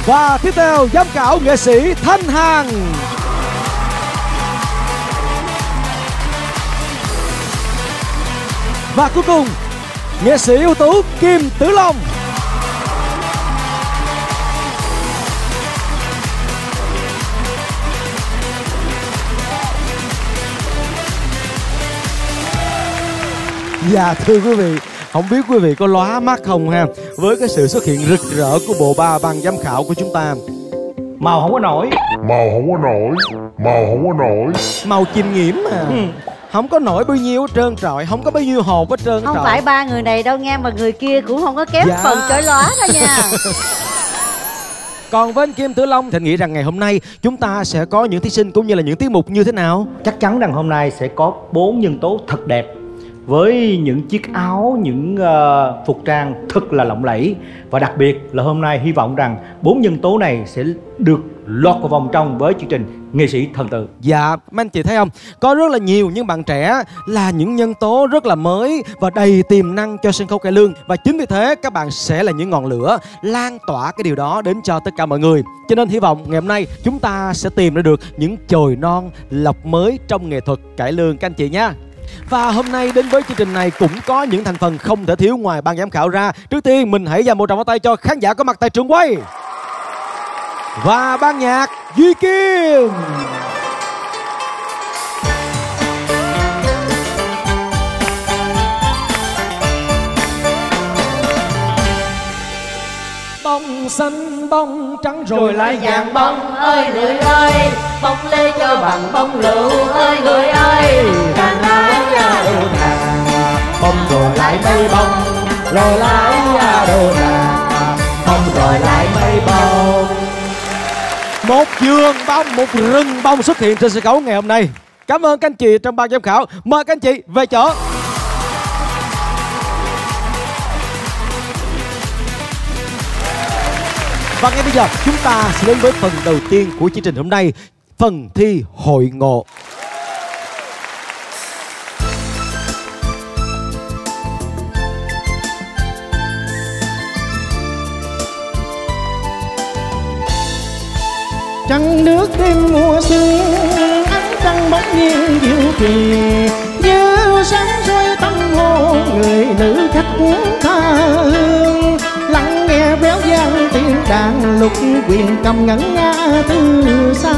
Và tiếp theo giám khảo nghệ sĩ Thanh Hằng. Và cuối cùng nghệ sĩ ưu tú Kim Tử Long. Dạ thưa quý vị, không biết quý vị có lóa mắt không ha, với cái sự xuất hiện rực rỡ của bộ ba ban giám khảo của chúng ta. Màu không có nổi. Màu không có nổi. Màu không có nổi. Màu chìm nghiễm mà. Không có nổi bao nhiêu hết trơn trọi, không có bao nhiêu hồn hết trơn. Không phải ba người này đâu nghe, mà người kia cũng không có kém phần chói lóa thôi nha. Còn với anh Kim Tử Long thì nghĩ rằng ngày hôm nay chúng ta sẽ có những thí sinh cũng như là những tiết mục như thế nào? Chắc chắn rằng hôm nay sẽ có 4 nhân tố thật đẹp, với những chiếc áo, những phục trang thật là lộng lẫy. Và đặc biệt là hôm nay hy vọng rằng 4 nhân tố này sẽ được lọt vào vòng trong với chương trình Nghệ sĩ Thần Tượng. Dạ, mấy anh chị thấy không? Có rất là nhiều những bạn trẻ là những nhân tố rất là mới và đầy tiềm năng cho sân khấu cải lương. Và chính vì thế các bạn sẽ là những ngọn lửa lan tỏa cái điều đó đến cho tất cả mọi người. Cho nên hy vọng ngày hôm nay chúng ta sẽ tìm ra được những chồi non lọc mới trong nghệ thuật cải lương các anh chị nha. Và hôm nay đến với chương trình này cũng có những thành phần không thể thiếu ngoài ban giám khảo ra. Trước tiên mình hãy dành một tràng pháo tay cho khán giả có mặt tại trường quay và ban nhạc Duy Kim. Bông xanh bông trắng rồi lại vàng bông ơi người ơi, bông lê cho bằng bông rượu ơi người ơi, càng ái đồ nàng, bông rồi lại mây bông, rồi lại đồ nàng, bông rồi lại mây bông. Một vườn bông, một rừng bông xuất hiện trên sân khấu ngày hôm nay. Cảm ơn các anh chị trong ban giám khảo. Mời các anh chị về chỗ. Và ngay bây giờ chúng ta sẽ đến với phần đầu tiên của chương trình hôm nay, phần thi hội ngộ. Trăng nước đêm mùa xuân, ánh trăng bỗng nhiên diệu kỳ, như sáng soi tâm hồn người nữ khách tha hương. Lắng nghe réo vang tiếng đàn lục quyền cầm ngân nga từ xa.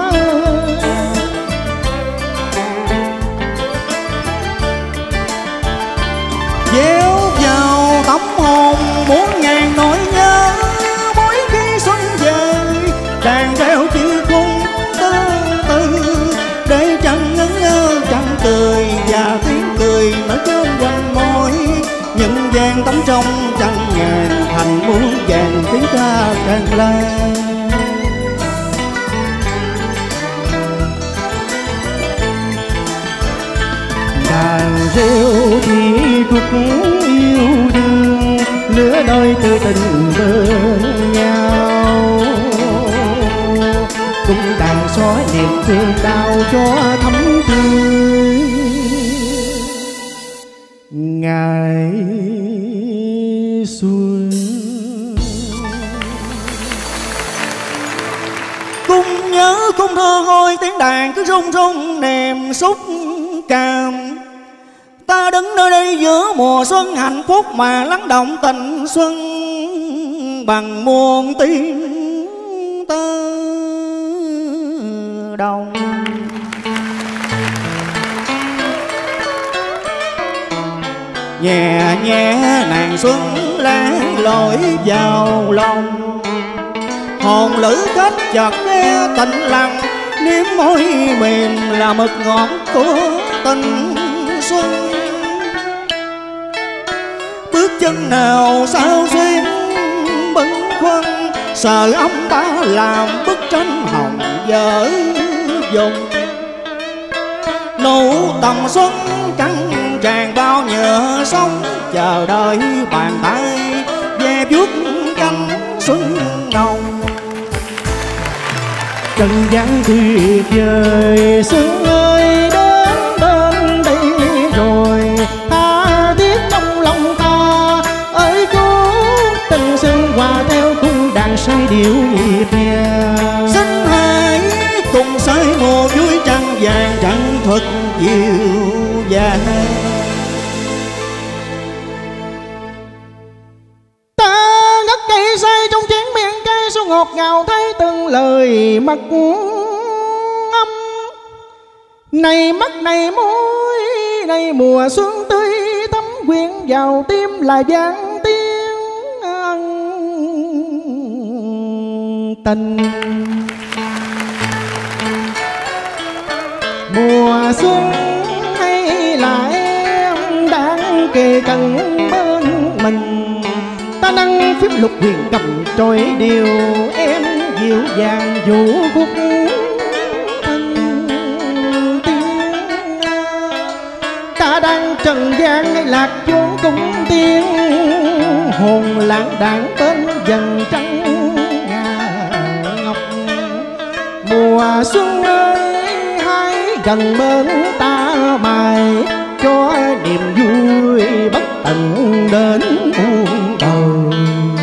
Gieo vào tâm hồn 4000 nỗi nhớ, mỗi khi xuân về đàn reo chữ cung từ từ, để chẳng ngẩn ngơ chẳng cười và tiếng cười nói trên quanh môi. Những vàng tấm trong chẳng ngàn thành muôn vàng tiếng ca tràn lan. Đàn rêu thì trúc yêu đương, lứa đôi tư tình bên nhau. Cũng đàn xóa niềm thương đau cho thắm tươi ngày xuân. Cung nhớ cung thơ ôi, tiếng đàn cứ rung rung niềm xúc cảm. Ta đứng nơi đây giữa mùa xuân hạnh phúc mà lắng động tình xuân bằng muôn tiếng tơ đồng. Nhẹ nhẹ nàng xuân lan lội vào lòng, hồn lữ khách chợt nghe tình lặng, nếm môi mềm là mực ngọt của tình xuân. Bước chân nào sao xuyên bâng khuâng, sợ âm ta làm bức tranh hồng dở dùng. Nụ tầm xuân trắng tràn bao nhựa sông, chờ đợi bàn tay ve vuốt cánh xuân nồng. Trần gian tuyệt vời xuân ơi đến bên đây rồi, tha thiết trong lòng ta ơi cố tình xuân hòa theo cung đàn say điệu nhịp nhàng. Xin hãy cùng sơi mùa vui trăng vàng trăng thuật dịu dàng. Ta ngất cây say trong chén miệng cay số ngọt ngào thấy từng lời mắt âm. Này mắt này môi này mùa xuân tươi thắm quyện vào tim là vang tiếng ân tình. Mùa xuân hay là em đang kề cận bên mình. Ta nâng phím lục huyền cầm trôi điều em dịu dàng vũ khúc thân tiếng. Ta đang trần gian hay lạc chốn cung tiên, hồn lãng đãng bên dần trắng ngà ngọc. Mùa xuân ơi hãy gần bên ta mài cho niềm vui bất tận đến muôn đời.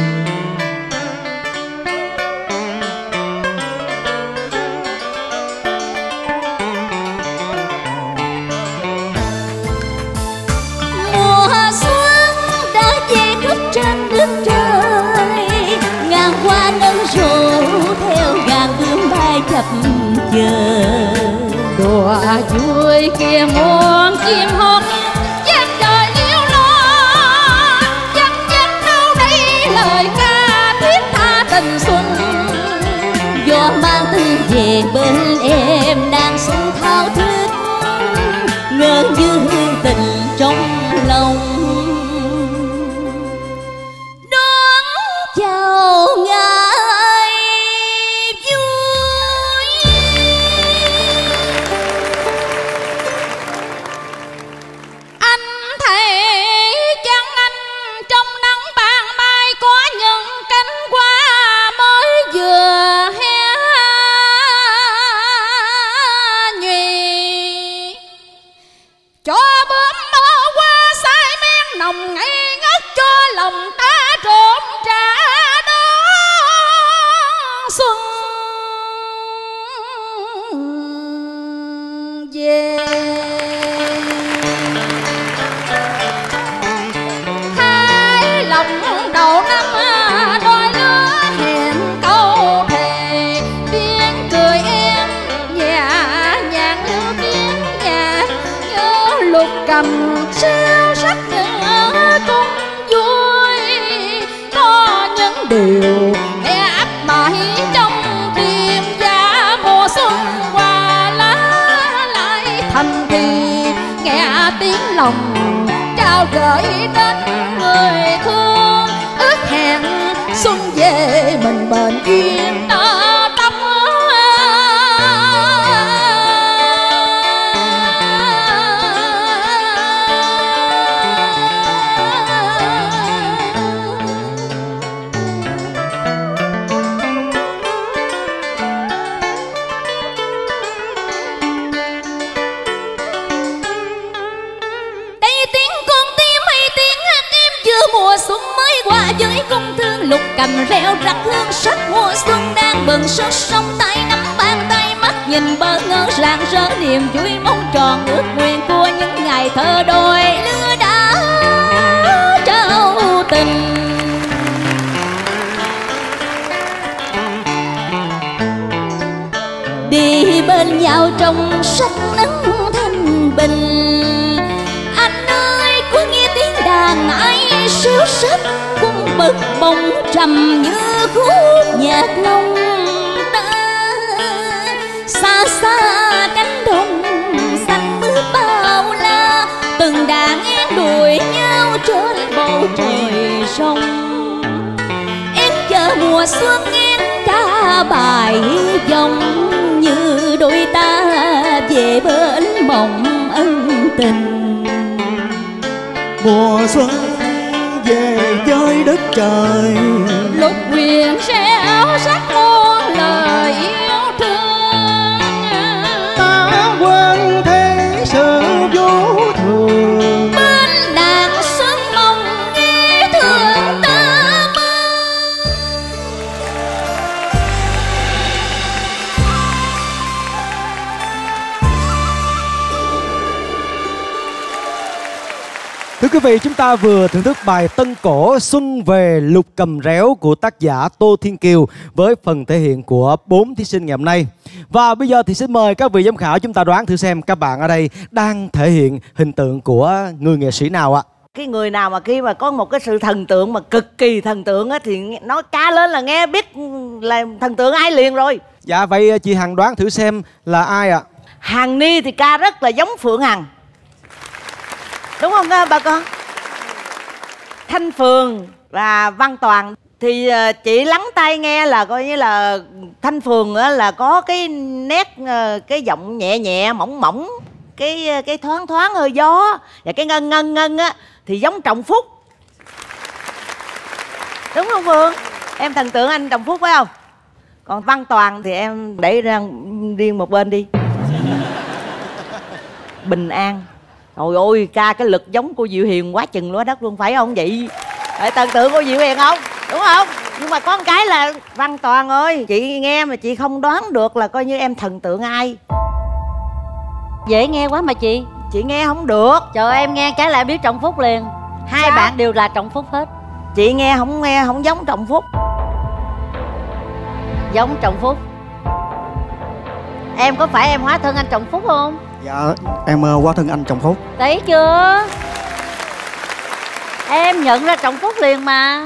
Mùa xuân đã về khắp trên đất trời, ngàn hoa nở rộ theo ngàn bướm bay chập chờn. Đùa vui kia muôn chim hót dắt đời liêu lo, dắt dắt đâu đây lời ca thuyết tha tình xuân. Gió mang thư về bên em đang xuân thao thức, ngỡ như hương tình trong lòng. Đón chào ngày vui. Anh thấy chăng anh trong nắng ban mai có những cánh hoa mới vừa hé nhụy, cho bướm mơ qua say men nồng ngây ngất cho lòng ta rộn rã đón xuân về. Hai lòng đầu năm đôi lứa hẹn câu thề, tiếng cười em nhẹ nhàng như tiếng nhạc nhớ lục cầm sao sắc nhớ cung vui. Có những điều e ấp mãi trong tim và mùa xuân qua lá lại thầm thì nghe tiếng lòng trao gửi đến người thương. Ước hẹn xuân về mình bền duyên tơ tóc. Đây tiếng con tim hay tiếng hát em chưa mùa xuân mới qua với cung thương lục cầm reo rắc hương sắc. Mùa xuân đang bừng sức sông tay nắm bàn tay, mắt nhìn bơ ngỡ rạng rỡ niềm vui mong tròn ước nguyện của những ngày thơ đôi lứa đã trao tình. Đi bên nhau trong sách nắng thanh bình. Anh ơi có nghe tiếng đàn ai xíu sắc cung bực bông trầm như khúc nhạc nông ta. Xa xa cánh đồng xanh mướt bao la, từng đàn én đuổi nhau trên bầu trời sông. Em chờ mùa xuân em ca bài hy vọng, như đôi ta về bên mộng ân tình. Mùa xuân về chơi đất trời, Lục huyền reo rắc muôn lời yêu thương. ta quên thế sự vô thường. Bên đàn xuân mong nghe thương ta mơ. Thưa quý vị, chúng ta vừa thưởng thức bài Tân Cổ Xuân Về Lục Cầm Réo của tác giả Tô Thiên Kiều với phần thể hiện của 4 thí sinh ngày hôm nay. Và bây giờ thì xin mời các vị giám khảo chúng ta đoán thử xem các bạn ở đây đang thể hiện hình tượng của người nghệ sĩ nào ạ? Cái người nào mà khi mà có một cái sự thần tượng mà cực kỳ thần tượng á thì nói ca lên là nghe biết là thần tượng ai liền rồi. Dạ, vậy chị Hằng đoán thử xem là ai ạ? Hằng Ni thì ca rất là giống Phượng Hằng, đúng không bà con? Thanh Phường và Văn Toàn thì chị lắng tai nghe là coi như là Thanh Phường là có cái nét cái giọng nhẹ nhẹ mỏng mỏng, cái thoáng thoáng hơi gió, và cái ngân ngân ngân á thì giống Trọng Phúc, đúng không Phương? Em thần tượng anh Trọng Phúc phải không? Còn Văn Toàn thì em đẩy ra riêng một bên đi. Bình An. Trời ơi, ca cái lực giống cô Diệu Hiền quá chừng lúa đất luôn, phải không vậy? Phải thần tượng cô Diệu Hiền không? Đúng không? Nhưng mà có một cái là Văn Toàn ơi, chị nghe mà chị không đoán được là coi như em thần tượng ai. Dễ nghe quá mà chị. Chị nghe không được. Trời ơi, em nghe cái lại biết Trọng Phúc liền. Hai Sao? bạn đều là Trọng Phúc hết. Chị nghe không giống Trọng Phúc. Giống Trọng Phúc. Em có phải em hóa thân anh Trọng Phúc không? Dạ, em hóa thân anh Trọng Phúc. Thấy chưa? Em nhận ra Trọng Phúc liền mà.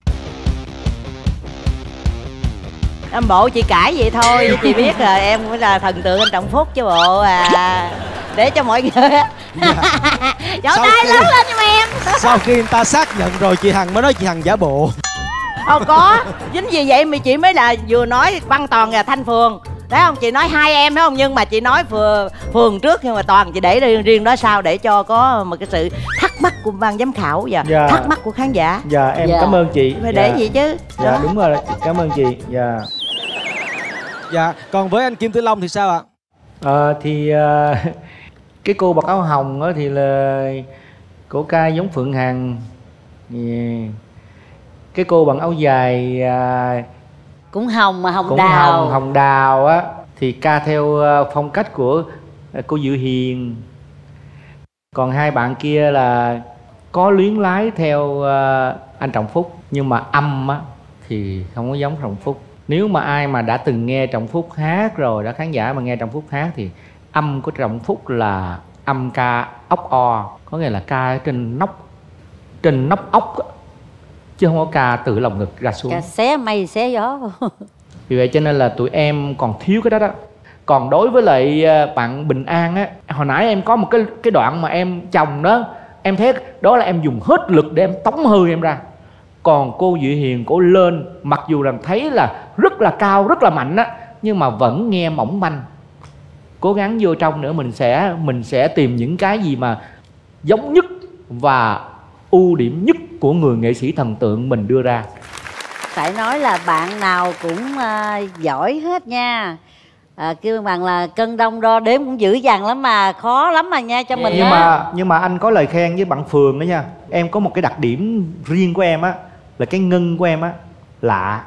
Em bộ chị cãi vậy thôi, chị biết là em cũng là thần tượng anh Trọng Phúc chứ bộ à. Để cho mọi người vỗ tay lớn lên cho em. Sau khi người ta xác nhận rồi chị Hằng mới nói chị Hằng giả bộ. Không có, chính vì vậy mà chị mới là vừa nói Văn Toàn và Thanh Phường. Thấy không? Chị nói hai em phải không? Nhưng mà chị nói Phường trước, nhưng mà Toàn chị để riêng đó sau để cho có một cái sự thắc mắc của ban giám khảo và thắc mắc của khán giả. Dạ, em cảm ơn chị. Phải để gì chứ. Dạ, đúng rồi, cảm ơn chị. Dạ. Dạ, còn với anh Kim Tử Long thì sao ạ? Cái cô bọc áo hồng đó thì là cổ ca giống Phượng Hằng. Cái cô bằng áo dài cũng hồng mà hồng cũng đào. hồng đào á thì ca theo phong cách của cô Diệu Hiền. Còn hai bạn kia là có luyến lái theo anh Trọng Phúc, nhưng mà âm á thì không có giống Trọng Phúc. Nếu mà ai mà đã từng nghe Trọng Phúc hát rồi, đã khán giả mà nghe Trọng Phúc hát thì âm của Trọng Phúc là âm ca ốc o, có nghĩa là ca trên nóc ốc á, chứ không có ca từ lòng ngực ra xuống. Ca xé mây xé gió. Vì vậy cho nên là tụi em còn thiếu cái đó đó. Còn đối với lại bạn Bình An á, hồi nãy em có một cái đoạn mà em chồng đó, em thấy đó là em dùng hết lực để em tống hơi em ra. Còn cô Diệu Hiền cổ lên, mặc dù rằng thấy là rất là cao, rất là mạnh á, nhưng mà vẫn nghe mỏng manh. Cố gắng vô trong nữa, mình sẽ tìm những cái gì mà giống nhất và ưu điểm nhất của người nghệ sĩ thần tượng mình đưa ra. Phải nói là bạn nào cũng giỏi hết nha. Kêu bằng là cân đong đo đếm cũng dữ dằn lắm mà, khó lắm mà nha cho mình. Nhưng mà anh có lời khen với bạn Phường đó nha. Em có một cái đặc điểm riêng của em á, là cái ngân của em á lạ.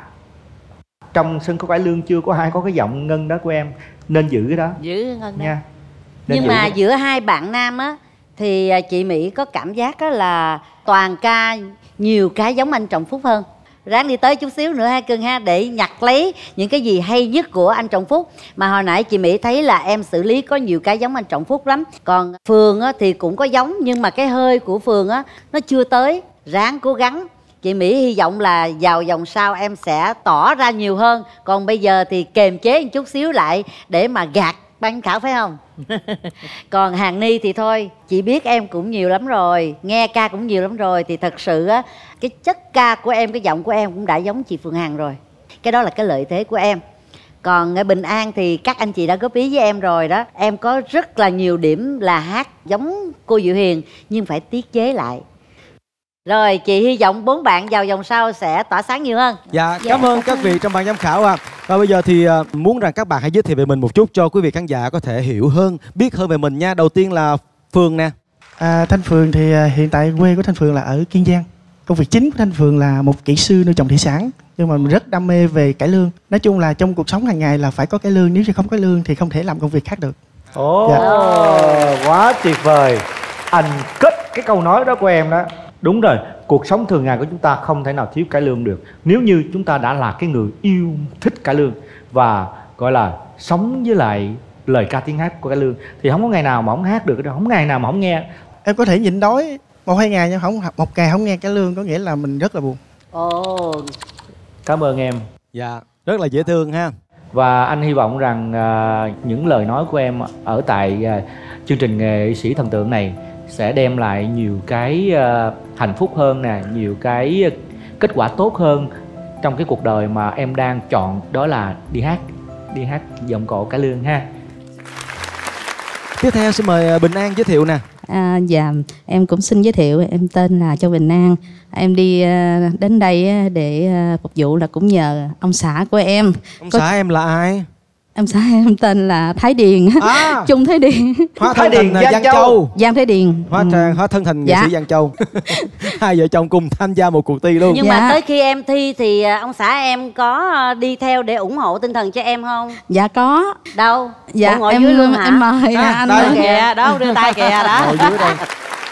Trong sân khấu cải lương chưa có ai có cái giọng ngân đó của em, nên giữ cái đó. Giữ ngân đó. Nha. Nhưng mà giữa hai bạn nam á thì chị Mỹ có cảm giác đó là Toàn ca nhiều cái giống anh Trọng Phúc hơn. Ráng đi tới chút xíu nữa ha cưng ha, để nhặt lấy những cái gì hay nhất của anh Trọng Phúc. Mà hồi nãy chị Mỹ thấy là em xử lý có nhiều cái giống anh Trọng Phúc lắm. Còn Phường á, thì cũng có giống, nhưng mà cái hơi của Phường á nó chưa tới. Ráng cố gắng. Chị Mỹ hy vọng là vào vòng sau em sẽ tỏ ra nhiều hơn. Còn bây giờ thì kềm chế một chút xíu lại để mà gạt ban khảo phải không? Còn Hằng Ni thì thôi, chị biết em cũng nhiều lắm rồi, nghe ca cũng nhiều lắm rồi, thì thật sự á cái chất ca của em, cái giọng của em cũng đã giống chị Phượng Hằng rồi. Cái đó là cái lợi thế của em. Còn ở Bình An thì các anh chị đã góp ý với em rồi đó, em có rất là nhiều điểm là hát giống cô Diệu Hiền nhưng phải tiết chế lại. Rồi chị hy vọng 4 bạn vào vòng sau sẽ tỏa sáng nhiều hơn. Dạ, cảm ơn các vị trong ban giám khảo ạ. Và bây giờ thì muốn rằng các bạn hãy giới thiệu về mình một chút cho quý vị khán giả có thể hiểu hơn, biết hơn về mình nha. Đầu tiên là Phường nè. Thanh Phường thì hiện tại quê của Thanh Phường là ở Kiên Giang. Công việc chính của Thanh Phường là một kỹ sư nuôi trồng thủy sản, nhưng mà mình rất đam mê về cải lương. Nói chung là trong cuộc sống hàng ngày là phải có cải lương, nếu như không có lương thì không thể làm công việc khác được. Quá tuyệt vời. Anh kết cái câu nói đó của em đó. Đúng rồi, cuộc sống thường ngày của chúng ta không thể nào thiếu cải lương được. Nếu như chúng ta đã là cái người yêu thích cải lương và gọi là sống với lại lời ca tiếng hát của cải lương thì không có ngày nào mà không hát được đâu, không ngày nào mà không nghe. Em có thể nhịn đói 1-2 ngày nhưng một ngày không nghe cải lương có nghĩa là mình rất là buồn. Ồ. Cảm ơn em. Dạ, rất là dễ thương ha. Và anh hy vọng rằng những lời nói của em ở tại chương trình Nghệ Sĩ Thần Tượng này sẽ đem lại nhiều cái hạnh phúc hơn nè, nhiều cái kết quả tốt hơn trong cái cuộc đời mà em đang chọn, đó là đi hát giọng cổ cải lương ha. Tiếp theo xin mời Bình An giới thiệu nè. Dạ, em cũng xin giới thiệu, em tên là Châu Bình An. Em đi đến đây để phục vụ là cũng nhờ ông xã của em. Ông xã em là ai? Ông xã em tên là Thái Điền. Trung Thái Điền. Hóa Thái Điền Giang Châu. Giang Thái Điền. Hóa thân thành nghệ sĩ Giang Châu. Hai vợ chồng cùng tham gia một cuộc thi luôn. Nhưng mà tới khi em thi thì ông xã em có đi theo để ủng hộ tinh thần cho em không? Dạ có. Đâu? Dạ ngồi dưới luôn hả? Em mời anh đó kìa, đó đưa tay kìa đó. Ngồi dưới đây.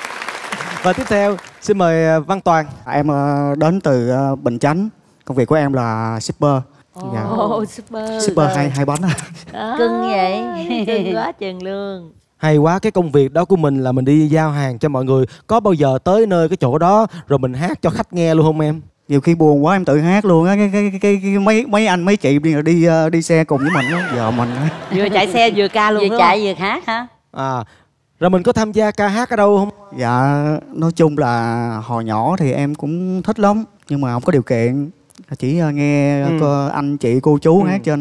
Và tiếp theo xin mời Văn Toàn. Em đến từ Bình Chánh. Công việc của em là shipper. Dạ. Shipper hai bánh. Cưng vậy. Cưng quá chừng luôn. Hay quá, cái công việc đó của mình là mình đi giao hàng cho mọi người. Có bao giờ tới nơi cái chỗ đó rồi mình hát cho khách nghe luôn không em? Nhiều khi buồn quá em tự hát luôn á. Mấy anh mấy chị đi xe cùng với mình á, giờ mình vừa chạy xe vừa ca luôn. Vừa chạy vừa hát hả? Rồi mình có tham gia ca hát ở đâu không? Dạ, nói chung là hồi nhỏ thì em cũng thích lắm, nhưng mà không có điều kiện. Chỉ nghe anh chị cô chú hát trên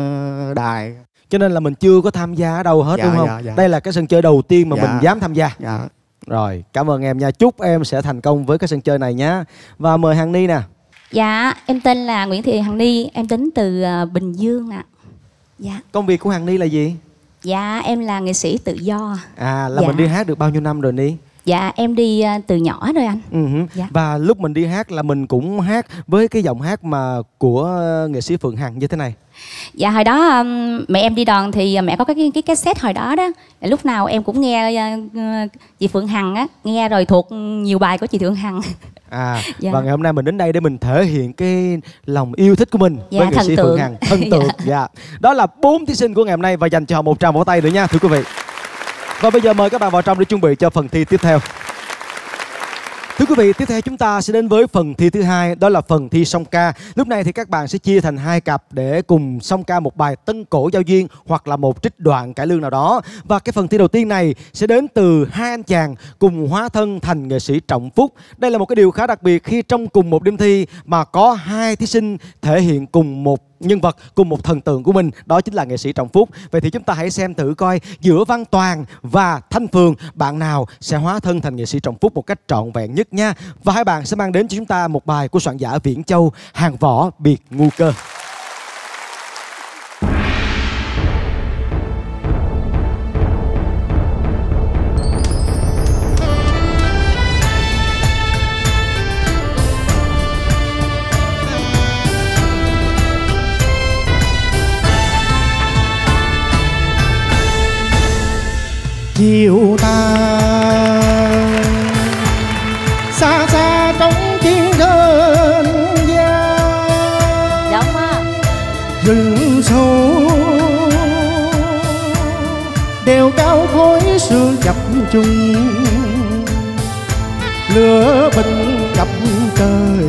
đài. Cho nên là mình chưa có tham gia ở đâu hết đúng không? Dạ. Đây là cái sân chơi đầu tiên mà mình dám tham gia. Dạ. Rồi, cảm ơn em nha. Chúc em sẽ thành công với cái sân chơi này nhé. Và mời Hằng Ni nè. Dạ, em tên là Nguyễn Thị Hằng Ni. Em đến từ Bình Dương ạ. Dạ. Công việc của Hằng Ni là gì? Dạ, em là nghệ sĩ tự do. Mình đi hát được bao nhiêu năm rồi Ni? Dạ, em đi từ nhỏ rồi anh. Dạ. Và lúc mình đi hát là mình cũng hát với cái giọng hát mà của nghệ sĩ Phượng Hằng như thế này. Dạ, hồi đó mẹ em đi đoàn thì mẹ có cái cassette hồi đó đó. Lúc nào em cũng nghe chị Phượng Hằng á, nghe rồi thuộc nhiều bài của chị Phượng Hằng. Dạ. Và ngày hôm nay mình đến đây để mình thể hiện cái lòng yêu thích của mình với nghệ sĩ Phượng Hằng, thần tượng. Dạ. Đó là 4 thí sinh của ngày hôm nay và dành cho họ một tràng vỗ tay nữa nha thưa quý vị. Và bây giờ mời các bạn vào trong để chuẩn bị cho phần thi tiếp theo. Thưa quý vị, tiếp theo chúng ta sẽ đến với phần thi thứ hai, đó là phần thi song ca. Lúc này thì các bạn sẽ chia thành 2 cặp để cùng song ca một bài tân cổ giao duyên hoặc là một trích đoạn cải lương nào đó. Và cái phần thi đầu tiên này sẽ đến từ 2 anh chàng cùng hóa thân thành nghệ sĩ Trọng Phúc. Đây là một cái điều khá đặc biệt khi trong cùng một đêm thi mà có 2 thí sinh thể hiện cùng một nhân vật, cùng một thần tượng của mình, đó chính là nghệ sĩ Trọng Phúc. Vậy thì chúng ta hãy xem thử coi giữa Văn Toàn và Thanh Phương, bạn nào sẽ hóa thân thành nghệ sĩ Trọng Phúc một cách trọn vẹn nhất nha. Và hai bạn sẽ mang đến cho chúng ta một bài của soạn giả Viễn Châu, Hàng Võ Biệt Ngu Cơ. Chiều ta xa xa trong chiến đơn gian, Giống á. rừng sâu đèo cao khói sương chập trùng, lửa binh ngập trời,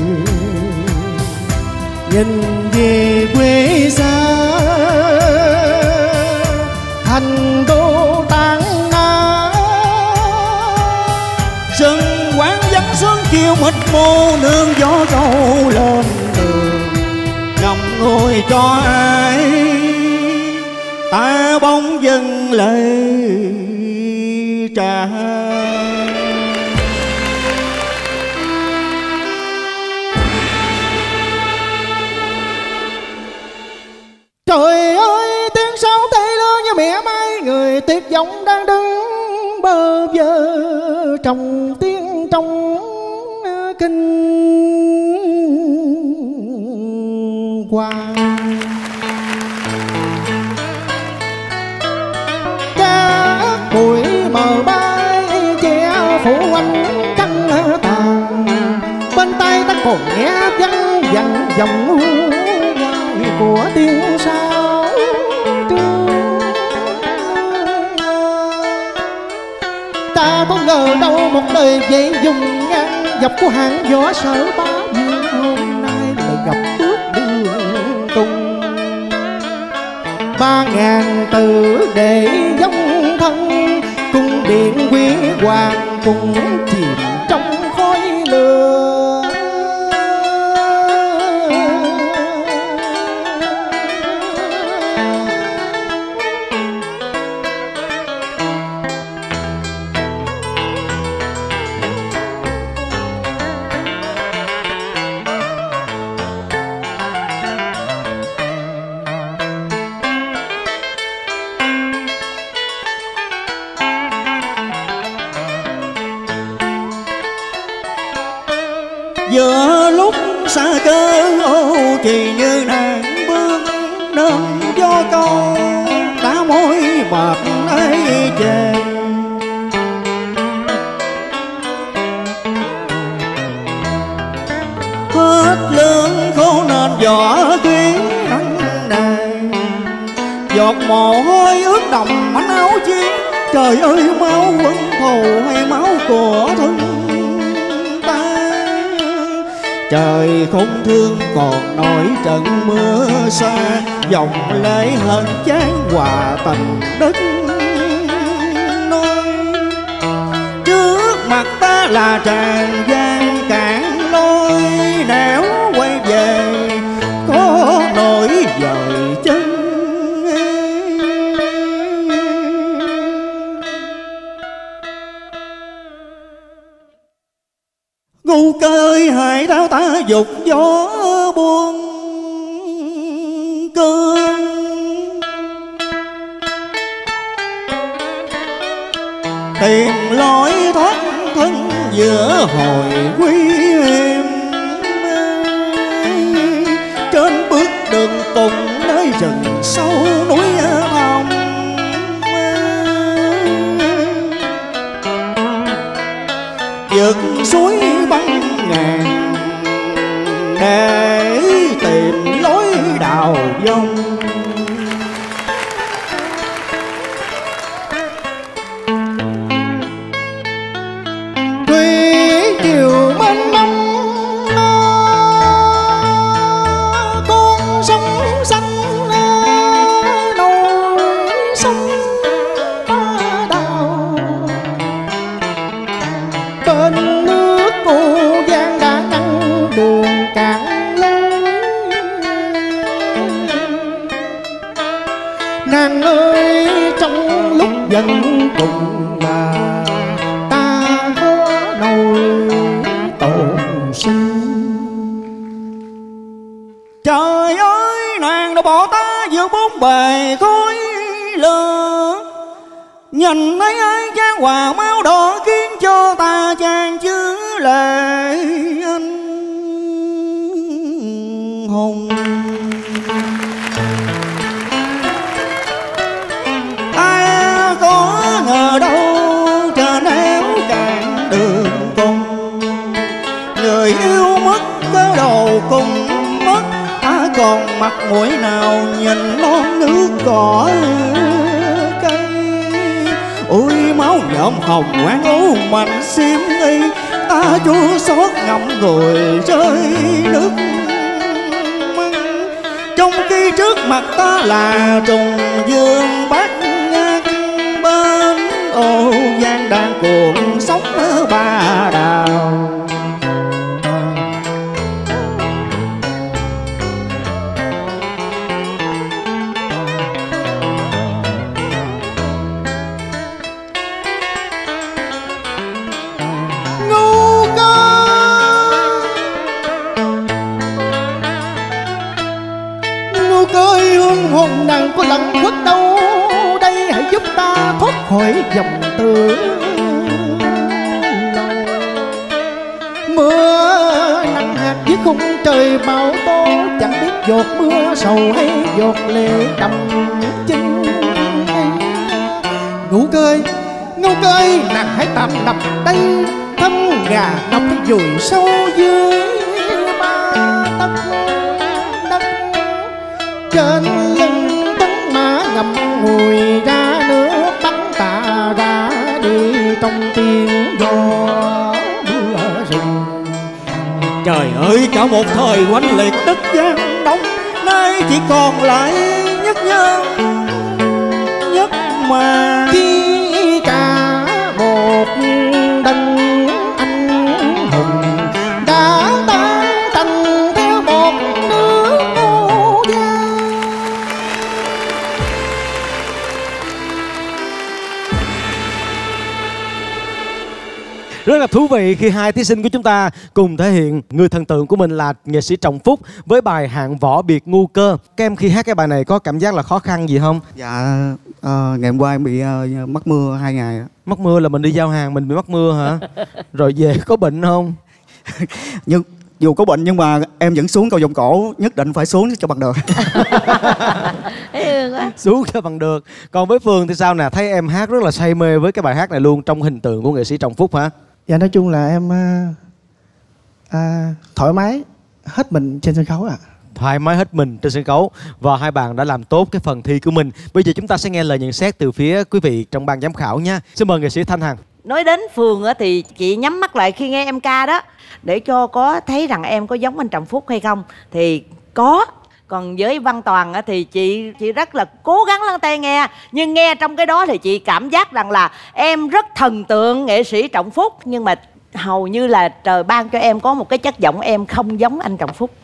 nhìn về quê xa thành đô tan nát, rừng quán vắng sớm chiều mịt mù, nương gió câu lên đường, ngậm ngùi cho ai ta bóng dừng lời trả. Trời ơi, tiếng sáo tê lơ như mẹ mai, người tiếc giọng đang đứng bơ vơ trong tiếng trong kinh hoàng. Các bụi mờ bay trăng tàn, bên tai ta còn nghe văng vẳng dòng ngoài của tiếng sao trương. Ta có ngờ đâu một đời vậy dùng ngang dọc của hàng gió sở bá dương, hôm nay lại gặp bước đường tung. 3000 tử để dòng thân, cung điện quý hoàng cùng chìm trong khói lửa. Giữa lúc xa cơ thì như nàng bước nâng gió câu, đã môi bạc ấy chề. Hết lương khô nên vỏ quý nắng nàng, giọt mồ hôi ướt đầm mảnh áo chiến. Trời ơi máu quân thù hay máu của thân ta, trời không thương còn nổi trận mưa xa. Dòng lệ hận chán hòa tình đất nói, trước mặt ta là tràn gian cạn lối. Nẻo quay về có nỗi dời chân. Ngu cơi hại tháo ta dục gió buông cơn. Tìm lối thoát thân giữa hồi quý em. Trên bước đường cùng nơi rừng sâu núi thẳm, vượt suối băng ngàn để tìm lối đào vong. Tuy chiều mênh mông con sông xanh nổi sông ta đào, bên nước cô Giang đã ngăn đường cạn lối. Nàng ơi trong lúc dần cùng mà ta có nỗi tổn sinh. Trời ơi nàng đã bỏ ta giữa bốn bề khói lửa, nhìn thấy ai chan hòa máu đỏ khiến cho ta chan chứa lệ anh hùng. Ai có ngờ đâu trên éo cạn đường cùng, người yêu mất cái đầu cùng mất. Ta còn mặt mũi nào nhìn non nước cỏ cây. Ôi máu nhộm hồng oán ố mạnh xiêm y, ta chua xót ngậm ngùi rơi nước mắt. Trong khi trước mặt ta là trùng dương bát ngát bên, ô Giang đang cuộn sóng ba đào. Cơi hương hồn nàng có lần khuất đâu đây, hãy giúp ta thoát khỏi dòng tử lâu. Mưa nặng hạt với khung trời bão tố, chẳng biết giọt mưa sầu hay giọt lệ đầm chân. Ngủ cơi nàng hãy tạm nằm đây thăm gà nóc vùi sâu dưới ba tấc đất, trên lưng tấn mã ngậm ngùi ra nước bắn tạ ra đi trong tiếng gió mưa rừng. Trời ơi, cả một thời oanh liệt đất Giang Đông, nay chỉ còn lại nhất nhân nhất mà. Khi cả một đấng anh hùng đã tan tành theo một nước Âu Giang. Rất là thú vị khi hai thí sinh của chúng ta cùng thể hiện người thần tượng của mình là nghệ sĩ Trọng Phúc với bài Hạng Võ Biệt Ngu Cơ. Các em khi hát cái bài này có cảm giác là khó khăn gì không? Dạ, ngày hôm qua em bị mắc mưa 2 ngày. Mắc mưa là mình đi giao hàng mình bị mắc mưa hả? Rồi về có bệnh không? Nhưng dù có bệnh nhưng mà em vẫn xuống cầu vòng cổ, nhất định phải xuống cho bằng được. Xuống cho bằng được. Còn với Phương thì sao nè? Thấy em hát rất là say mê với cái bài hát này luôn, trong hình tượng của nghệ sĩ Trọng Phúc hả? Dạ, nói chung là em thoải mái hết mình trên sân khấu ạ. Thoải mái hết mình trên sân khấu. Và hai bạn đã làm tốt cái phần thi của mình. Bây giờ chúng ta sẽ nghe lời nhận xét từ phía quý vị trong ban giám khảo nha. Xin mời nghệ sĩ Thanh Hằng. Nói đến Phương thì chị nhắm mắt lại khi nghe em ca đó, để cho có thấy rằng em có giống anh Trọng Phúc hay không. Thì có. Còn với Văn Toàn thì chị rất là cố gắng lắng tai nghe. Nhưng nghe trong cái đó thì chị cảm giác rằng là em rất thần tượng nghệ sĩ Trọng Phúc. Nhưng mà hầu như là trời ban cho em có một cái chất giọng em không giống anh Trọng Phúc.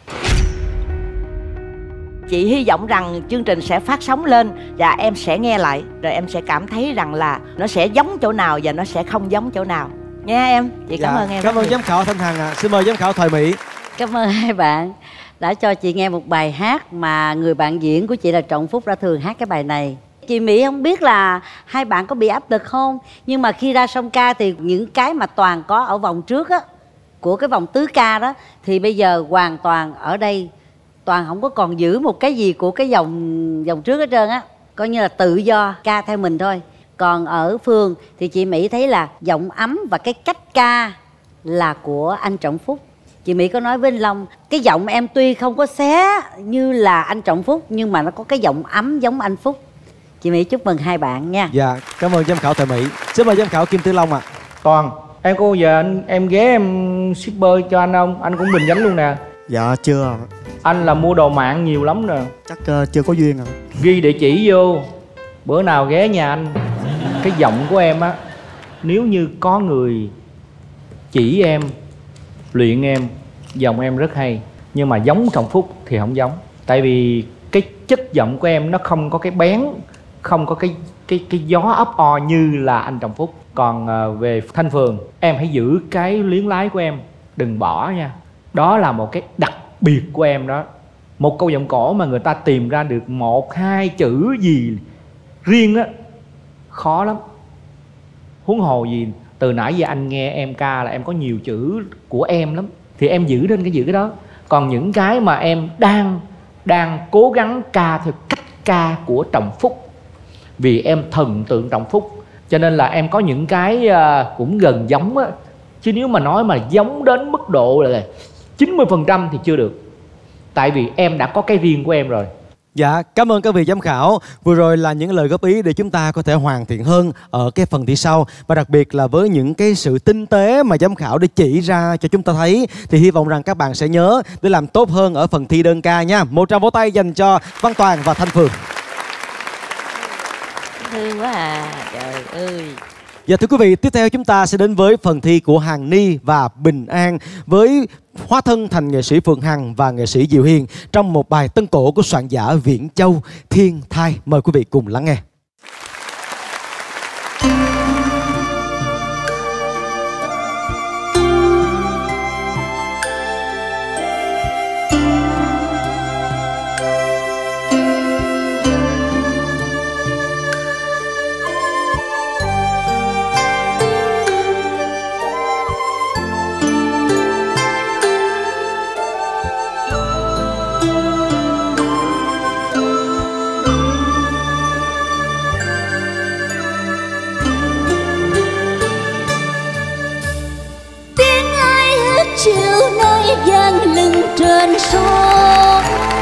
Chị hy vọng rằng chương trình sẽ phát sóng lên và em sẽ nghe lại, rồi em sẽ cảm thấy rằng là nó sẽ giống chỗ nào và nó sẽ không giống chỗ nào. Nha em, chị cảm ơn em. Cảm ơn giám khảo Thanh Hằng ạ. Xin mời giám khảo Thoại Mỹ. Cảm ơn hai bạn đã cho chị nghe một bài hát mà người bạn diễn của chị là Trọng Phúc đã thường hát cái bài này. Chị Mỹ không biết là hai bạn có bị áp lực không, nhưng mà khi ra song ca thì những cái mà Toàn có ở vòng trước á, của cái vòng tứ ca đó, thì bây giờ hoàn toàn ở đây Toàn không có còn giữ một cái gì của cái vòng trước hết trơn á, coi như là tự do ca theo mình thôi. Còn ở Phương thì chị Mỹ thấy là giọng ấm và cái cách ca là của anh Trọng Phúc. Chị Mỹ có nói với anh Long, cái giọng em tuy không có xé như là anh Trọng Phúc nhưng mà nó có cái giọng ấm giống anh Phúc. Chị Mỹ chúc mừng hai bạn nha. Dạ, cảm ơn giám khảo Thoại Mỹ. Xin mời giám khảo Kim Tử Long ạ. Toàn, em có bao giờ em ghé em shipper cho anh không? Anh cũng bình danh luôn nè. Dạ chưa. Anh là mua đồ mạng nhiều lắm nè. Chắc chưa có duyên à. Ghi địa chỉ vô, bữa nào ghé nhà anh. Cái giọng của em á, nếu như có người chỉ em, luyện em, giọng em rất hay. Nhưng mà giống Trọng Phúc thì không giống. Tại vì cái chất giọng của em nó không có cái bén, không có cái gió ấp o như là anh Trọng Phúc. Còn về Thanh Phương, em hãy giữ cái luyến lái của em, đừng bỏ nha. Đó là một cái đặc biệt của em đó. Một câu giọng cổ mà người ta tìm ra được 1-2 chữ gì riêng á, khó lắm. Huống hồ gì từ nãy giờ anh nghe em ca là em có nhiều chữ của em lắm, thì em giữ cái đó. Còn những cái mà em đang cố gắng ca theo cách ca của Trọng Phúc, vì em thần tượng Trọng Phúc, cho nên là em có những cái cũng gần giống á. Chứ nếu mà nói mà giống đến mức độ là 90% thì chưa được. Tại vì em đã có cái riêng của em rồi. Dạ, cảm ơn các vị giám khảo. Vừa rồi là những lời góp ý để chúng ta có thể hoàn thiện hơn ở cái phần thi sau. Và đặc biệt là với những cái sự tinh tế mà giám khảo đã chỉ ra cho chúng ta thấy, thì hy vọng rằng các bạn sẽ nhớ để làm tốt hơn ở phần thi đơn ca nha. Một tràng vỗ tay dành cho Văn Toàn và Thanh Phương. Thương quá à, trời ơi. Dạ thưa quý vị, tiếp theo chúng ta sẽ đến với phần thi của Hằng Ni và Bình An với hóa thân thành nghệ sĩ Phượng Hằng và nghệ sĩ Diệu Hiền trong một bài tân cổ của soạn giả Viễn Châu, Thiên Thai. Mời quý vị cùng lắng nghe. chiều nay vang lưng trên sông.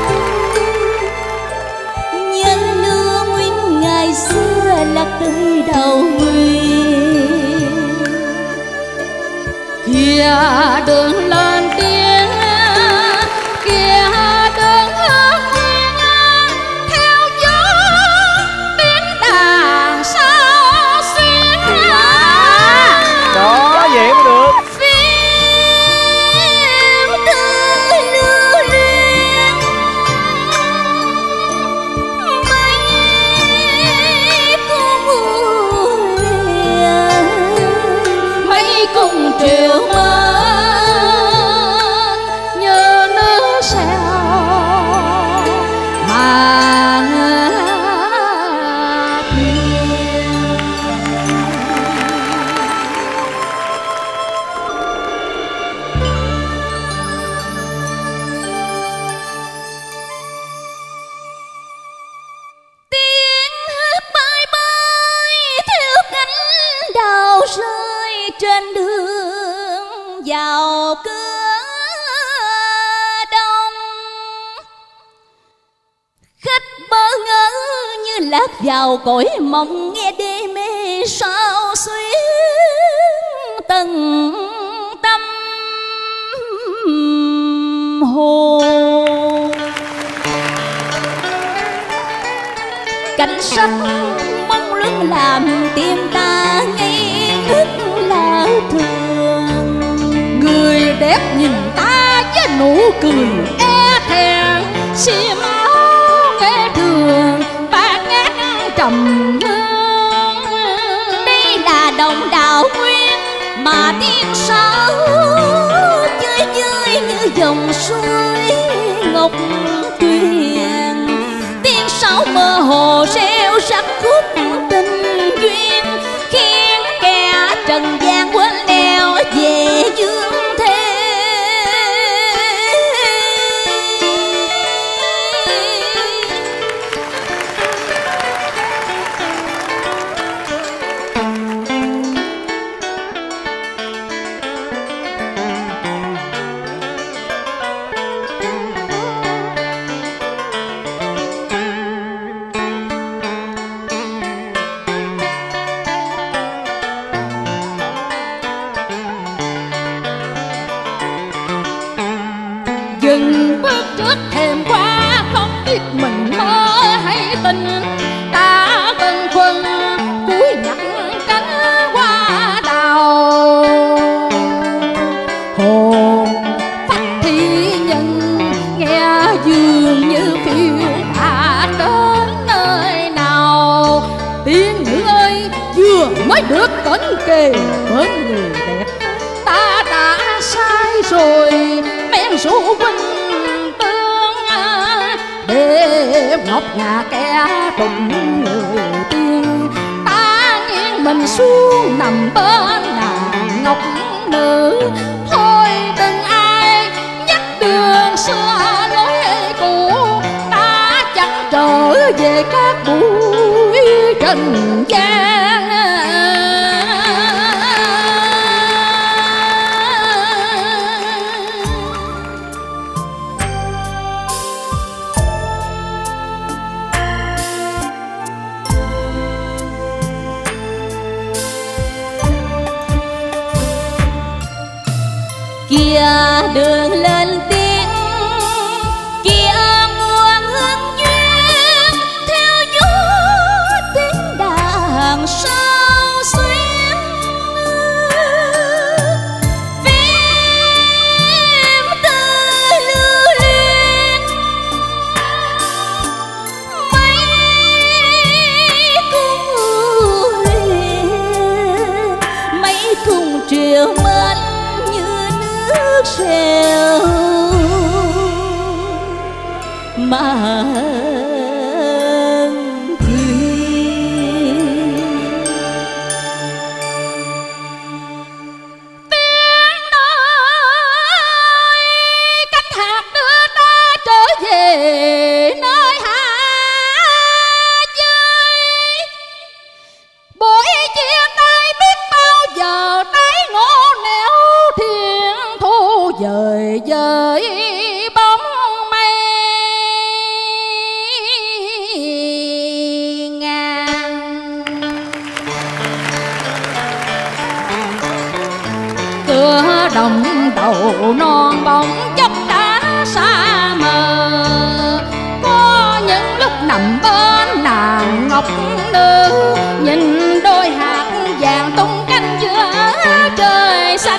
Nhớ lưu nguyên ngày xưa lạc tới đầu nguyện. Kia đường lên tiếng, kia đường hương nguyên, theo gió tiếng đàn sao xuyên. Đó, vậy mới được. Phim tư lưu luyến, mấy con buồn, mấy cùng triệu mến như nước xeo hàng thiên. tiếng hát bay bay theo cánh đào rơi trên đường vào cửa đông. Khách bơ ngỡ như lạc vào cõi mộng, nghe đê mê sao xuyến tận tâm hồn. Cảnh sắc mong lưng làm tim ta ngây ngất lạ thường. Người đẹp nhìn ta với nụ cười e thẹn, xiêm áo nghe đường bát ngát trầm hương. Đây là đồng đạo nguyên mà tiếng sáo chơi chơi như dòng suối ngọc tuyền. Tiếng sáo mơ hồ reo rắc khúc tình duyên, khiến kẻ trần gian quên nẻo về dương thế. Dừng bước trước thềm qua, không biết mình mơ hay tình. Ta bần khuâng cúi nhặt cánh hoa đào, hồn phách thi nhân nghe dường như phiêu bạt đến nơi nào. Tiên nữ ơi, vừa mới được cận kề bên người đẹp, ta đã sai rồi men rượu vinh tương. Để ngọc nhà kẻ tụng người tiên, ta nghiêng mình xuống nằm bên nàng ngọc nữ. Thôi đừng ai nhắc đường xưa lối cũ, ta chẳng trở về các buổi trần gian. Kia đường lên tiếng, kia nguồn hương duyên, theo gió tiếng đàn sao xuyến. Phim tư lưu luyến, mấy cung huyền, mấy cung triều mến nước reo mà về nơi hạ giới. Buổi chia tay biết bao giờ tái ngộ nẻo thiên thu dời dời bóng mây ngang. Cửa đồng đầu non bóng chốc đã xa mờ, có những lúc nằm bên nàng ngọc nữ, nhìn đôi hạt vàng tung cánh giữa trời xanh.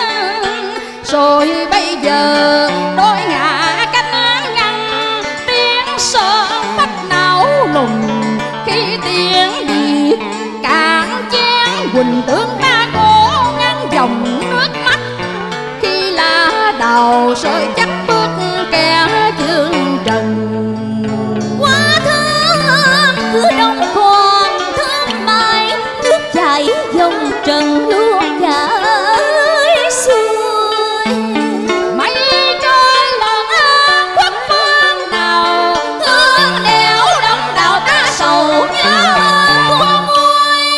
Rồi bây giờ đôi ngả cánh ngăn, tiếng sơn phách não lùng khi tiếng Việt cạn chén quỳnh tướng ba cô ngăn dòng nước mắt. Khi lá đào rơi chắc bước kẻ dương trần, quá thương cứ đông còn thương mãi, nước chảy dòng trần luôn chảy xuôi. mây trôi lòng an quốc phương nào, Thương đéo đông đảo ta sầu nhớ khôn nguôi.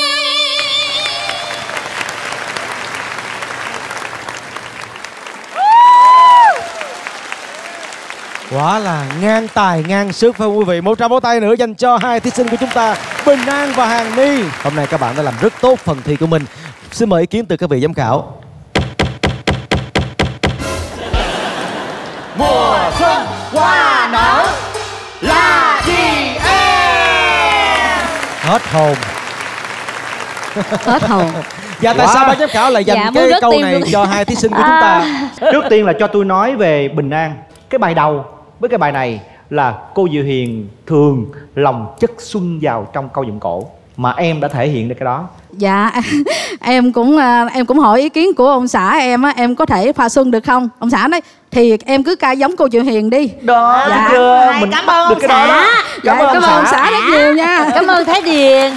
Quả là ngang tài ngang sức phải không quý vị? Một tràng vỗ tay nữa dành cho hai thí sinh của chúng ta, Bình An và Hàn Ni. Hôm nay các bạn đã làm rất tốt phần thi của mình. Xin mời ý kiến từ các vị giám khảo. Mùa xuân hoa nở là chị em. Hết hồn. Hết hồn. Và tại sao ban giám khảo lại dành cái câu này cho hai thí sinh của chúng ta? Trước tiên là cho tôi nói về Bình An. Cái bài đầu với cái bài này là cô Diệu Hiền thường lòng chất xuân vào trong câu giọng cổ, mà em đã thể hiện được cái đó. Dạ em cũng hỏi ý kiến của ông xã em á, em có thể pha xuân được không? Ông xã nói thì em cứ ca giống cô Diệu Hiền đi. Đó, dạ. chưa? Mình cảm bắt ơn được ông cái đó xã. đó. Cảm ơn ông xã rất nhiều nha. Cảm ơn Thái Điền.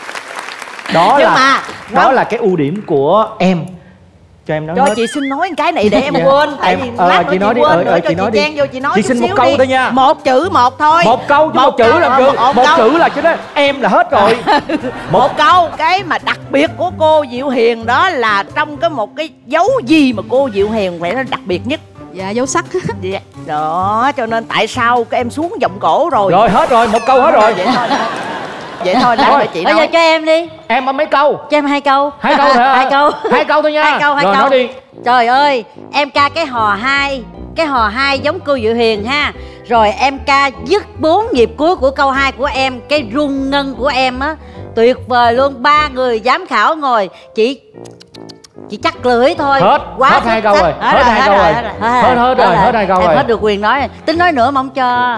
Đó Nhưng là mà đó là cái ưu điểm của em. Cho em nói cho hết. chị xin nói cái này để em Dạ. quên. Tại vì lát chị nữa nói chị đi, quên nữa, cho chị nói chị đi. chen vô chị nói Chị chút xin một xíu câu đi. thôi nha. Một chữ một thôi. Một câu chứ một chữ làm chưa? Một chữ là chứ đó em là hết rồi. Một câu. Cái mà đặc biệt của cô Diệu Hiền đó là trong một cái dấu gì mà cô Diệu Hiền phải nó đặc biệt nhất. Dạ dấu sắc. Dạ. Đó cho nên tại sao các em xuống giọng cổ rồi. Rồi hết rồi, một câu hết rồi. Vậy thôi. Vậy thôi lát nữa chị Bây giờ nói. cho em đi. Em có mấy câu? Cho em 2 câu. 2 câu hả? 2 câu. 2 câu thôi nha. 2 câu, 2 rồi câu. nói đi. Trời ơi, em ca cái hò 2. Cái hò 2 giống cô Diệu Hiền ha. Rồi em ca dứt 4 nhịp cuối của câu 2 của em. Cái rung ngân của em á, tuyệt vời luôn. 3 người giám khảo ngồi chỉ chắc lưỡi thôi. Hết, quá hết 2 câu rồi. Hết 2 câu rồi. Hết 2 câu em rồi. hết được quyền nói. Tính nói nữa mà không cho.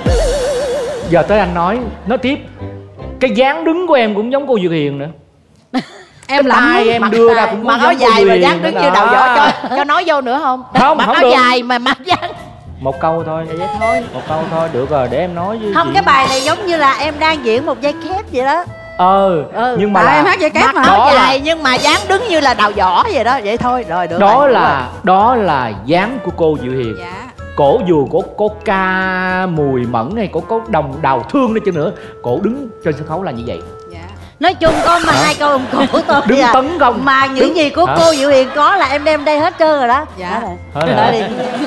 Giờ tới anh nói tiếp. Cái dáng đứng của em cũng giống cô Diệu Hiền nữa. Em cái tai em đưa ra cũng mặc giống áo cô dài Diệu mà Hiền dáng đứng nữa như đầu đó. võ cho nói vô nữa không? Không, mặc không áo được. dài mà mặc dáng. Một câu thôi. Vậy thôi. Một câu thôi, được rồi, để em nói với Không, chị. cái bài này giống như là em đang diễn một dây kép vậy đó. Nhưng mà em hát dây kép mặc mà. áo dài nhưng mà dáng đứng như là đầu võ vậy đó. Vậy thôi rồi được đó rồi. đó là dáng của cô Diệu Hiền. Dạ. Cổ dù có ca Mùi Mẫn hay có đồng đào thương đi chăng nữa, cổ đứng trên sân khấu là như vậy. Nói chung có mà 2 câu ông cổ tôi Đứng tấn công. mà những Đứng- gì của Hả? cô Diệu Hiền có là em đem đây hết trơn rồi đó. Dạ. Hết rồi. Nói đi.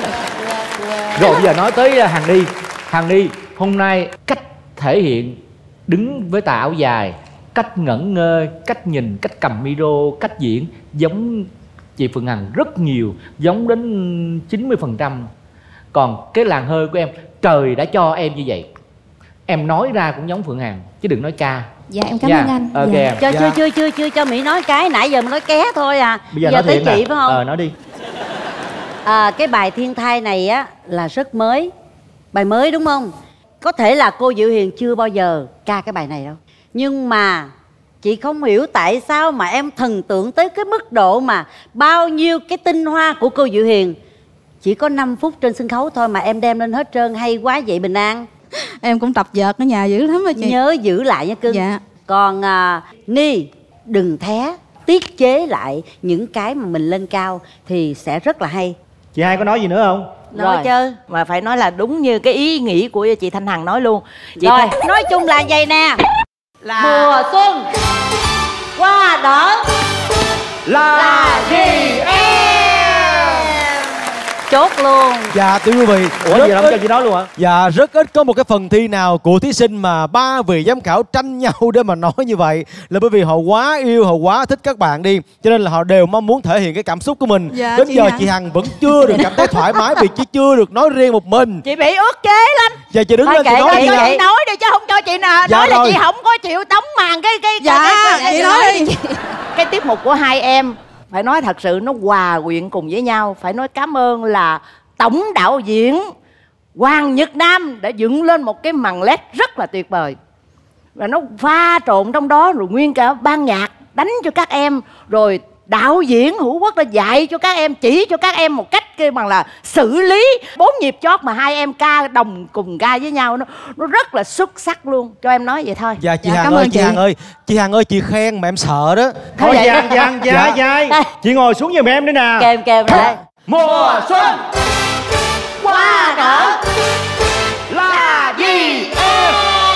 Rồi bây giờ nói tới Hàn Ni. Hàn Ni hôm nay cách thể hiện đứng với tà áo dài, cách ngẩn ngơ, cách nhìn, cách cầm micro, cách diễn giống chị Phương Hằng rất nhiều, giống đến 90%. Còn cái làn hơi của em, trời đã cho em như vậy, em nói ra cũng giống Phượng Hằng chứ đừng nói ca. Dạ em cảm ơn anh. Ok Dạ. em. Chưa cho Mỹ nói cái nãy giờ mình nói ké thôi à. Bây giờ nói tới thiệt nè. chị phải không? Nói đi. Cái bài Thiên Thai này á là rất mới. Bài mới đúng không? Có thể là cô Diệu Hiền chưa bao giờ ca cái bài này đâu. Nhưng mà chị không hiểu tại sao mà em thần tượng tới cái mức độ mà bao nhiêu cái tinh hoa của cô Diệu Hiền chỉ có 5 phút trên sân khấu thôi mà em đem lên hết trơn. Hay quá vậy Bình An. Em cũng tập vợt ở nhà dữ lắm á chị. Nhớ giữ lại nha cưng. Dạ. Còn Ni đừng thé, tiết chế lại những cái mà mình lên cao thì sẽ rất là hay. Chị hai có nói gì nữa không? Nói chứ mà phải nói là đúng như cái ý nghĩ của chị Thanh Hằng nói luôn. Chị Rồi, nói chung là vậy nè. là Mùa xuân hoa nở là gì em? chốt luôn. Dạ thưa quý vị, Ủa giờ không cho chị nói luôn hả? Dạ rất ít có một cái phần thi nào của thí sinh mà ba vị giám khảo tranh nhau để mà nói như vậy, là bởi vì họ quá yêu, họ quá thích các bạn đi, cho nên là họ đều mong muốn thể hiện cái cảm xúc của mình. Dạ, đến chị giờ Hằng. chị Hằng vẫn chưa được cảm thấy thoải mái vì chị chưa được nói riêng một mình. Chị bị ức chế lắm. Giờ chị đứng Thôi lên chị kệ nói chị đi. Cho vậy. chị nói đi chứ không cho chị nào Dạ nói là rồi. chị không có chịu tống màn Chị nói đi. cái tiết mục của hai em. Phải nói thật sự nó hòa quyện cùng với nhau. Phải nói cảm ơn là tổng đạo diễn Hoàng Nhật Nam đã dựng lên một cái màn led rất là tuyệt vời. Và nó pha trộn trong đó, rồi nguyên cả ban nhạc đánh cho các em, rồi đạo diễn Hữu Quốc đã dạy cho các em, chỉ cho các em một cách kêu bằng là xử lý 4 nhịp chót mà hai em ca đồng cùng ca với nhau, nó rất là xuất sắc luôn. Cho em nói vậy thôi. Dạ chị Dạ, Hằng cảm ơi, ơn chị chị. Hằng ơi, chị Hằng ơi, chị khen mà em sợ đó. Thôi vậy? Giang Dạ. chị ngồi xuống giùm em đi nè. Kèm lại. Mùa xuân Hoa nở là gì em?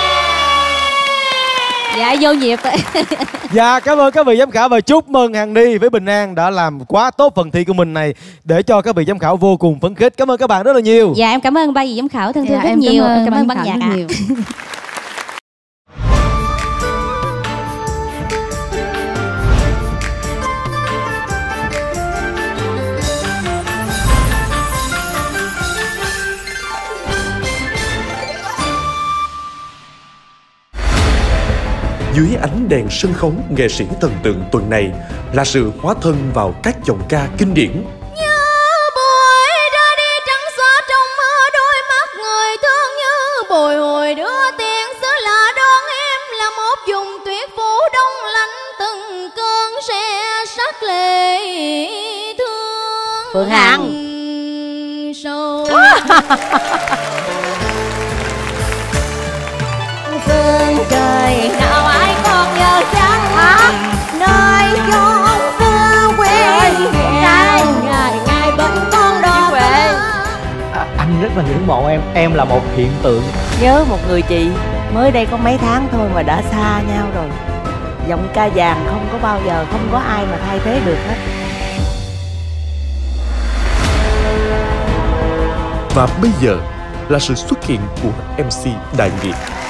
Dạ vô nhịp. Dạ cảm ơn các vị giám khảo và chúc mừng Hằng Ni với Bình An đã làm quá tốt phần thi của mình này để cho các vị giám khảo vô cùng phấn khích. Cảm ơn các bạn rất là nhiều. Dạ em cảm ơn ba vị giám khảo thân thương Dạ, rất em nhiều. Cảm ơn ban khảo nhạc rất ạ. nhiều. Dưới ánh đèn sân khấu, nghệ sĩ thần tượng tuần này là sự hóa thân vào các giọng ca kinh điển. Như buổi ra đi trắng xóa trong mưa, đôi mắt người thương như bồi hồi đưa tiền xứ lạ đón em là một vùng tuyết phủ đông lạnh, từng cơn xe sắc lệ thương. Phương Hằng. Sâu phương trời nào ai còn nhớ chăng nơi chốn xưa quê ngày ngày bên con đò về. Anh rất là ngưỡng mộ em là một hiện tượng. Nhớ một người chị mới đây có mấy tháng thôi mà đã xa nhau rồi. Giọng ca vàng không có bao giờ, không có ai mà thay thế được hết. Và bây giờ là sự xuất hiện của MC Đại Nghị.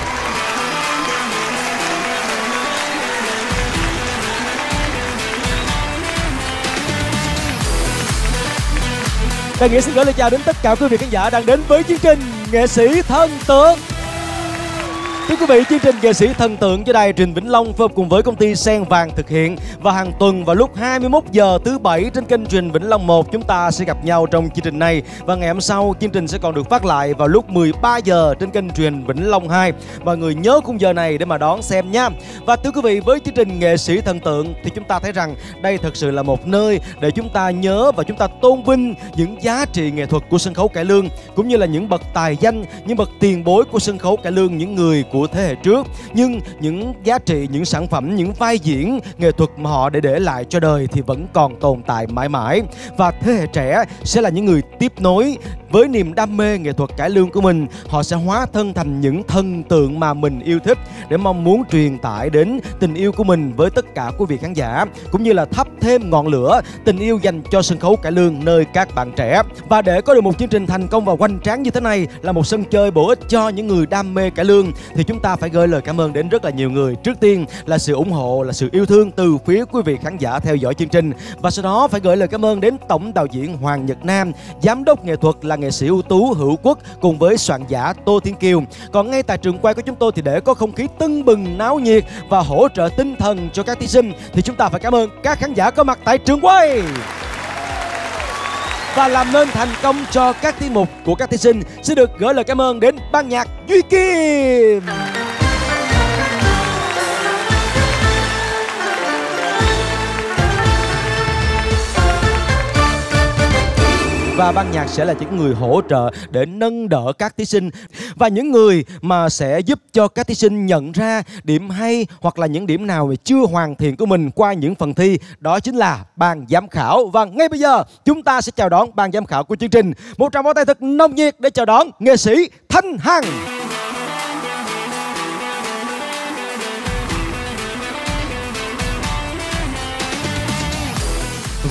Đại Nghĩa xin gửi lời chào đến tất cả quý vị khán giả đang đến với chương trình Nghệ sĩ Thần Tượng. Thưa quý vị, chương trình Nghệ sĩ Thần Tượng do Đài Truyền hình Vĩnh Long phối hợp cùng với công ty Sen Vàng thực hiện, và hàng tuần vào lúc 21 giờ thứ Bảy trên kênh truyền Vĩnh Long 1 chúng ta sẽ gặp nhau trong chương trình này, và ngày hôm sau chương trình sẽ còn được phát lại vào lúc 13 giờ trên kênh truyền Vĩnh Long 2. Mọi người nhớ khung giờ này để mà đón xem nha. Và thưa quý vị, với chương trình Nghệ sĩ Thần Tượng thì chúng ta thấy rằng đây thật sự là một nơi để chúng ta nhớ và chúng ta tôn vinh những giá trị nghệ thuật của sân khấu cải lương, cũng như là những bậc tài danh, những bậc tiền bối của sân khấu cải lương, những người của thế hệ trước, nhưng những giá trị, những sản phẩm, những vai diễn nghệ thuật mà họ để lại cho đời thì vẫn còn tồn tại mãi mãi. Và thế hệ trẻ sẽ là những người tiếp nối với niềm đam mê nghệ thuật cải lương của mình. Họ sẽ hóa thân thành những thần tượng mà mình yêu thích để mong muốn truyền tải đến tình yêu của mình với tất cả quý vị khán giả, cũng như là thắp thêm ngọn lửa tình yêu dành cho sân khấu cải lương nơi các bạn trẻ. Và để có được một chương trình thành công và hoành tráng như thế này, là một sân chơi bổ ích cho những người đam mê cải lương, thì chúng ta phải gửi lời cảm ơn đến rất là nhiều người. Trước tiên là sự ủng hộ, là sự yêu thương từ phía quý vị khán giả theo dõi chương trình, và sau đó phải gửi lời cảm ơn đến tổng đạo diễn Hoàng Nhật Nam, giám đốc nghệ thuật là nghệ sĩ ưu tú Hữu Quốc cùng với soạn giả Tô Thiên Kiều. Còn ngay tại trường quay của chúng tôi thì để có không khí tưng bừng náo nhiệt và hỗ trợ tinh thần cho các thí sinh thì chúng ta phải cảm ơn các khán giả có mặt tại trường quay. Và làm nên thành công cho các tiết mục của các thí sinh sẽ được gửi lời cảm ơn đến ban nhạc Duy Kim. Và ban nhạc sẽ là những người hỗ trợ để nâng đỡ các thí sinh, và những người mà sẽ giúp cho các thí sinh nhận ra điểm hay hoặc là những điểm nào mà chưa hoàn thiện của mình qua những phần thi, đó chính là ban giám khảo. Và ngay bây giờ chúng ta sẽ chào đón ban giám khảo của chương trình. Một tràng pháo tay thật nồng nhiệt để chào đón nghệ sĩ Thanh Hằng.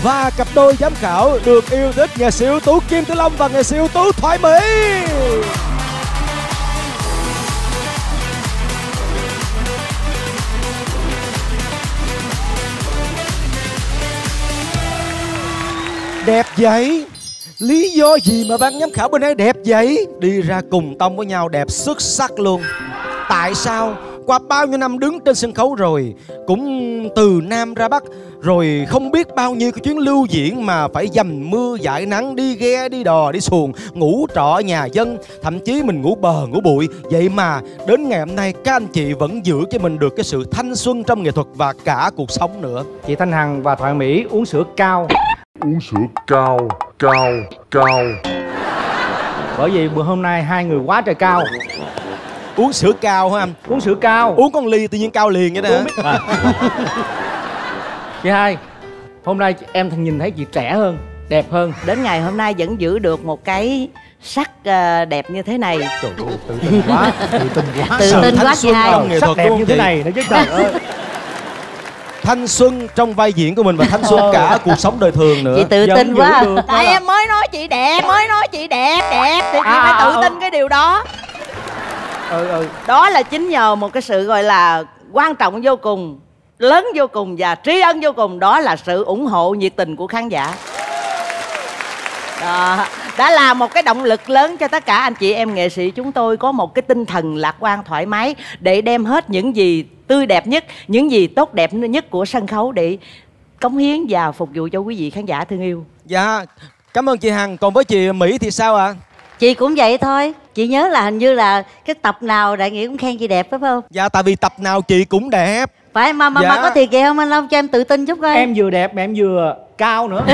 Và cặp đôi giám khảo được yêu thích, nghệ sĩ ưu tú Kim Tử Long và nghệ sĩ ưu tú Thoại Mỹ. Đẹp vậy? Lý do gì mà ban giám khảo bên ấy đẹp vậy? Đi ra cùng tông với nhau đẹp xuất sắc luôn. Tại sao? Qua bao nhiêu năm đứng trên sân khấu rồi, cũng từ Nam ra Bắc, rồi không biết bao nhiêu cái chuyến lưu diễn mà phải dầm mưa dãi nắng, đi ghe, đi đò, đi xuồng, ngủ trọ ở nhà dân, thậm chí mình ngủ bờ, ngủ bụi. Vậy mà đến ngày hôm nay các anh chị vẫn giữ cho mình được cái sự thanh xuân trong nghệ thuật và cả cuộc sống nữa. Chị Thanh Hằng và Thoại Mỹ uống sữa cao. Uống sữa cao. Bởi vì bữa hôm nay hai người quá trời cao. Uống sữa cao hả anh? Uống sữa cao. Uống con ly tự nhiên cao liền vậy đó hả? Chị Hai, hôm nay em nhìn thấy chị trẻ hơn, đẹp hơn. Đến ngày hôm nay vẫn giữ được một cái sắc đẹp như thế này. Trời ơi, tự tin quá. Tự tin quá. Tự tin quá chị Hai. Sắc đẹp như thế này nữa chứ trời ơi. Thanh xuân trong vai diễn của mình và thanh xuân cả cuộc sống đời thường nữa. Chị tự tin quá. Tại em mới nói chị đẹp, đẹp thì chị phải tự tin cái điều đó. Đó là chính nhờ một cái sự gọi là quan trọng vô cùng, lớn vô cùng và tri ân vô cùng. Đó là sự ủng hộ nhiệt tình của khán giả. Đó, đã là một cái động lực lớn cho tất cả anh chị em nghệ sĩ chúng tôi có một cái tinh thần lạc quan thoải mái để đem hết những gì tươi đẹp nhất, những gì tốt đẹp nhất của sân khấu để cống hiến và phục vụ cho quý vị khán giả thương yêu. Dạ, cảm ơn chị Hằng. Còn với chị Mỹ thì sao ạ? Chị cũng vậy thôi. Chị nhớ là hình như là cái tập nào Đại Nghĩa cũng khen chị đẹp phải không? Dạ, tại vì tập nào chị cũng đẹp. Phải mà có thiệt vậy không anh Long? Cho em tự tin chút coi. Em vừa đẹp mà em vừa cao nữa.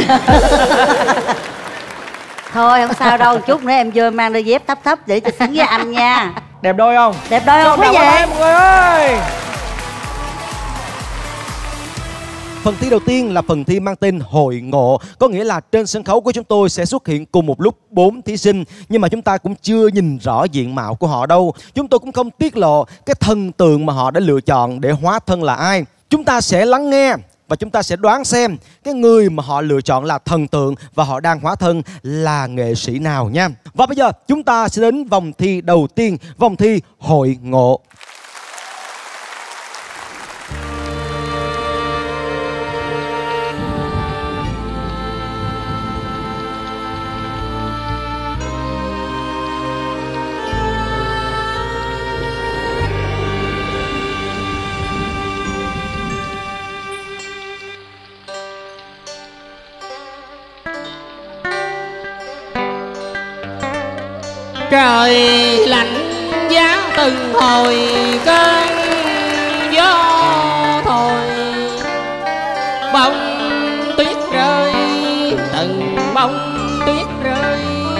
Thôi không sao đâu, chút nữa em vô mang đôi dép thấp để cho xứng với anh nha. Đẹp đôi không? Đẹp đôi không quý vị? Mọi người ơi. Phần thi đầu tiên là phần thi mang tên Hội Ngộ. Có nghĩa là trên sân khấu của chúng tôi sẽ xuất hiện cùng một lúc 4 thí sinh. Nhưng mà chúng ta cũng chưa nhìn rõ diện mạo của họ đâu. Chúng tôi cũng không tiết lộ cái thần tượng mà họ đã lựa chọn để hóa thân là ai. Chúng ta sẽ lắng nghe và chúng ta sẽ đoán xem cái người mà họ lựa chọn là thần tượng và họ đang hóa thân là nghệ sĩ nào nha. Và bây giờ chúng ta sẽ đến vòng thi đầu tiên, vòng thi Hội Ngộ. Trời lạnh giá từng hồi cơn gió thổi, bông tuyết rơi từng bông tuyết rơi.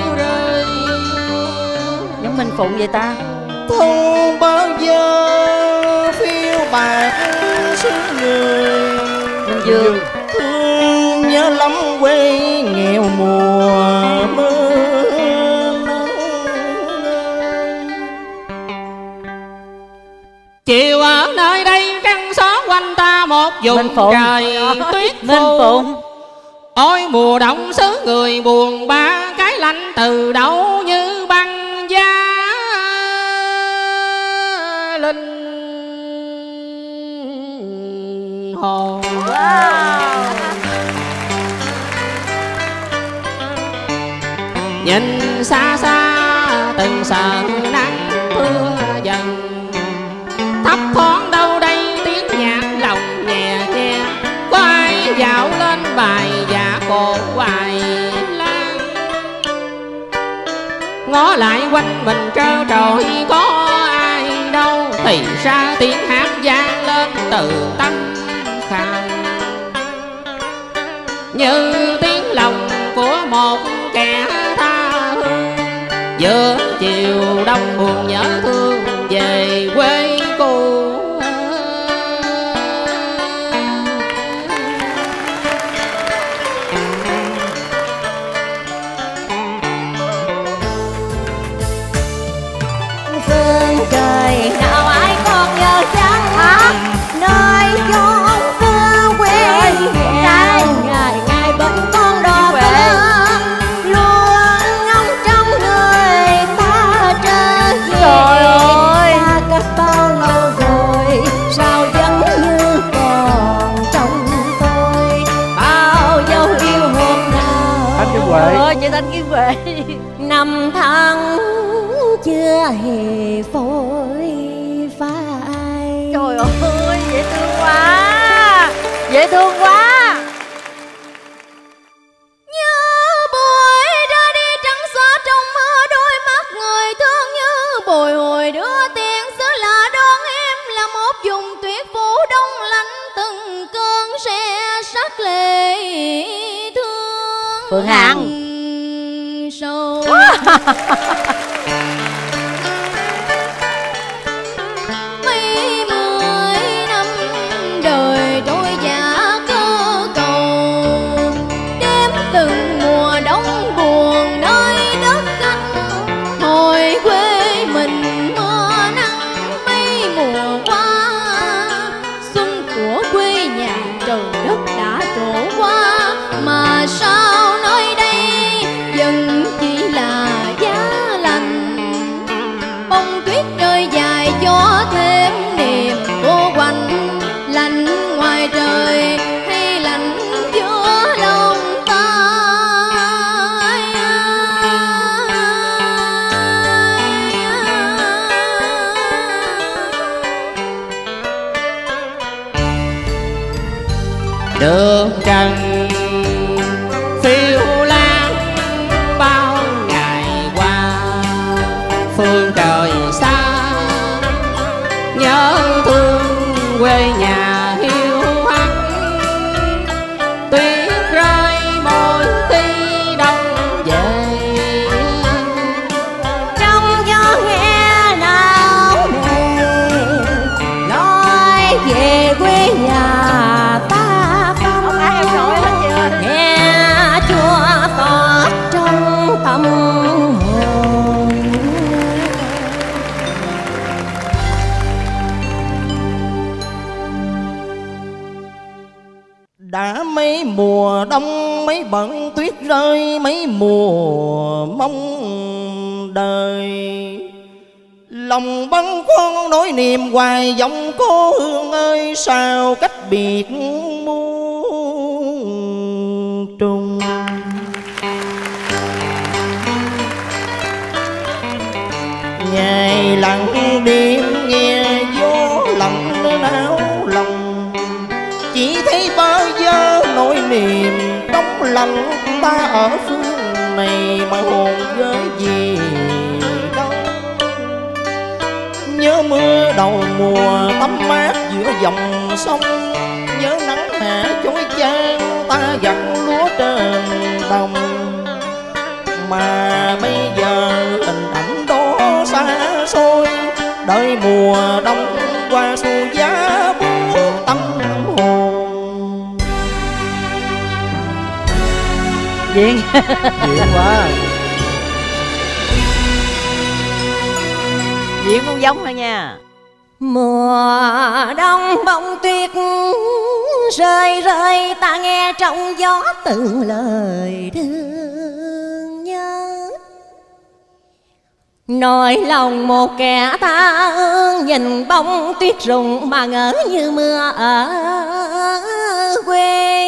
Giống Minh Phụng vậy ta. Thu bao giờ phiêu bạc xứ người, Minh Dương thương nhớ lắm quê nghèo mùa mưa. Chiều ở nơi đây trăng xóa quanh ta một vùng trời tuyết phủ. Ôi mùa đông xứ người buồn ba, cái lạnh từ đâu như băng giá linh hồn. Nhìn xa xa từng sợi nắng mưa dần, thấp thoáng đâu đây tiếng nhạc lòng nhẹ nhẹ. Có ai dạo lên bài dạ cổ hoài lan, ngó lại quanh mình trơ trọi có ai đâu. Thì ra tiếng hát vang lên từ tâm khang, như tiếng lòng của một kẻ tha hương. Giữa chiều đông buồn nhớ thương về quê cô. Phương trời nào ai còn nhớ chăng nơi chốn xưa quê trai ngày ngày bơ anh Kim Huệ. Năm tháng chưa hề phôi phai. Trời ơi, dễ thương quá, dễ thương quá. Như buổi ra đi trắng xóa trong mơ, đôi mắt người thương như bồi hồi đưa tiền xứ lạ đón em là một vùng tuyết phủ đông lạnh, từng cơn xe sắc lệ thương. Phượng Hằng sâu. Mấy mươi năm đời trôi giả cơ cầu, đêm từng mùa đông buồn nơi đất khách. Hồi quê mình mưa nắng mấy mùa qua, xuân của quê nhà trời đất đã trổ qua. Mà sao nơi đây dần chỉ là giá lạnh, bông tuyết rơi dài cho thêm niềm cô quạnh. Lạnh ngoài trời hay lạnh giữa lòng đường trần phiêu lãng bao ngày qua, phương trời xa nhớ thương quê nhà hiu hắt. Tuyết rơi mỗi khi đông về, trong gió nghe nao nề nói về quê nhà ta. Ông ai em nổi hết chưa? Nghe chua xót trong tâm hồn. Đã mấy mùa đông mấy bận tuyết rơi, mấy mùa mong đời. Lòng băn khoăn nỗi niềm hoài vọng cô hương ơi, sao cách biệt muôn trùng. Ngày lặng đêm nghe gió lạnh náo lòng, chỉ thấy bao giờ nỗi niềm trong lòng ta ở phương này mà hồn gửi gì đâu. Nhớ mưa đầu mùa tắm mát giữa dòng sông, nhớ nắng hạ chói chang ta gặt lúa trên đồng. Mà bây giờ hình ảnh đó xa xôi, đợi mùa đông qua xuôi giá buốt tâm hồn. Duyên Duyên quá. Duyên cũng giống thôi nha. mùa đông bông tuyết rơi rơi, ta nghe trong gió từng lời thương nhớ. Nỗi lòng một kẻ tha hương, nhìn bông tuyết rụng mà ngỡ như mưa ở quê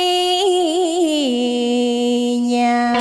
nhà.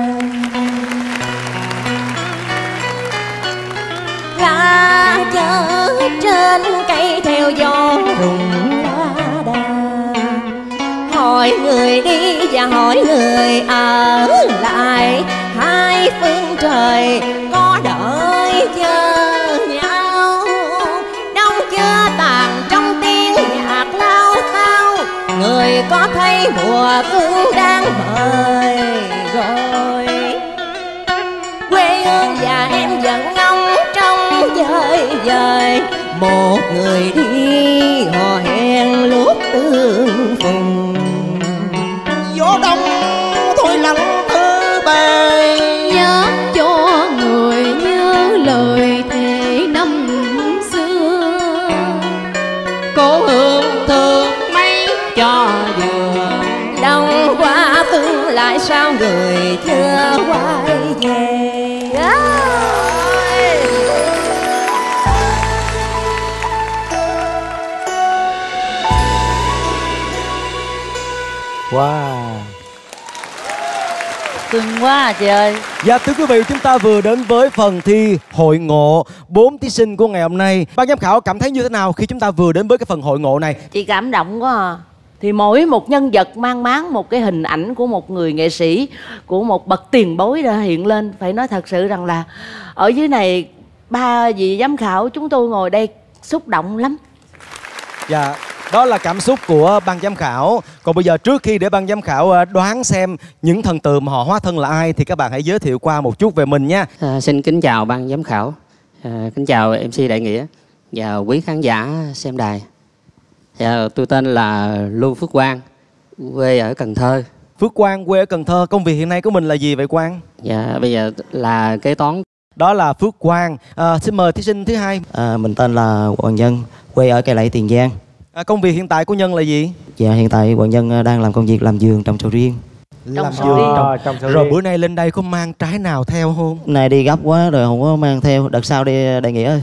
Lá chớ trên cây theo gió rụng lá đà, hỏi người đi và hỏi người ở lại, hai phương trời có đợi chờ nhau. Đông chưa tàn trong tiếng nhạc lao xao, người có thấy mùa phương đang mời gọi. Quê hương và em vẫn ngóng trong dời dời, một người đi hò hẹn lúc tương phùng. Gió đông thôi lặng thơ bài, nhớ cho người nhớ lời thề năm xưa. Cố hương thương mấy cho vừa, đông qua tương lại sao người chưa quay về. quá à, chị ơi. Dạ thưa quý vị, chúng ta vừa đến với phần thi hội ngộ 4 thí sinh của ngày hôm nay. Ban giám khảo cảm thấy như thế nào khi chúng ta vừa đến với cái phần hội ngộ này? Chị cảm động quá à. Thì mỗi một nhân vật mang máng một cái hình ảnh của một người nghệ sĩ, của một bậc tiền bối đã hiện lên. Phải nói thật sự rằng là ở dưới này 3 vị giám khảo chúng tôi ngồi đây xúc động lắm. Dạ, đó là cảm xúc của ban giám khảo. Còn bây giờ trước khi để ban giám khảo đoán xem những thần tượng mà họ hóa thân là ai thì các bạn hãy giới thiệu qua một chút về mình nha. Xin kính chào ban giám khảo, kính chào MC Đại Nghĩa và quý khán giả xem đài. Tôi tên là Lưu Phước Quang, quê ở Cần Thơ. Phước Quang quê ở Cần Thơ, công việc hiện nay của mình là gì vậy Quang? Dạ bây giờ là kế toán. Đó là Phước Quang. Xin mời thí sinh thứ hai. Mình tên là Hoàng Nhân, quê ở Cây Lậy, Tiền Giang. Công việc hiện tại của Nhân là gì? Dạ hiện tại Hoàng Nhân đang làm công việc làm vườn trồng sầu riêng. Làm vườn. Rồi bữa nay lên đây có mang trái nào theo không? Nay đi gấp quá rồi không có mang theo, đợt sau đi Đại Nghĩa ơi.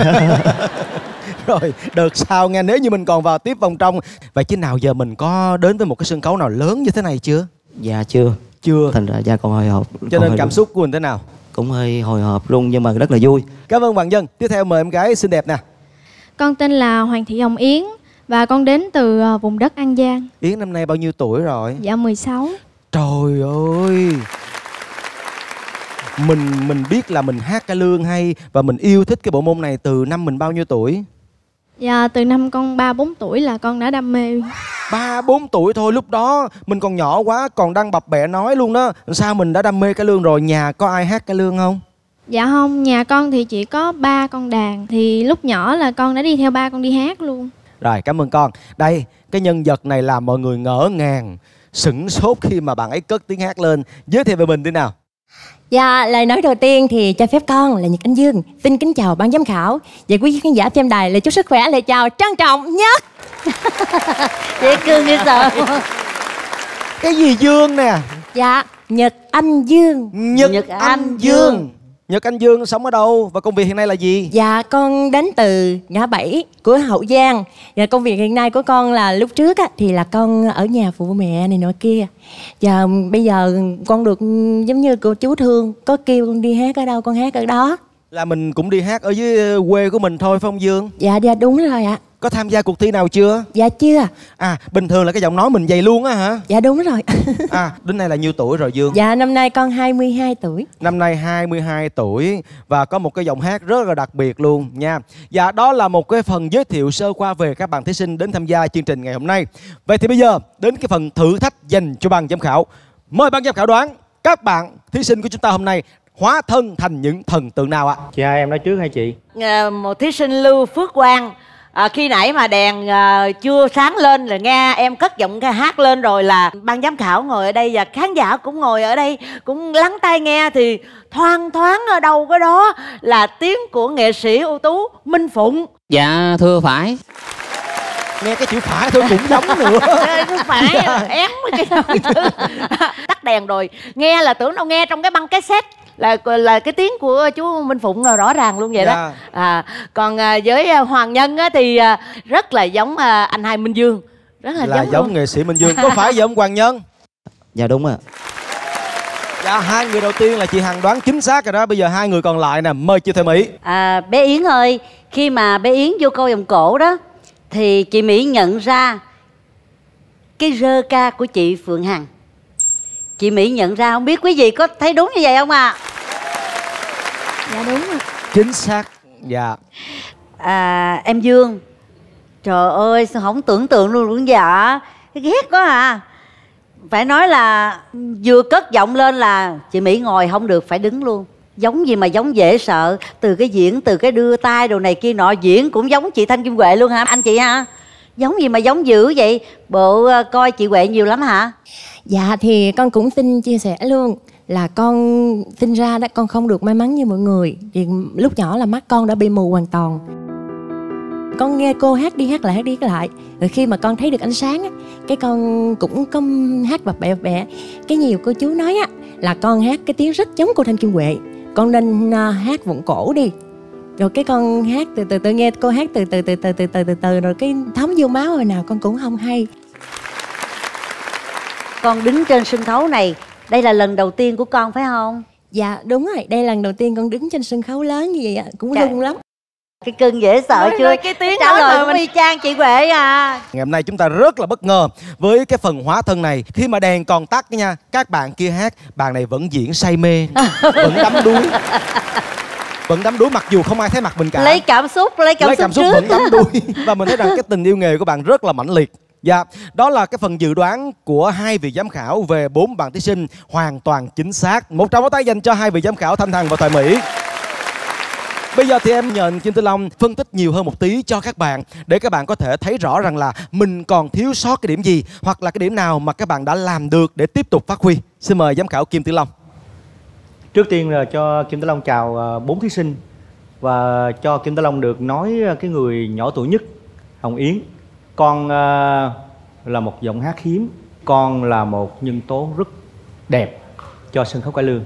Rồi đợt sau nghe, nếu như mình còn vào tiếp vòng trong. Vậy chứ nào giờ mình có đến với một cái sân khấu nào lớn như thế này chưa? Dạ chưa. Thành ra dạ còn hồi hộp. Cho nên cảm xúc của mình thế nào? Cũng hơi hồi hộp luôn nhưng mà rất là vui. Cảm ơn Hoàng Nhân. Tiếp theo mời em gái xinh đẹp nè. Con tên là Hoàng Thị Hồng Yến và con đến từ vùng đất An Giang. Yến năm nay bao nhiêu tuổi rồi? Dạ 16. Trời ơi, mình biết là mình hát cải lương hay và mình yêu thích cái bộ môn này từ năm mình bao nhiêu tuổi? Dạ từ năm con 3-4 tuổi là con đã đam mê. 3-4 tuổi thôi, lúc đó mình còn nhỏ quá, còn đang bập bẹ nói luôn đó. Sao mình đã đam mê cải lương rồi? Nhà có ai hát cải lương không? Dạ không, nhà con thì chỉ có 3 con đàn. Thì lúc nhỏ là con đã đi theo ba con đi hát luôn. Rồi, cảm ơn con. Đây, cái nhân vật này làm mọi người ngỡ ngàng, sửng sốt khi mà bạn ấy cất tiếng hát lên. Giới thiệu về mình thế nào? Dạ, lời nói đầu tiên thì cho phép con là Nhật Anh Dương xin kính chào ban giám khảo và quý khán giả xem đài, lời chúc sức khỏe, lời chào trân trọng nhất. Dễ thương như sợ. Cái gì Dương nè? Dạ, Nhật Anh Dương. Nhật Anh Dương. Nhật Anh Dương sống ở đâu và công việc hiện nay là gì? Dạ con đến từ ngã bảy của Hậu Giang. Và công việc hiện nay của con là lúc trước á, thì là con ở nhà phụ mẹ này nọ kia. Và bây giờ con được giống như cô chú Thương có kêu con đi hát ở đâu con hát ở đó. Là mình cũng đi hát ở dưới quê của mình thôi phải không Dương? Dạ đúng rồi ạ. Có tham gia cuộc thi nào chưa? Dạ chưa. À bình thường là cái giọng nói mình vậy luôn á hả? Dạ đúng rồi. Đến nay là nhiêu tuổi rồi Dương? Dạ năm nay con 22 tuổi. Năm nay 22 tuổi và có một cái giọng hát rất là đặc biệt luôn nha. Và đó là một cái phần giới thiệu sơ qua về các bạn thí sinh đến tham gia chương trình ngày hôm nay. Vậy thì bây giờ đến cái phần thử thách dành cho ban giám khảo. Mời ban giám khảo đoán các bạn thí sinh của chúng ta hôm nay hóa thân thành những thần tượng nào ạ? Chị hai em nói trước hay chị? Một thí sinh Lưu Phước Quang. Khi nãy mà đèn chưa sáng lên là nghe em cất giọng ca hát lên rồi là ban giám khảo ngồi ở đây và khán giả cũng ngồi ở đây cũng lắng tai nghe thì thoang thoáng ở đâu cái đó là tiếng của nghệ sĩ ưu tú Minh Phụng. Dạ thưa phải. Nghe cái chữ phải thôi cũng giống nữa. Không phải ém cái tắt đèn rồi nghe là tưởng đâu nghe trong cái băng cassette là cái tiếng của chú Minh Phụng là rõ ràng luôn vậy đó. Còn với Hoàng Nhân á, thì rất là giống anh hai Minh Dương, rất là giống nghệ sĩ Minh Dương. Có phải vậy ông Hoàng Nhân? Dạ đúng ạ. Dạ hai người đầu tiên là chị Hằng đoán chính xác rồi đó. Bây giờ hai người còn lại nè, mời chị Thùy Mỹ. Bé Yến ơi, khi mà bé Yến vô câu vòng cổ đó thì chị Mỹ nhận ra cái rơ ca của chị Phượng Hằng. Chị Mỹ nhận ra, không biết quý vị có thấy đúng như vậy không ạ? Dạ đúng ạ. Chính xác. Dạ. Em Dương, trời ơi sao không tưởng tượng luôn dạ. Ghét quá à. Phải nói là vừa cất giọng lên là chị Mỹ ngồi không được, phải đứng luôn. Giống gì mà giống dễ sợ. Từ cái diễn, từ cái đưa tay đồ này kia nọ, diễn cũng giống chị Thanh Kim Huệ luôn hả anh chị ha? Giống gì mà giống dữ vậy? Bộ coi chị Huệ nhiều lắm hả? Dạ thì con cũng xin chia sẻ luôn là con sinh ra đó con không được may mắn như mọi người. Vì lúc nhỏ là mắt con đã bị mù hoàn toàn. Con nghe cô hát đi hát lại. Rồi khi mà con thấy được ánh sáng á, cái con cũng có hát bập bẹ. Cái nhiều cô chú nói á là con hát cái tiếng rất giống cô Thanh Kim Huệ. Con nên hát vọng cổ đi. Rồi cái con hát từ từ nghe cô hát từ rồi cái thấm vô máu hồi nào con cũng không hay. Con đứng trên sân khấu này Đây là lần đầu tiên của con phải không? Dạ đúng rồi, đây là lần đầu tiên con đứng trên sân khấu lớn như vậy ạ, cũng run lắm. Cái cưng dễ sợ chưa? Cái tiếng trả lời mình y chang chị Huệ à. Ngày hôm nay chúng ta rất là bất ngờ với cái phần hóa thân này. Khi mà đèn còn tắt nha, các bạn kia hát, bạn này vẫn diễn say mê, vẫn đắm đuối. Vẫn đắm đuối mặc dù không ai thấy mặt mình cả. Lấy cảm xúc trước. Vẫn đắm đuối. Và mình thấy rằng cái tình yêu nghề của bạn rất là mãnh liệt. Dạ, đó là cái phần dự đoán của hai vị giám khảo về 4 bạn thí sinh hoàn toàn chính xác. Một tràng pháo tay dành cho hai vị giám khảo Thanh Hằng và Thoại Mỹ. Bây giờ thì em nhờ Kim Tử Long phân tích nhiều hơn một tí cho các bạn để các bạn có thể thấy rõ rằng là mình còn thiếu sót cái điểm gì hoặc là cái điểm nào mà các bạn đã làm được để tiếp tục phát huy. Xin mời giám khảo Kim Tử Long. Trước tiên là cho Kim Tử Long chào 4 thí sinh và cho Kim Tử Long được nói cái người nhỏ tuổi nhất, Hồng Yến. Con là một giọng hát hiếm, con là một nhân tố rất đẹp cho sân khấu cải lương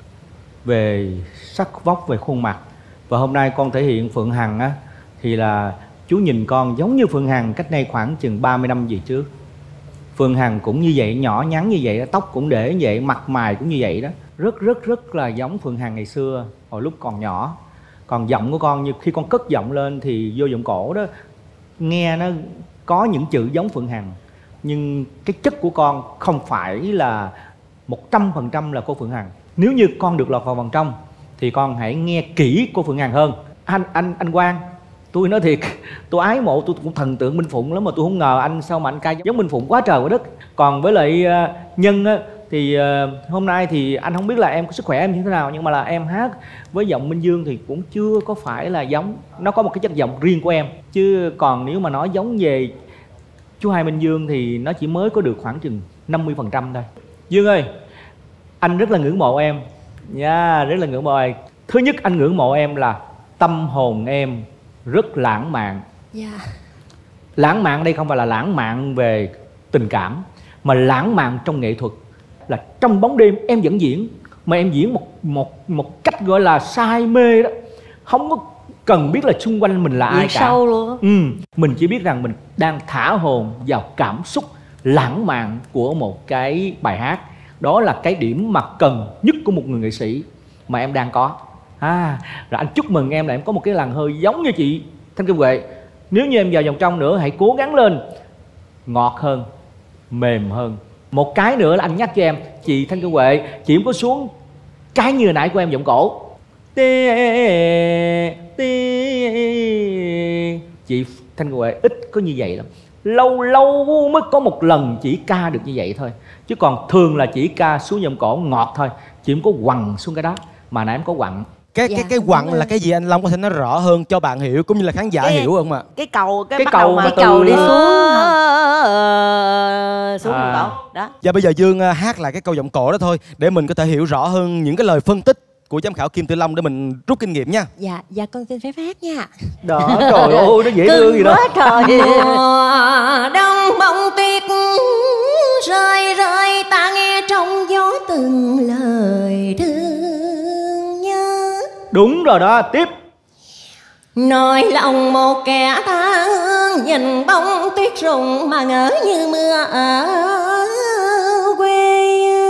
về sắc vóc, về khuôn mặt. Và hôm nay con thể hiện Phượng Hằng á, thì là chú nhìn con giống như Phượng Hằng cách đây khoảng chừng 30 năm về trước. Phượng Hằng cũng như vậy, nhỏ nhắn như vậy, tóc cũng để như vậy, mặt mày cũng như vậy đó. Rất là giống Phượng Hằng ngày xưa, hồi lúc còn nhỏ. Còn giọng của con, như khi con cất giọng lên thì vô giọng cổ đó, nghe nó có những chữ giống Phượng Hằng. Nhưng cái chất của con không phải là 100% là cô Phượng Hằng. Nếu như con được lọt vào vòng trong thì con hãy nghe kỹ cô Phượng Hằng hơn. Anh Quang, tôi nói thiệt, tôi ái mộ, tôi cũng thần tượng Minh Phụng lắm mà tôi không ngờ anh sao mà anh ca giống Minh Phụng quá trời quá đất. Còn với lại Nhân á, thì hôm nay thì anh không biết là em có sức khỏe em như thế nào, nhưng mà là em hát với giọng Minh Dương thì cũng chưa có phải là giống. Nó có một cái chất giọng riêng của em. Chứ còn nếu mà nói giống về chú Hai Minh Dương thì nó chỉ mới có được khoảng chừng 50% thôi. Dương ơi, anh rất là ngưỡng mộ em nha, rất là ngưỡng mộ em. Thứ nhất anh ngưỡng mộ em là tâm hồn em rất lãng mạn. Lãng mạn đây không phải là lãng mạn về tình cảm, mà lãng mạn trong nghệ thuật. Là trong bóng đêm em vẫn diễn, mà em diễn một cách gọi là say mê đó. Không có cần biết là xung quanh mình là ai cả. Sâu luôn. Mình chỉ biết rằng mình đang thả hồn vào cảm xúc lãng mạn của một cái bài hát. Đó là cái điểm mà cần nhất của một người nghệ sĩ mà em đang có. Rồi anh chúc mừng em là em có một cái làn hơi giống như chị Thanh Kim Huệ. Nếu như em vào vòng trong nữa hãy cố gắng lên, ngọt hơn, mềm hơn. Một cái nữa là anh nhắc cho em, chị Thanh Kim Huệ, chị không có xuống cái như nãy của em giọng cổ. Chị Thanh Kim Huệ ít có như vậy lắm. Lâu lâu mới có một lần chỉ ca được như vậy thôi. Chứ còn thường là chỉ ca xuống giọng cổ ngọt thôi. Chị không có quằn xuống cái đó. Mà nãy em có quặn. Cái quặn là cái gì anh Long có thể nói rõ hơn cho bạn hiểu cũng như là khán giả hiểu không ạ? Cái cầu đi xuống xuống cổ đó. Và bây giờ Dương hát lại cái câu giọng cổ đó thôi để mình có thể hiểu rõ hơn những cái lời phân tích của giám khảo Kim Tử Long để mình rút kinh nghiệm nha. Dạ con xin phép hát nha. Đó, trời ơi, nó dễ thương gì đó. Trời đông bông tuyết rơi rơi, ta nghe trong gió từng lời thương nhớ. Đúng rồi đó, tiếp. Nói lòng một kẻ tha hương, nhìn bông tuyết rụng mà ngỡ như mưa ở quê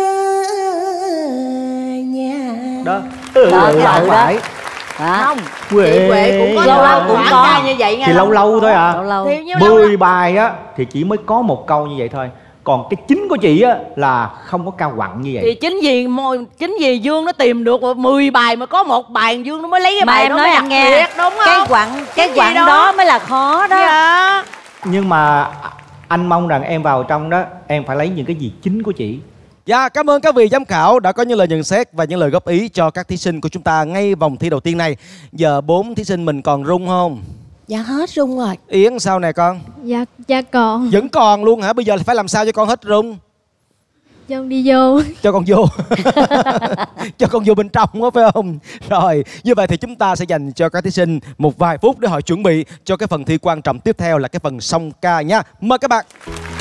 nhà. Đó, phải. Không, Huệ. chị Huệ cũng có lâu cũng có ca như vậy nghe. Thì lâu thôi à. Lâu. 10 bài á thì chỉ mới có một câu như vậy thôi. Còn cái chính của chị á là không có cao quặn như vậy. Thì chính vì Dương nó tìm được 10 bài mà có một bài Dương nó mới lấy cái mà bài em đó nói mới anh nghe thiệt, đúng không? Cái quặn đó mới là khó đó. Dạ. Nhưng mà anh mong rằng em vào trong đó em phải lấy những cái gì chính của chị. Dạ, cảm ơn các vị giám khảo đã có những lời nhận xét và những lời góp ý cho các thí sinh của chúng ta ngay vòng thi đầu tiên này. Giờ 4 thí sinh mình còn rung không? Dạ hết rung rồi. Yến sao nè con? Dạ còn. Vẫn còn luôn hả? Bây giờ phải làm sao cho con hết rung? Cho con đi vô. Cho con vô. Cho con vô bên trong đó phải không? Rồi, như vậy thì chúng ta sẽ dành cho các thí sinh một vài phút để họ chuẩn bị cho cái phần thi quan trọng tiếp theo là cái phần song ca nha. Mời các bạn.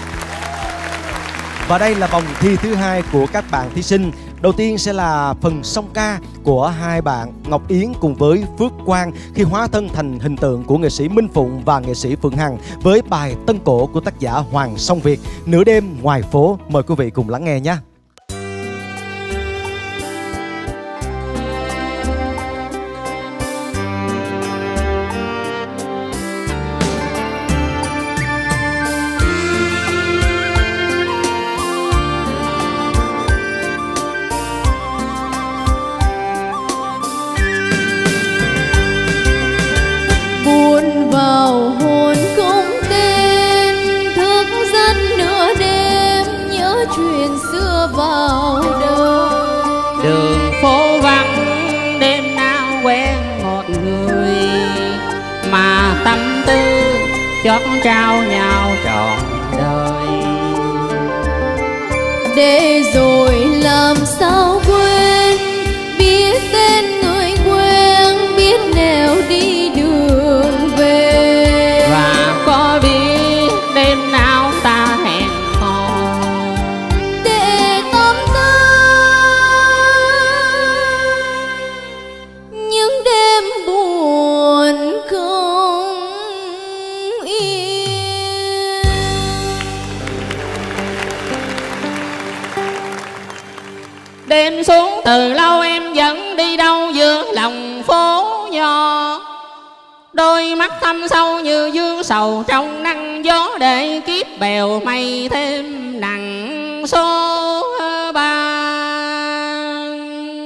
Và đây là vòng thi thứ 2 của các bạn thí sinh. Đầu tiên sẽ là phần song ca của hai bạn Ngọc Yến cùng với Phước Quang khi hóa thân thành hình tượng của nghệ sĩ Minh Phụng và nghệ sĩ Phượng Hằng với bài Tân Cổ của tác giả Hoàng Song Việt, Nửa đêm ngoài phố. Mời quý vị cùng lắng nghe nhé. đêm nào quen một người, mà tâm tư chót trao nhau trọn đời. Để rồi làm sao quên, biết tên người quen, biết nẻo đi đường về. Và có biết đêm nào ta hẹn hò, để tâm tư những đêm buồn không yên. đêm xuống từ lâu em vẫn đi đâu giữa lòng phố nhỏ. Đôi mắt thâm sâu như dương sầu trong nắng gió, để kiếp bèo mây thêm nặng số ban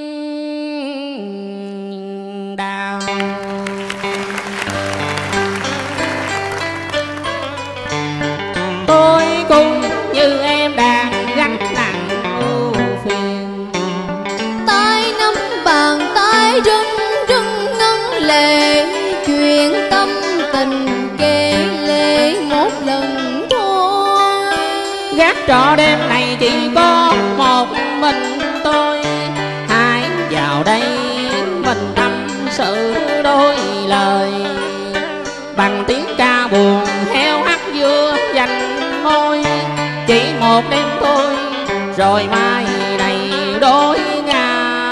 đào. Tôi cũng như em đang gánh nặng ưu phiền, tay nắm bàn tay rưng rưng ngân lệ, chuyện tâm tình kể lệ một lần thôi. gác trọ đêm này chỉ có một mình tôi, hãy vào đây mình tâm sự đôi lời, bằng tiếng ca buồn heo hắt giữa dành môi. Chỉ một đêm thôi rồi mai này đôi ngả.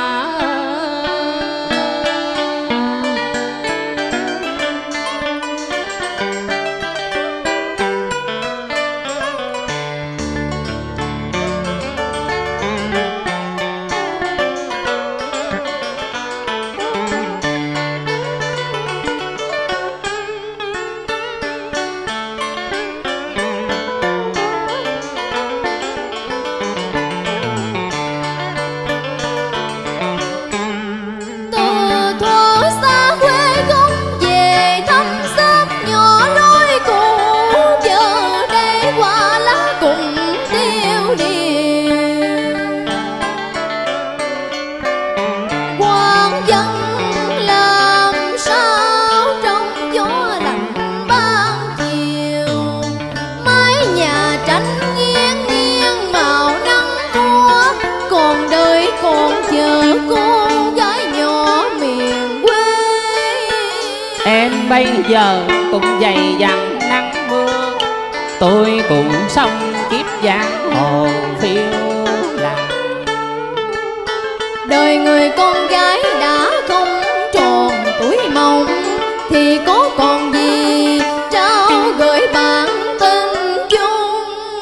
Bây giờ cũng dày dặn nắng mưa, tôi cũng sống kiếp giang hồ phiêu lạc. Đời người con gái đã không tròn tuổi mộng, thì có còn gì trao gửi bạn tình chung.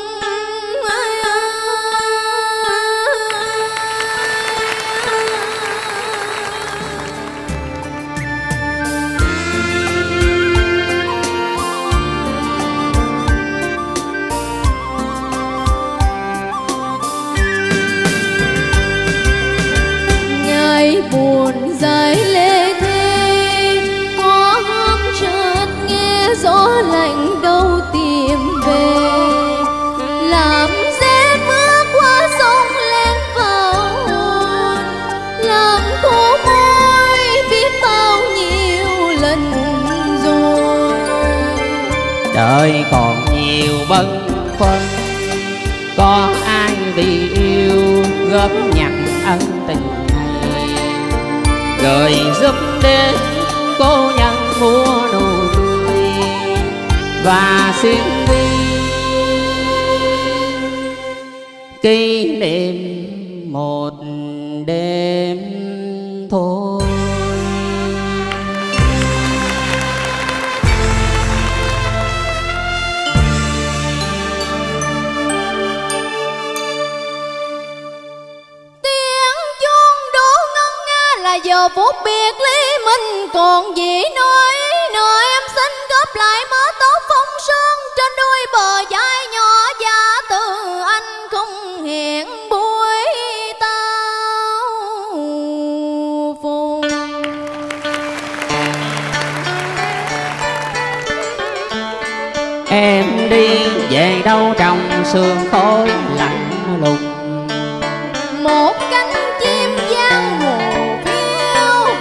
Buồn dài lê thê, có hôm chợt nghe gió lạnh đâu tìm về, làm rét bước qua sông lên vào hồn, làm khô môi biết bao nhiêu lần rồi. Đời còn nhiều bâng khuâng, có ai vì yêu góp nhặt ân tình rồi giúp đến cô nhân mua nụ cười và xin đi kỷ niệm một đêm thôi. Giờ phút biệt ly mình còn gì nói, nơi em xin góp lại mớ tóc phong sơn trên đôi bờ vai nhỏ, và từ anh không hẹn buổi tao phùng. Em đi về đâu trong sương khói lạnh lùng, một cánh chim giang hồ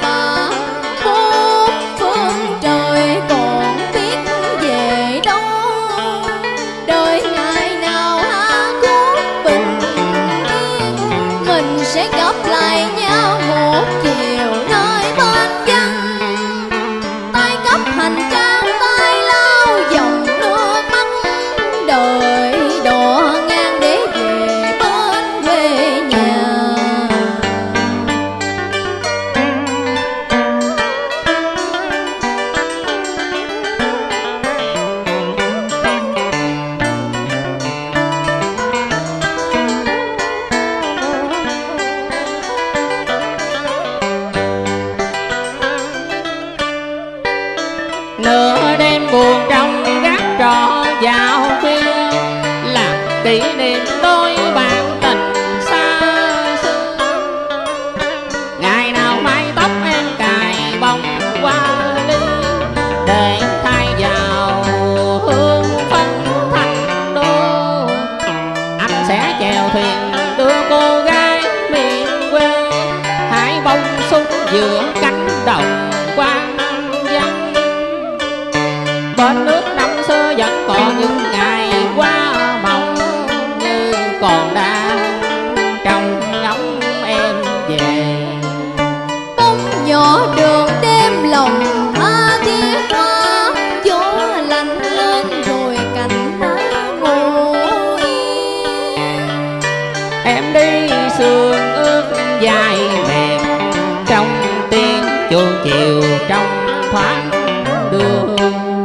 kỷ niệm đôi bạn tình xa xưa. Ngày nào mái tóc em cài bông qua đi, để thay vào hương phấn thành đô. Anh sẽ chèo thuyền đưa cô gái miền quê, hái bông súng giữa cánh đồng quang vắng. Bên nước năm xưa vẫn còn những ngày qua mộng, như còn đang trong ngóng em về. Bóng nhỏ đường đêm lòng tha thiết hoa, gió lạnh lên rồi cành lá ngủ yên. Em đi sương ướt dài mềm, trong tiếng chuông chiều trong thoáng đường.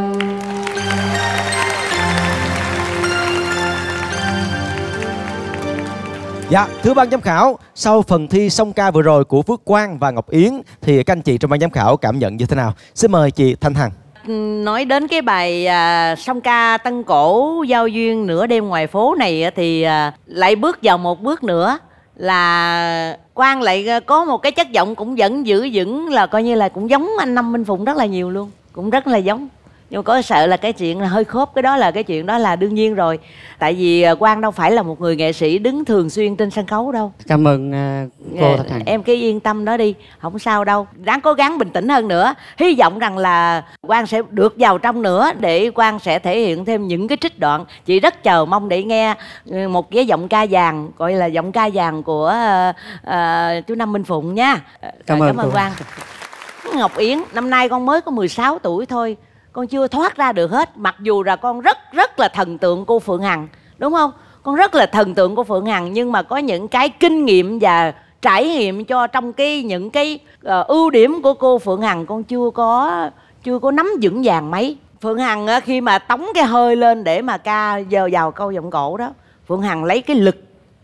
Dạ, thưa ban giám khảo, sau phần thi song ca vừa rồi của Phước Quang và Ngọc Yến thì các anh chị trong ban giám khảo cảm nhận như thế nào? Xin mời chị Thanh Hằng. Nói đến cái bài song ca Tân Cổ Giao Duyên Nửa Đêm Ngoài Phố này thì lại bước vào một bước nữa là Quang lại có một cái chất giọng cũng vẫn giữ vững, là coi như là cũng giống anh Năm Minh Phụng rất là nhiều luôn, cũng rất là giống. Nhưng mà có sợ là cái chuyện là hơi khớp, cái đó là cái chuyện đó là đương nhiên rồi. Tại vì Quang đâu phải là một người nghệ sĩ đứng thường xuyên trên sân khấu đâu. Cảm ơn cô Thanh Hằng. Em cứ yên tâm đó đi, không sao đâu. Ráng cố gắng bình tĩnh hơn nữa. Hy vọng rằng là Quang sẽ được vào trong nữa để Quang sẽ thể hiện thêm những cái trích đoạn. Chị rất chờ mong để nghe một cái giọng ca vàng, gọi là giọng ca vàng của chú Năm Minh Phụng nha. Cảm ơn Quang. Ngọc Yến, năm nay con mới có 16 tuổi thôi, con chưa thoát ra được hết. Mặc dù là con rất là thần tượng cô Phượng Hằng, đúng không? Con rất là thần tượng cô Phượng Hằng, nhưng mà có những cái kinh nghiệm và trải nghiệm cho trong những cái ưu điểm của cô Phượng Hằng con chưa có nắm vững vàng mấy. Phượng Hằng khi mà tống cái hơi lên để mà ca vào câu giọng cổ đó, Phượng Hằng lấy cái lực.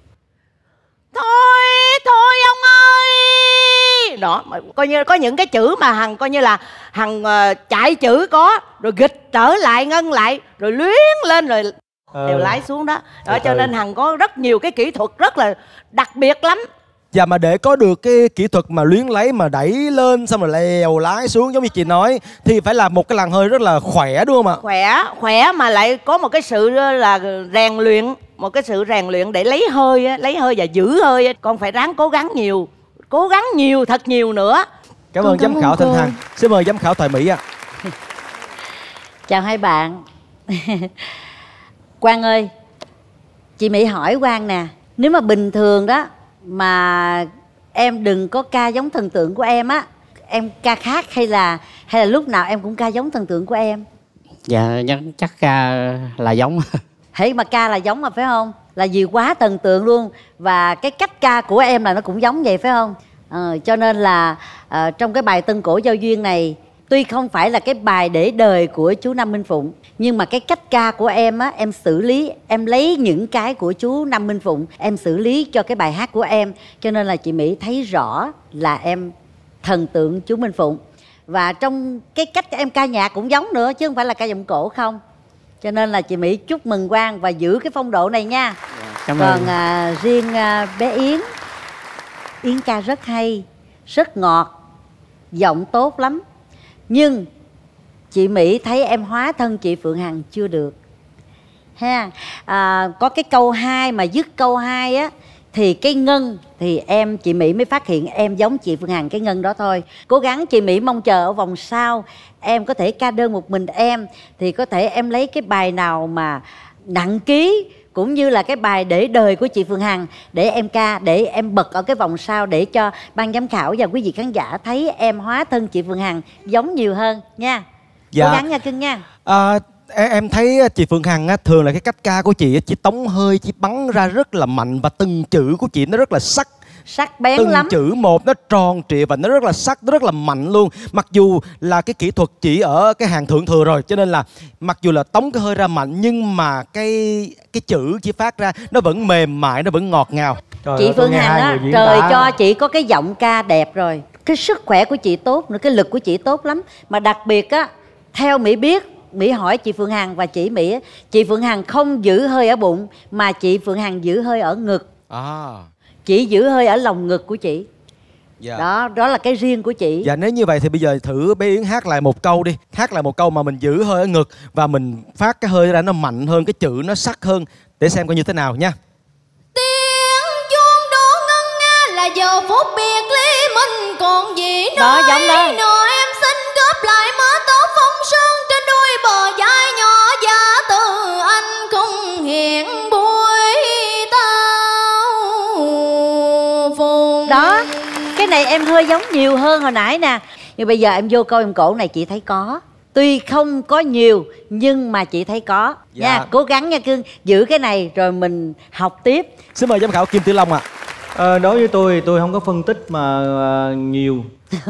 Thôi ông ơi. Đó, coi như có những cái chữ mà Hằng coi như là Hằng chạy chữ có, rồi gịch trở lại, ngân lại, rồi luyến lên rồi đều lái xuống đó. Đó cho nên Hằng có rất nhiều cái kỹ thuật rất là đặc biệt lắm. Và mà để có được cái kỹ thuật mà luyến lấy mà đẩy lên xong rồi lèo lái xuống giống như chị nói thì phải là một cái làn hơi rất là khỏe, đúng không ạ? Khỏe mà lại có một cái sự là rèn luyện, một cái sự rèn luyện để lấy hơi và giữ hơi. Con phải ráng cố gắng nhiều, thật nhiều nữa. Cảm ơn giám khảo Thanh Hằng. Xin mời giám khảo Thoại Mỹ ạ. Chào hai bạn. Quang ơi, chị Mỹ hỏi Quang nè, nếu mà bình thường đó mà em đừng có ca giống thần tượng của em á, em ca khác hay là lúc nào em cũng ca giống thần tượng của em? Dạ chắc ca là giống. Hãy mà ca là giống mà phải không? Là vì quá thần tượng luôn. Và cái cách ca của em là nó cũng giống vậy phải không? Cho nên là trong cái bài Tân Cổ Giao Duyên này, tuy không phải là cái bài để đời của chú Năm Minh Phụng, nhưng mà cái cách ca của em á, em xử lý, em lấy những cái của chú Năm Minh Phụng, em xử lý cho cái bài hát của em. Cho nên là chị Mỹ thấy rõ là em thần tượng chú Minh Phụng. Và trong cái cách em ca nhạc cũng giống nữa, chứ không phải là ca giọng cổ không. Cho nên là chị Mỹ chúc mừng Quang và giữ cái phong độ này nha. Cảm Còn ơn. riêng bé Yến ca rất hay, rất ngọt, giọng tốt lắm. Nhưng chị Mỹ thấy em hóa thân chị Phượng Hằng chưa được ha. Có cái câu 2 mà dứt câu 2 á, thì cái ngân thì chị Mỹ mới phát hiện em giống chị Phương Hằng cái ngân đó thôi. Cố gắng chị Mỹ mong chờ ở vòng sau em có thể ca đơn một mình em, thì có thể em lấy cái bài nào mà nặng ký cũng như là cái bài để đời của chị Phương Hằng để em ca, để em bật ở cái vòng sau để cho ban giám khảo và quý vị khán giả thấy em hóa thân chị Phương Hằng giống nhiều hơn nha. Dạ. Cố gắng nha cưng nha. Em thấy chị Phượng Hằng á, thường là cái cách ca của chị tống hơi, chị bắn ra rất là mạnh và từng chữ của chị nó rất là sắc bén từng lắm. Chữ một nó tròn trịa và nó rất là sắc, nó rất là mạnh luôn. Mặc dù là cái kỹ thuật chỉ ở cái hàng thượng thừa rồi, cho nên là mặc dù là tống cái hơi ra mạnh nhưng mà cái chữ chỉ phát ra nó vẫn mềm mại, nó vẫn ngọt ngào. Chị Phương Hằng á, trời cho chị có cái giọng ca đẹp rồi, cái sức khỏe của chị tốt nữa, cái lực của chị tốt lắm. Mà đặc biệt á, theo Mỹ biết Mỹ hỏi chị Phượng Hằng và chị Mỹ, chị Phượng Hằng không giữ hơi ở bụng mà chị Phượng Hằng giữ hơi ở ngực. Chị giữ hơi ở lồng ngực của chị. Đó là cái riêng của chị. Dạ, nếu như vậy thì bây giờ thử bé Yến hát lại một câu đi. Hát lại một câu mà mình giữ hơi ở ngực và mình phát cái hơi ra nó mạnh hơn, cái chữ nó sắc hơn, để xem coi như thế nào nha. Tiếng chuông đổ ngân nga là giờ phút biệt ly, mình còn gì nói. Đó, giống đó. Nội em xin góp lại mớ tóc phong sơn trên đôi bờ vai nhỏ, giả từ anh không hẹn buổi tao phùng. Đó, cái này em hơi giống nhiều hơn hồi nãy nè. Nhưng bây giờ em vô câu em cổ này chị thấy có. Tuy không có nhiều nhưng mà chị thấy có. Nha, cố gắng nha cưng. Giữ cái này rồi mình học tiếp. Xin mời giám khảo Kim Tử Long ạ. Đối với tôi không có phân tích mà nhiều.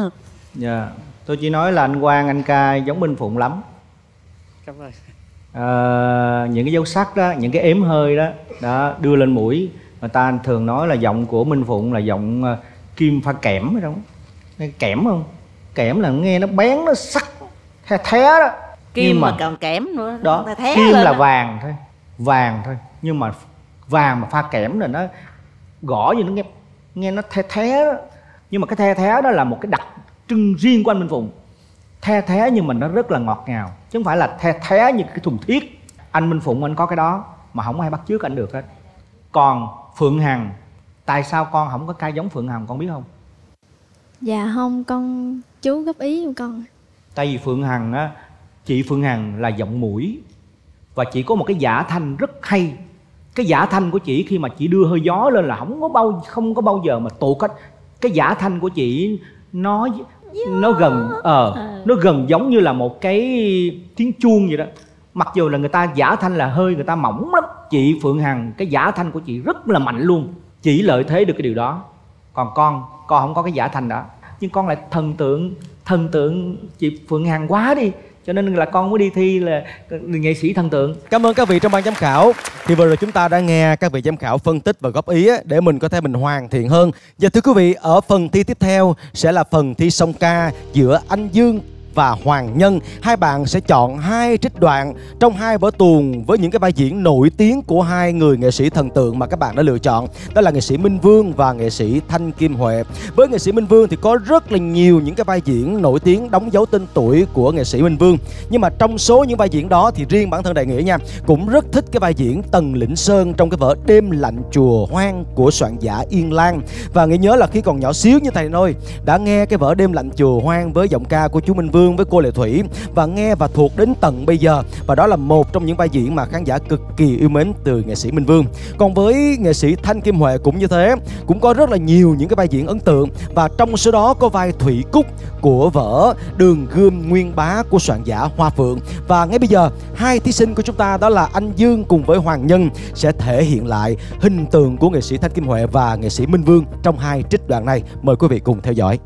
Tôi chỉ nói là anh Quang, anh Ca giống Minh Phụng lắm. Cảm ơn. Những cái dấu sắc đó, những cái ếm hơi đó đưa lên mũi, người ta thường nói là giọng của Minh Phụng là giọng kim pha kẽm phải không? Kẽm không? Kẽm là nghe nó bén, nó sắc, thé đó. Kim mà còn kẽm nữa. Đó, kim là vàng thôi, vàng thôi. Nhưng mà vàng mà pha kẽm là nó gõ gì nó nghe nó thé đó. Nhưng mà cái thé đó là một cái đặc trưng riêng của anh Minh Phụng. Thé nhưng mà nó rất là ngọt ngào, chứ không phải là thé như cái thùng thiết. Anh Minh Phụng anh có cái đó mà không ai bắt chước anh được hết. Còn Phượng Hằng, tại sao con không có ca giống Phượng Hằng con biết không? Dạ không, con chú góp ý của con. Tại vì Phượng Hằng á, chị Phượng Hằng là giọng mũi và chị có một cái giả thanh rất hay. Cái giả thanh của chị khi mà chị đưa hơi gió lên là không có bao giờ mà tụt hết. Cái giả thanh của chị nó gần nó gần giống như là một cái tiếng chuông vậy đó. Mặc dù là người ta giả thanh là hơi người ta mỏng lắm, chị Phượng Hằng cái giả thanh của chị rất là mạnh luôn. Chỉ lợi thế được cái điều đó. Còn con không có cái giả thanh đó, nhưng con lại thần tượng chị Phượng Hằng quá đi, cho nên là con mới đi thi là nghệ sĩ thần tượng. Cảm ơn các vị trong ban giám khảo. Thì vừa rồi chúng ta đã nghe các vị giám khảo phân tích và góp ý để mình có thể mình hoàn thiện hơn. Và thưa quý vị, ở phần thi tiếp theo sẽ là phần thi song ca giữa anh Dương và Hoàng Nhân. Hai bạn sẽ chọn hai trích đoạn trong hai vở tuồng với những cái vai diễn nổi tiếng của hai người nghệ sĩ thần tượng mà các bạn đã lựa chọn. Đó là nghệ sĩ Minh Vương và nghệ sĩ Thanh Kim Huệ. Với nghệ sĩ Minh Vương thì có rất là nhiều những cái vai diễn nổi tiếng đóng dấu tên tuổi của nghệ sĩ Minh Vương. Nhưng mà trong số những vai diễn đó thì riêng bản thân Đại Nghĩa nha cũng rất thích cái vai diễn Tần Lĩnh Sơn trong cái vở Đêm Lạnh Chùa Hoang của soạn giả Yên Lan. Và Nghĩa nhớ là khi còn nhỏ xíu như thầy Nôi đã nghe cái vở Đêm Lạnh Chùa Hoang với giọng ca của chú Minh Vương với cô Lệ Thủy và nghe và thuộc đến tận bây giờ, và đó là một trong những vai diễn mà khán giả cực kỳ yêu mến từ nghệ sĩ Minh Vương. Còn với nghệ sĩ Thanh Kim Huệ cũng như thế, cũng có rất là nhiều những cái vai diễn ấn tượng, và trong số đó có vai Thủy Cúc của vở Đường Gươm Nguyên Bá của soạn giả Hoa Phượng. Và ngay bây giờ hai thí sinh của chúng ta đó là anh Dương cùng với Hoàng Nhân sẽ thể hiện lại hình tượng của nghệ sĩ Thanh Kim Huệ và nghệ sĩ Minh Vương trong hai trích đoạn này. Mời quý vị cùng theo dõi.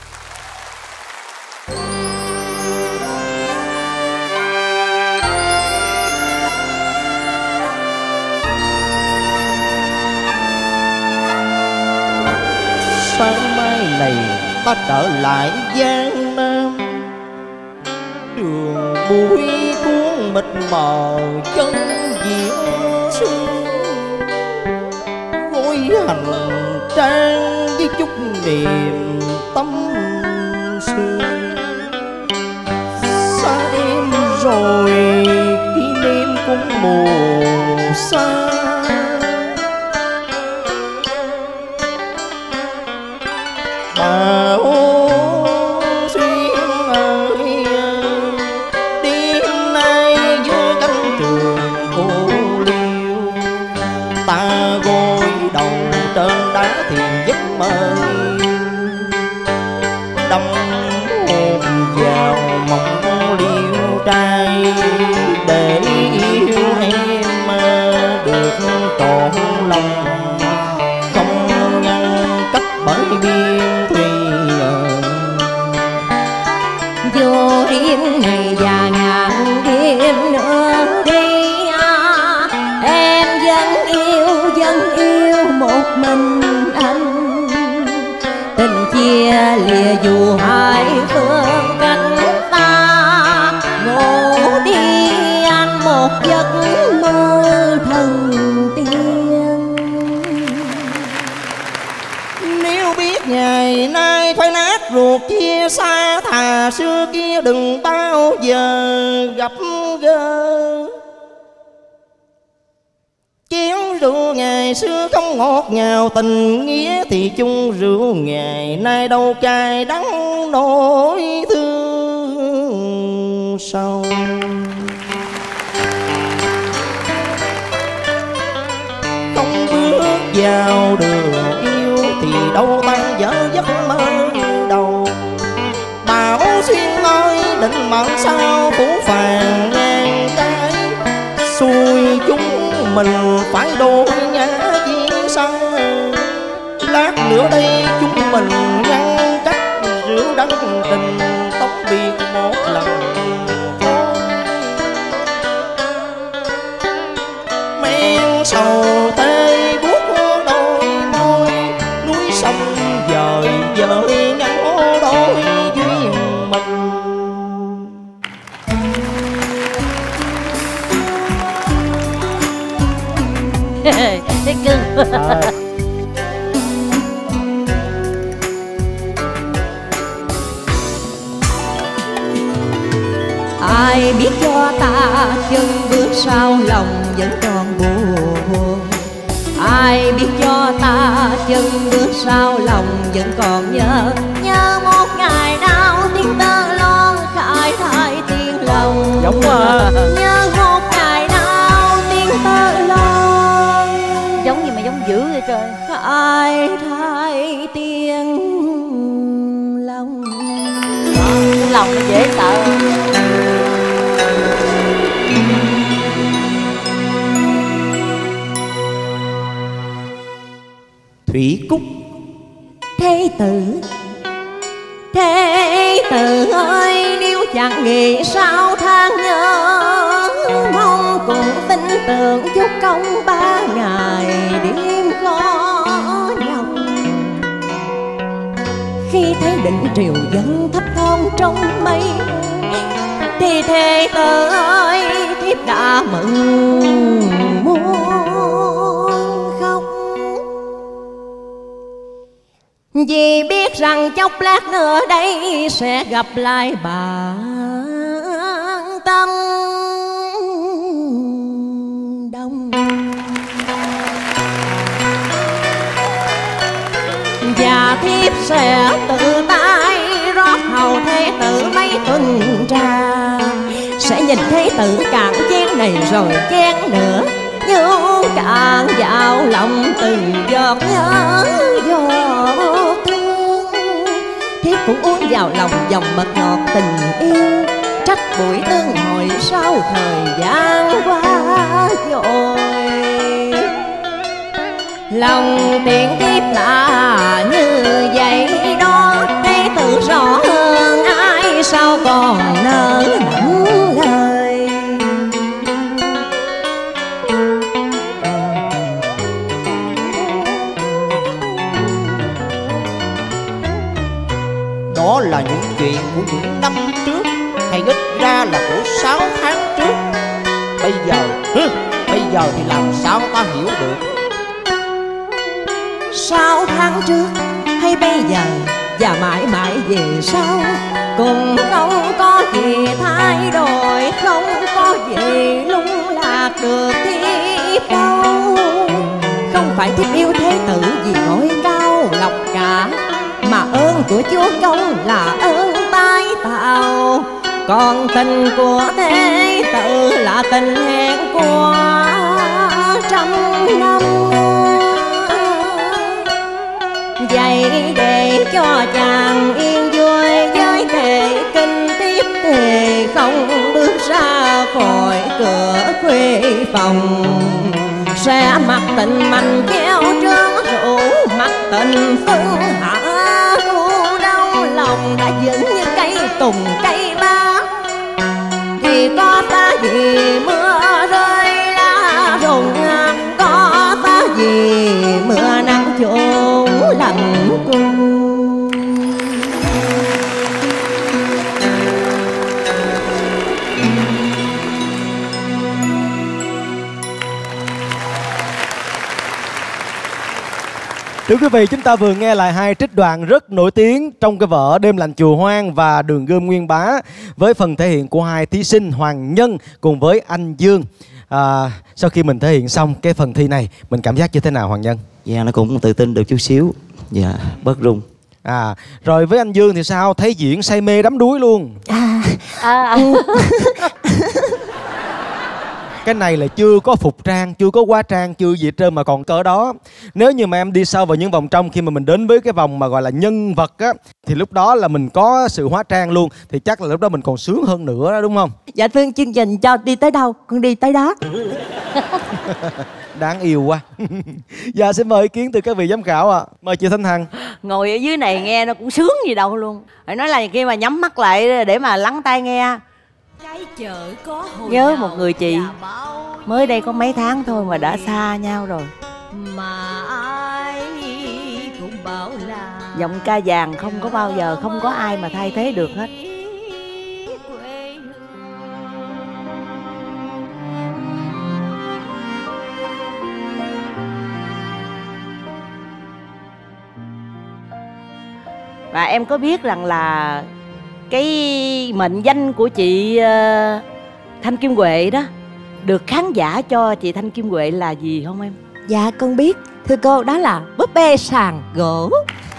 Sáng mai này ta trở lại Giang Nam, đường buổi cuốn mịt mờ chân diễn sương, ngôi hành trang với chút niềm tâm sự. Xa em rồi kỷ niệm cũng mù xa, bao duyên ơi đêm nay giữa cánh trường cô liêu, ta gối đầu trên đá thiền giấc mơ, đâm hồn vào mộng liêu trai để yêu em được trọn lòng, không ngăn cách bởi biên vô đêm ngày và ngàn đêm nữa đi em vẫn yêu một mình anh, tình chia lìa dù hai phương cánh ta ngủ đi một giấc mơ thần tiên. Nếu biết ngày nay phải nát ruột chia xa, thà xưa kia đừng bao giờ gặp gỡ. Chén rượu ngày xưa không ngọt ngào, tình nghĩa thì chung rượu ngày nay đâu cay đắng nỗi thương sâu. Không bước vào đường yêu thì đâu tan vỡ giấc mơ đầu. Bảo xuyên nói định mộng sao phủ phàng ngang trái, xuôi chúng mình phải đôi ngã chia xa. Lát nữa đây chúng mình ngăn cách, rượu đắng tình tóc biệt một lần thôi. Men sầu tê buốt đôi môi, núi sông dời dời ngăn đôi duyên mình. Thấy cưng. Ai biết cho ta chân bước sau lòng vẫn còn buồn. Ai biết cho ta chân bước sau lòng vẫn còn nhớ. Nhớ một ngày nào tiếng tơ lon khai thay tiếng lòng. Giống quá. Nhớ một ngày nào tiếng tơ lon giống gì mà giống dữ vậy trời. khai thay tiếng lòng. Lòng nó dễ sợ. Thủy Cúc. Thế tử ơi, nếu chẳng nghĩ sao than nhớ, mong cùng tin tưởng chúc công 3 ngày đêm khó nhọc. Khi thấy đỉnh triều dân thấp thoáng trong mây, thì thế tử ơi thiếp đã mừng muốn khóc. Vì biết rằng chốc lát nữa đây sẽ gặp lại bạn Tâm Đông. Và thiếp sẽ tự tay rót hầu thế tử mấy tuần trà. Sẽ nhìn thế tử cạn chén này rồi chén nữa, như cạn vào lòng từng giọt nhớ giọt thương. Thiếp cũng uống vào lòng dòng mật ngọt tình yêu, trách buổi tương hội sau thời gian qua rồi. Lòng tiện thiếp là như vậy đó, thế tự rõ hơn ai sao còn nỡ nặng lời. Đó là những chuyện của những năm trước, hay ít ra là của 6 tháng trước. Bây giờ thì làm sao ta hiểu được? 6 tháng trước hay bây giờ và mãi mãi về sau, cùng không có gì thay đổi, không có gì lung lạc được thiếp đâu. Không phải thiếp yêu thế tử vì ngôi cao lộc cả, mà ơn của Chúa Công là ơn tái tạo. Còn tình của thế tử là tình hẹn của trăm năm. Vậy để cho chàng yên vui với kệ kinh tiếp, thì không bước ra khỏi cửa khuê phòng. Sẽ mặc tình mành kéo trướng rượu, mặc tình phân hạ thu đau lòng đã vững như cây tùng cây lá. Vì có ta vì mưa rơi lá rụng, có ta vì mưa nắng chốn lạnh cung. Thưa quý vị, chúng ta vừa nghe lại hai trích đoạn rất nổi tiếng trong cái vở Đêm lạnh chùa Hoang và Đường gươm Nguyên Bá, với phần thể hiện của hai thí sinh Hoàng Nhân cùng với anh Dương. Sau khi mình thể hiện xong cái phần thi này, mình cảm giác như thế nào Hoàng Nhân? Dạ, nó cũng tự tin được chút xíu. Dạ, bớt run. Rồi với anh Dương thì sao? Thấy diễn say mê đắm đuối luôn. Cái này là chưa có phục trang, chưa có hóa trang, chưa gì hết trơn mà còn cỡ đó. Nếu như mà em đi sâu vào những vòng trong, khi mà mình đến với cái vòng mà gọi là nhân vật á, thì lúc đó là mình có sự hóa trang luôn, thì chắc là lúc đó mình còn sướng hơn nữa đó, đúng không? Dạ thưa chương trình, cho đi tới đâu con đi tới đó. Đáng yêu quá. Dạ xin mời ý kiến từ các vị giám khảo ạ. Mời chị Thanh Hằng. Ngồi ở dưới này nghe nó cũng sướng gì đâu luôn. Phải nói là khi mà nhắm mắt lại để mà lắng tai nghe. Nhớ một người chị mới đây có mấy tháng thôi mà đã xa nhau rồi. Mà ai cũng bảo là Giọng ca vàng không có bao giờ, không có ai mà thay thế được hết. Và em có biết rằng là cái mệnh danh của chị Thanh Kim Huệ đó, được khán giả cho chị Thanh Kim Huệ là gì không em? Dạ con biết, thưa cô, đó là búp bê sàn gỗ.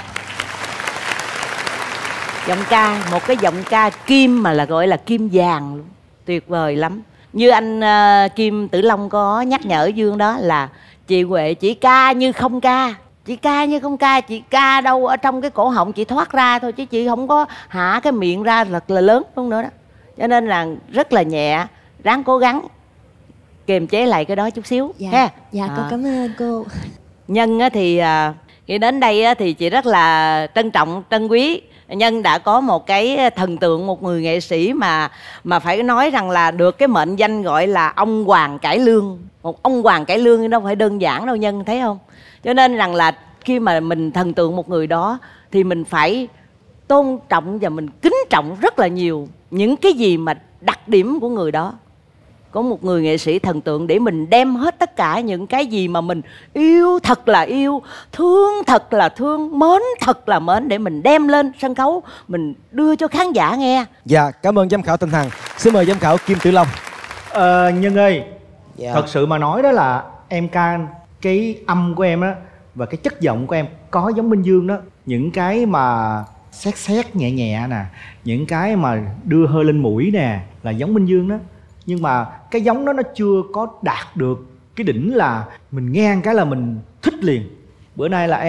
Giọng ca, một cái giọng ca kim mà là gọi là kim vàng luôn. Tuyệt vời lắm. Như anh Kim Tử Long có nhắc nhở Dương đó là chị Huệ chỉ ca như không ca. Chị ca như không ca, chị ca đâu ở trong cái cổ họng chị thoát ra thôi, chứ chị không có hạ cái miệng ra thật là lớn luôn nữa đó. Cho nên là rất là nhẹ, ráng cố gắng kiềm chế lại cái đó chút xíu. Dạ, ha. Dạ con cảm ơn cô. Nhân thì khi đến đây thì chị rất là trân trọng, trân quý. Nhân đã có một cái thần tượng, một người nghệ sĩ mà phải nói rằng là được cái mệnh danh gọi là ông Hoàng Cải Lương. Một ông Hoàng Cải Lương đâu phải đơn giản đâu Nhân, thấy không? Cho nên rằng là khi mà mình thần tượng một người đó thì mình phải tôn trọng và mình kính trọng rất là nhiều những cái gì mà đặc điểm của người đó. Có một người nghệ sĩ thần tượng để mình đem hết tất cả những cái gì mà mình yêu thật là yêu, thương thật là thương, mến thật là mến, để mình đem lên sân khấu, mình đưa cho khán giả nghe. Dạ, cảm ơn giám khảo Thanh Hằng. Xin mời giám khảo Kim Tử Long. Nhân ơi, Dạ. thật sự mà nói đó là em ca cái âm của em á và cái chất giọng của em có giống Minh Dương đó. Những cái mà xét nhẹ nhẹ nè, những cái mà đưa hơi lên mũi nè là giống Minh Dương đó. Nhưng mà cái giống đó nó chưa có đạt được cái đỉnh là mình nghe cái là mình thích liền. Bữa nay là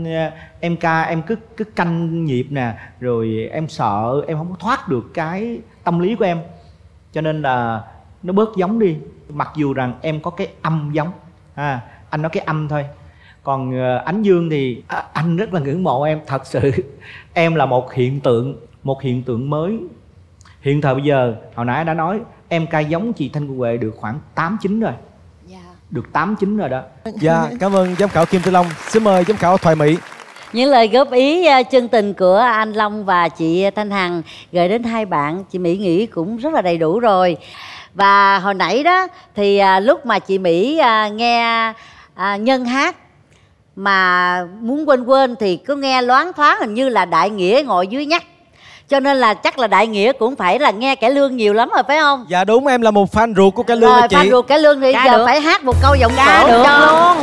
em ca em cứ canh nhịp nè, rồi em sợ em không có thoát được cái tâm lý của em, cho nên là nó bớt giống đi. Mặc dù rằng em có cái âm giống, anh nói cái âm thôi. Còn Ánh Dương thì anh rất là ngưỡng mộ em. Thật sự em là một hiện tượng mới. Hiện thời bây giờ, hồi nãy đã nói em ca giống chị Thanh Kim Huệ được khoảng 8-9 rồi. Được 8-9 rồi đó. Dạ, cảm ơn giám khảo Kim Tử Long. Xin mời giám khảo Thoại Mỹ. Những lời góp ý chân tình của anh Long và chị Thanh Hằng gửi đến hai bạn, chị Mỹ nghĩ cũng rất là đầy đủ rồi. Và hồi nãy đó thì lúc mà chị Mỹ nghe Nhân hát mà muốn quên thì cứ nghe loáng thoáng hình như là Đại Nghĩa ngồi dưới nhắc. Cho nên là chắc là Đại Nghĩa cũng phải là nghe Cải Lương nhiều lắm rồi phải không? Dạ đúng, em là một fan ruột của Cải Lương đó chị. Fan ruột Cải Lương thì giờ phải hát một câu giọng cổ được cho luôn.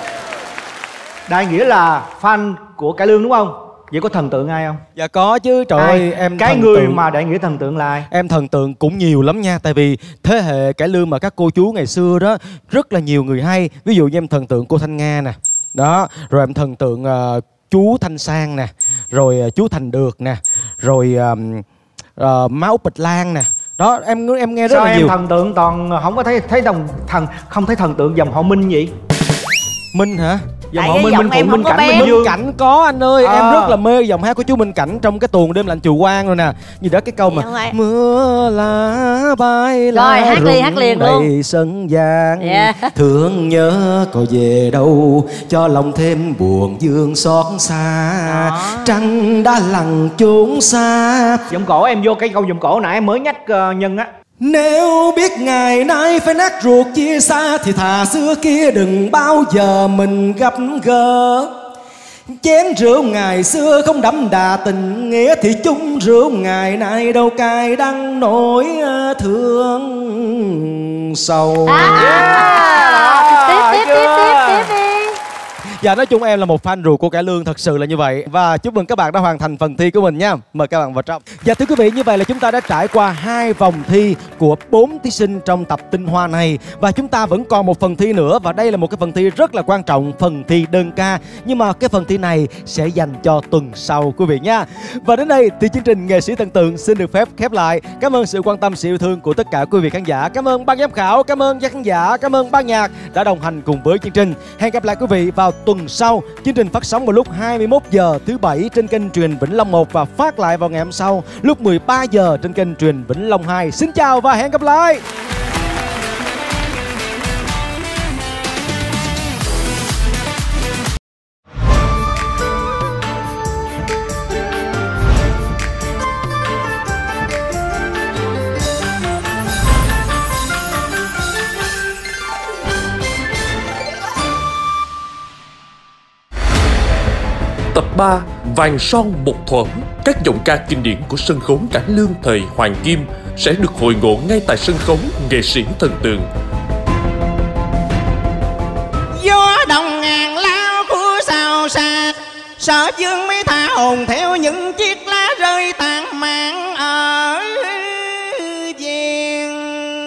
Đại Nghĩa là fan của Cải Lương đúng không? Vậy có thần tượng ai không? Dạ có chứ, trời ơi em cái thần người tượng mà Đại Nghĩa thần tượng là ai? Em thần tượng cũng nhiều lắm nha. Tại vì thế hệ Cải Lương mà các cô chú ngày xưa đó rất là nhiều người hay. Ví dụ như em thần tượng cô Thanh Nga nè. Đó, rồi em thần tượng chú Thanh Sang nè, rồi chú Thành Được nè, rồi Máu Bịch Lan nè. Đó, em nghe rất sao là em nhiều. thần tượng toàn không có thấy không thấy thần tượng dòng họ Minh vậy? Minh hả? Dòng họ Minh, Minh Phụng, Minh Cảnh, Minh Dương. Minh Cảnh có anh ơi, em rất là mê giọng hát của chú Minh Cảnh trong cái tuồng Đêm lạnh chùa Hoang rồi nè. Như đó cái câu mà mưa lá bay lá rồi hát liền luôn đầy sân vàng, thương nhớ có về đâu cho lòng thêm buồn dương xót xa, trăng đã lặng chốn xa. Giọng cổ em vô cái câu giọng cổ nãy em mới nhắc Nhân á. Nếu biết ngày nay phải nát ruột chia xa thì thà xưa kia đừng bao giờ mình gặp gỡ. Chén rượu ngày xưa không đậm đà tình nghĩa, thì chung rượu ngày nay đâu cay đắng nỗi thương sầu. Tiếp đi. Dạ, nói chung em là một fan ruột của cải lương, thật sự là như vậy. Và chúc mừng các bạn đã hoàn thành phần thi của mình nha. Mời các bạn vào trong. Dạ thưa quý vị, như vậy là chúng ta đã trải qua 2 vòng thi của 4 thí sinh trong tập tinh hoa này. Và chúng ta vẫn còn một phần thi nữa. Và đây là một cái phần thi rất là quan trọng, phần thi đơn ca. Nhưng mà cái phần thi này sẽ dành cho tuần sau quý vị nha. Và đến đây thì chương trình Nghệ sĩ Thần Tượng xin được phép khép lại. Cảm ơn sự quan tâm, sự yêu thương của tất cả quý vị khán giả. Cảm ơn ban giám khảo, cảm ơn khán giả, cảm ơn ban nhạc đã đồng hành cùng với chương trình. Hẹn gặp lại quý vị vào tuần sau. Chương trình phát sóng vào lúc 21 giờ thứ Bảy trên kênh truyền Vĩnh Long 1 và phát lại vào ngày hôm sau lúc 13 giờ trên kênh truyền Vĩnh Long 2. Xin chào và hẹn gặp lại. Tập 3 Vàng son một thuở, các giọng ca kinh điển của sân khấu cải lương thời Hoàng Kim sẽ được hội ngộ ngay tại sân khấu Nghệ sĩ Thần Tượng. Gió đồng ngàn lao của sao xa, sợ dương mới tha hồn theo những chiếc lá rơi tàn mạn ở gian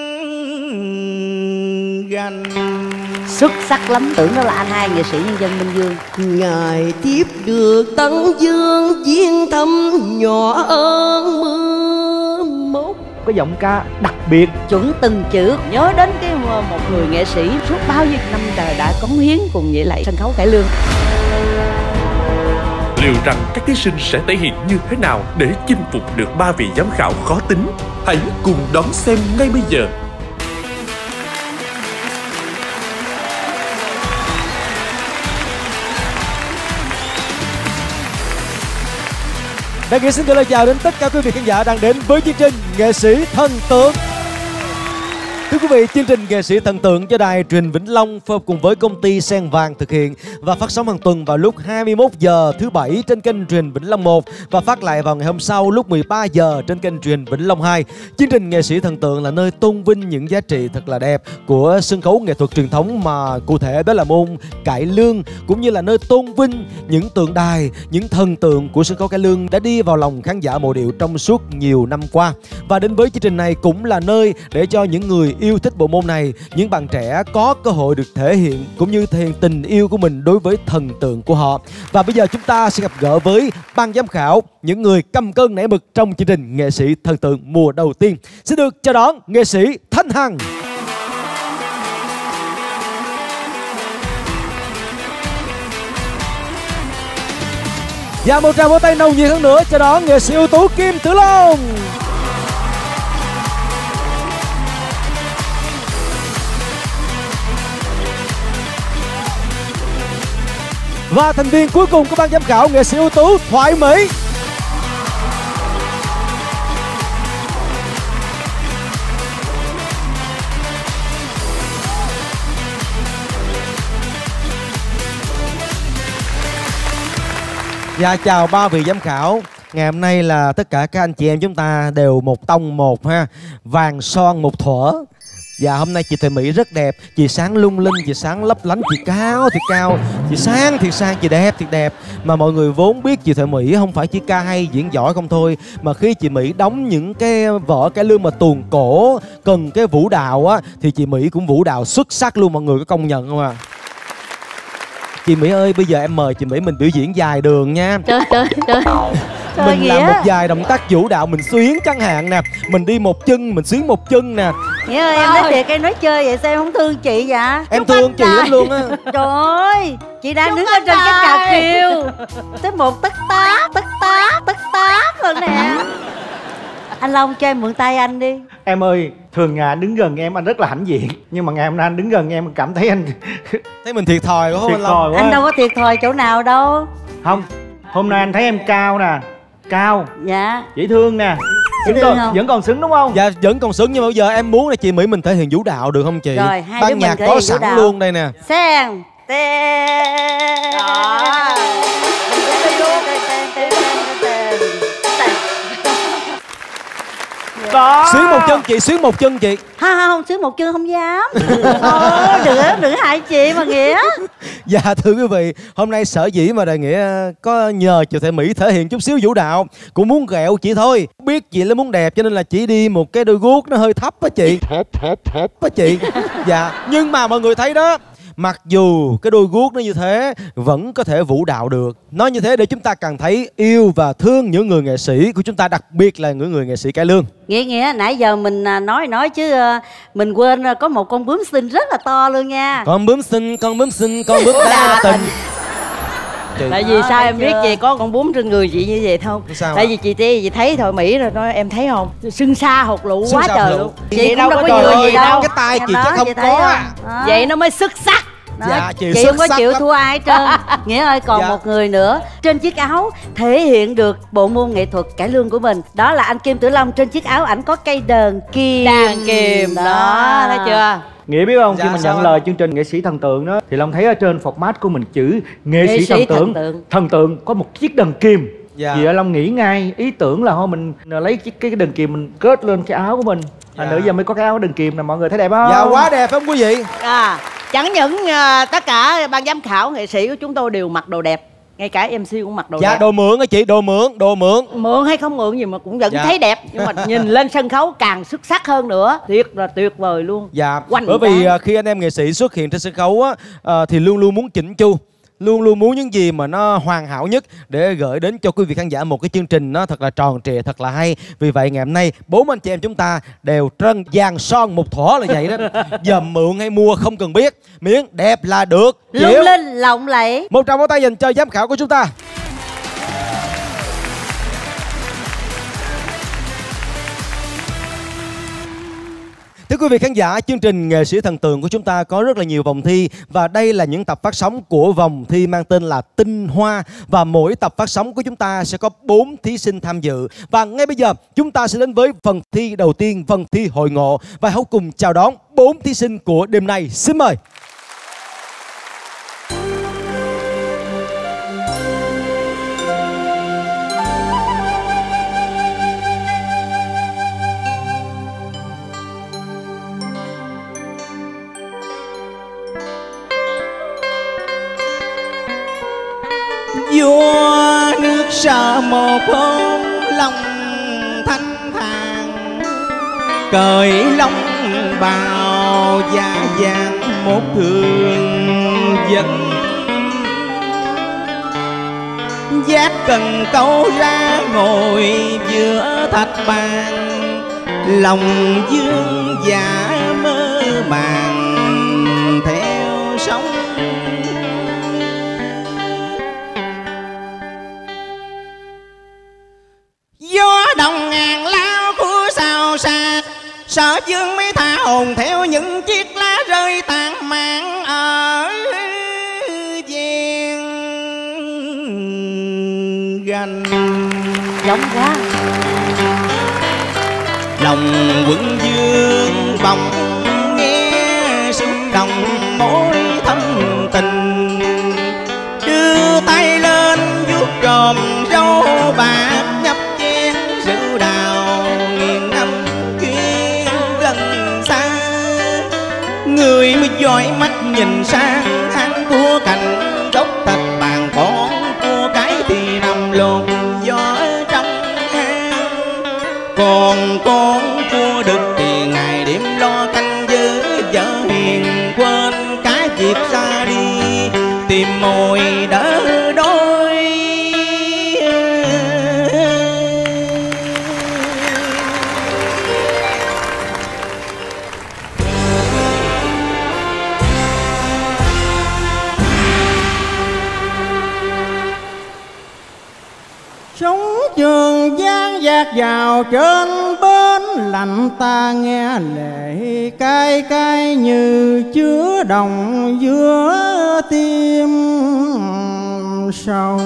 gành. Xuất sắc lắm, tưởng đó là anh hai nghệ sĩ nhân dân Minh Dương. Ngài tiếp được Tấn Dương viên thăm nhỏ ơn mưa mốc. Cái giọng ca đặc biệt, chuẩn từng chữ. Nhớ đến cái một người nghệ sĩ suốt bao nhiêu năm trời đã cống hiến cùng với lại sân khấu cải lương. Liệu rằng các thí sinh sẽ thể hiện như thế nào để chinh phục được 3 vị giám khảo khó tính? Hãy cùng đón xem ngay bây giờ. Đại Nghĩa xin gửi lời chào đến tất cả quý vị khán giả đang đến với chương trình Nghệ sĩ Thần Tượng. Thưa quý vị, chương trình Nghệ sĩ Thần Tượng do đài truyền Vĩnh Long phối hợp cùng với công ty Sen Vàng thực hiện và phát sóng hàng tuần vào lúc 21 giờ thứ Bảy trên kênh truyền Vĩnh Long 1 và phát lại vào ngày hôm sau lúc 13 giờ trên kênh truyền Vĩnh Long 2. Chương trình Nghệ sĩ Thần Tượng là nơi tôn vinh những giá trị thật là đẹp của sân khấu nghệ thuật truyền thống, mà cụ thể đó là môn cải lương, cũng như là nơi tôn vinh những tượng đài, những thần tượng của sân khấu cải lương đã đi vào lòng khán giả mộ điệu trong suốt nhiều năm qua. Và đến với chương trình này cũng là nơi để cho những người yêu thích bộ môn này, những bạn trẻ có cơ hội được thể hiện cũng như thể hiện tình yêu của mình đối với thần tượng của họ. Và bây giờ chúng ta sẽ gặp gỡ với ban giám khảo, những người cầm cân nảy mực trong chương trình Nghệ sĩ Thần Tượng mùa đầu tiên. Xin được chào đón nghệ sĩ Thanh Hằng. Và một tràng vỗ tay nồng nhiệt hơn nữa chào đón nghệ sĩ ưu tú Kim Tử Long. Và thành viên cuối cùng của ban giám khảo, nghệ sĩ ưu tú Thoại Mỹ. Dạ chào ba vị giám khảo. Ngày hôm nay là tất cả các anh chị em chúng ta đều một tông một ha, vàng son một thuở. Dạ hôm nay chị Thoại Mỹ rất đẹp, chị sáng lung linh, chị sáng lấp lánh, chị cao thì cao, chị sang thì sang, chị đẹp thì đẹp. Mà mọi người vốn biết chị Thoại Mỹ không phải chỉ ca hay diễn giỏi không thôi, mà khi chị Mỹ đóng những cái vở cải lương mà tuồng cổ cần cái vũ đạo á thì chị Mỹ cũng vũ đạo xuất sắc luôn, mọi người có công nhận không à? Chị Mỹ ơi, bây giờ em mời chị Mỹ mình biểu diễn dài đường nha. Trời. Mình làm một vài động tác vũ đạo, mình xuyến chẳng hạn nè, mình đi một chân, mình xuyến một chân nè. Nghĩa ơi, em nói thiệt, em nói chơi vậy sao em không thương chị vậy? Em thương chị lắm luôn á. Trời ơi, chị đang đứng ở trên cái cà kiêu tới một tất táp rồi nè. Anh Long cho em mượn tay anh đi. Em ơi, thường ngày anh đứng gần em anh rất là hãnh diện, nhưng mà ngày hôm nay anh đứng gần em cảm thấy anh thấy mình thiệt thòi quá không anh Long? Anh đâu có thiệt thòi chỗ nào đâu. Không, hôm nay anh thấy em cao nè, cao, dạ, dễ thương nè, vẫn còn xứng đúng không? Dạ vẫn còn xứng, nhưng mà bây giờ em muốn là chị Mỹ mình thể hiện vũ đạo được không chị? Rồi, hai ban nhạc có sẵn luôn đây nè. Sen, tê. Đó. Xuyến một chân chị, xuyến một chân chị. Không, xuyến một chân không dám. Đừng hại chị mà Nghĩa. Dạ thưa quý vị, hôm nay sở dĩ mà Đại Nghĩa có nhờ chị Thệ Mỹ thể hiện chút xíu vũ đạo, cũng muốn ghẹo chị thôi. Biết chị là muốn đẹp cho nên là chỉ đi một cái đôi guốc nó hơi thấp á chị. Thấp á chị. Dạ, nhưng mà mọi người thấy đó, mặc dù cái đôi guốc nó như thế vẫn có thể vũ đạo được. Nói như thế để chúng ta càng thấy yêu và thương những người nghệ sĩ của chúng ta, đặc biệt là những người nghệ sĩ cải lương. Nghĩa nãy giờ mình nói chứ mình quên có một con bướm xinh rất là to luôn nha. Con bướm xinh, con bướm đa tình. Tại vì sao em biết chị có con bướm trên người chị như vậy không? Sao Tại vì chị thấy Thợ Mỹ rồi đó, em thấy không? Sưng sa hột lụ quá trời luôn. Chị đâu có vừa gì đâu. Cái tay chị chắc không có. Vậy nó mới xuất sắc. Đó, dạ, chị không có chịu thua ai hết trơn. Nghĩa ơi, còn một người nữa trên chiếc áo thể hiện được bộ môn nghệ thuật cải lương của mình, đó là anh Kim Tử Long. Trên chiếc áo ảnh có cây đờn kim. Đàn kìm đó, thấy chưa? Nghĩa biết không, dạ, khi mà nhận lời chương trình Nghệ sĩ Thần Tượng đó thì Long thấy ở trên format của mình chữ nghệ sĩ thần tượng có một chiếc đờn kim. Dạ. Vì Long nghĩ ngay ý tưởng là thôi mình lấy cái đờn kim mình kết lên cái áo của mình. Thành nữ giờ mới có cái áo đờn kim nè, mọi người thấy đẹp không? Dạ quá đẹp phải không quý vị? Chẳng những tất cả ban giám khảo nghệ sĩ của chúng tôi đều mặc đồ đẹp, ngay cả MC cũng mặc đồ đẹp. Dạ đồ mượn á chị, đồ mượn. Mượn hay không mượn gì mà cũng vẫn thấy đẹp, nhưng mà nhìn lên sân khấu càng xuất sắc hơn nữa. Thiệt là tuyệt vời luôn. Dạ, bởi vì khi anh em nghệ sĩ xuất hiện trên sân khấu á thì luôn luôn muốn chỉnh chu, luôn luôn muốn những gì mà nó hoàn hảo nhất để gửi đến cho quý vị khán giả một cái chương trình nó thật là tròn trịa, thật là hay. Vì vậy ngày hôm nay 4 anh chị em chúng ta đều trân vàng son một thuở là vậy đó. Giờ mượn hay mua không cần biết, miễn đẹp là được. Lung linh lộng lẫy. Một tràng vỗ tay dành cho giám khảo của chúng ta. Thưa quý vị khán giả, chương trình Nghệ sĩ Thần Tượng của chúng ta có rất là nhiều vòng thi. Và đây là những tập phát sóng của vòng thi mang tên là Tinh Hoa. Và mỗi tập phát sóng của chúng ta sẽ có 4 thí sinh tham dự. Và ngay bây giờ chúng ta sẽ đến với phần thi đầu tiên, phần thi hội ngộ. Và hãy cùng chào đón 4 thí sinh của đêm nay. Xin mời. Vua nước Sở một hôm lòng thanh thản, cởi lông bào da vàng một thường dân, giác cần câu ra ngồi giữa thạch bàn, lòng dương giả mơ màng theo sóng. Gió đồng ngàn lao của sao xa, Sở Dương mới tha hồn theo những chiếc lá rơi tàn mạn ở gian gành. Giống quá. Lòng quận dương bỗng nghe xúc động mối thâm tình, đưa tay lên vuốt tròm râu bạc, nhấp chén rượu đào nghiền ngâm chuyên gần xa. Người mới dõi mắt nhìn sang hang cua cạnh gốc thạch bàn, con cua cái thì nằm lồn gió trong hang. Còn con cua đực thì ngày đêm lo canh giữ vợ hiền, quên cái việc ra đi tìm mồi đỡ đôi. Sống Trường Giang dạt vào trên bến, lạnh ta nghe lệ cay cay như chứa đồng giữa tim sầu.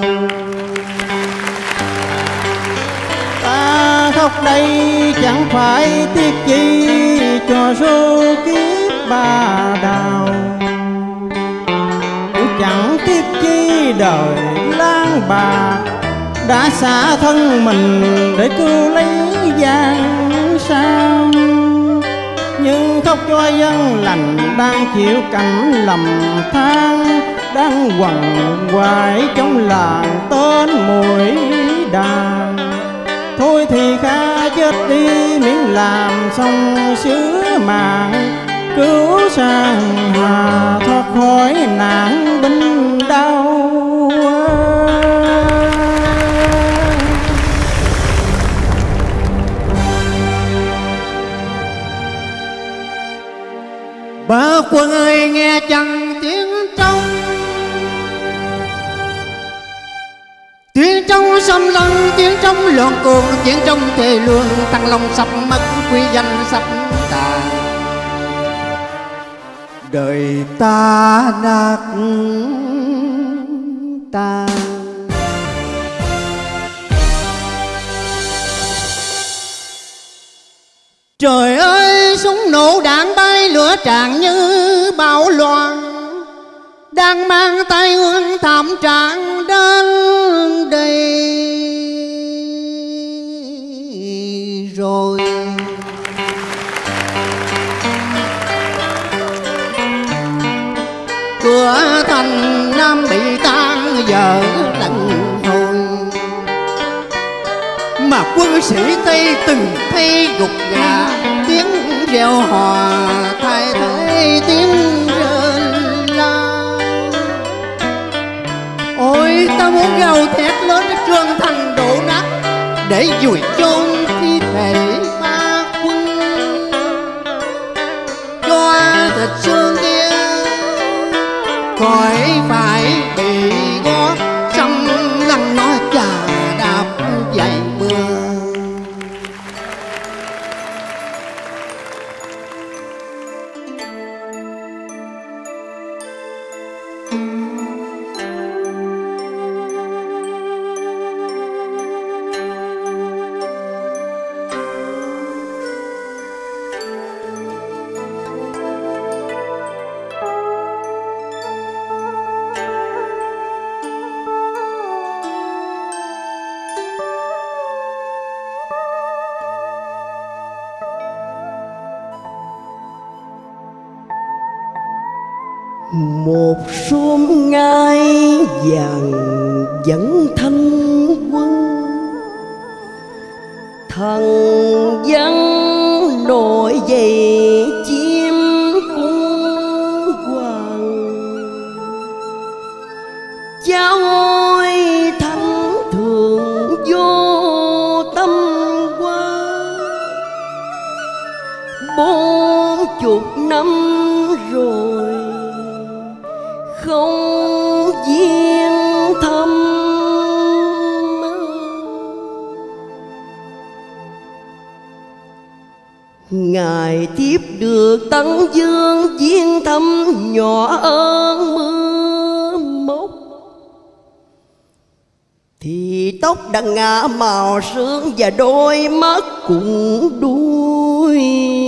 Ta khóc đây chẳng phải tiếc chi cho số kiếp ba đào, cũng chẳng tiếc chi đời lang bà đã xả thân mình để cứu lấy giang xa. chốc cho dân lành đang chịu cảnh lầm than, đang quằn quại trong làng tên mũi đàn. Thôi thì kha chết đi miễn làm xong sứ mạng, cứu sang Hà thoát khỏi nạn binh đau. Bác Quân ơi nghe chăng tiếng trong, tiếng trong xâm lăng, tiếng trong loạn cuồng, tiếng trong thề luôn Thăng Long sắp mất, quy danh sắp tàn. Đời ta nát tan. Trời ơi súng nổ đạn bay lửa tràn như bão loạn, đang mang tay ương thảm trạng đến đây rồi. Cửa thành Nam bị tan giờ lạnh thôi, mà quân sĩ Tây từng thấy gục ngã, tiếng reo hò thay thế tiếng rên la. Ôi ta muốn gào thét lớn cho trường thành đổ nát, để vùi chôn thi thể ba quân, cho thịt xương kia khỏi phải bị gót xâm lăng nói chà đạp dày mưa. Một xóm ngai vàng dẫn thanh quân, thần dân nổi dậy chim cung hoàng. Cháu ơi thánh thượng vô tâm qua, 40 năm rồi không viên thăm. Ngài tiếp được Tấn Dương viên thăm nhỏ ơn mưa mốc, thì tóc đang ngã màu sương và đôi mắt cũng đuôi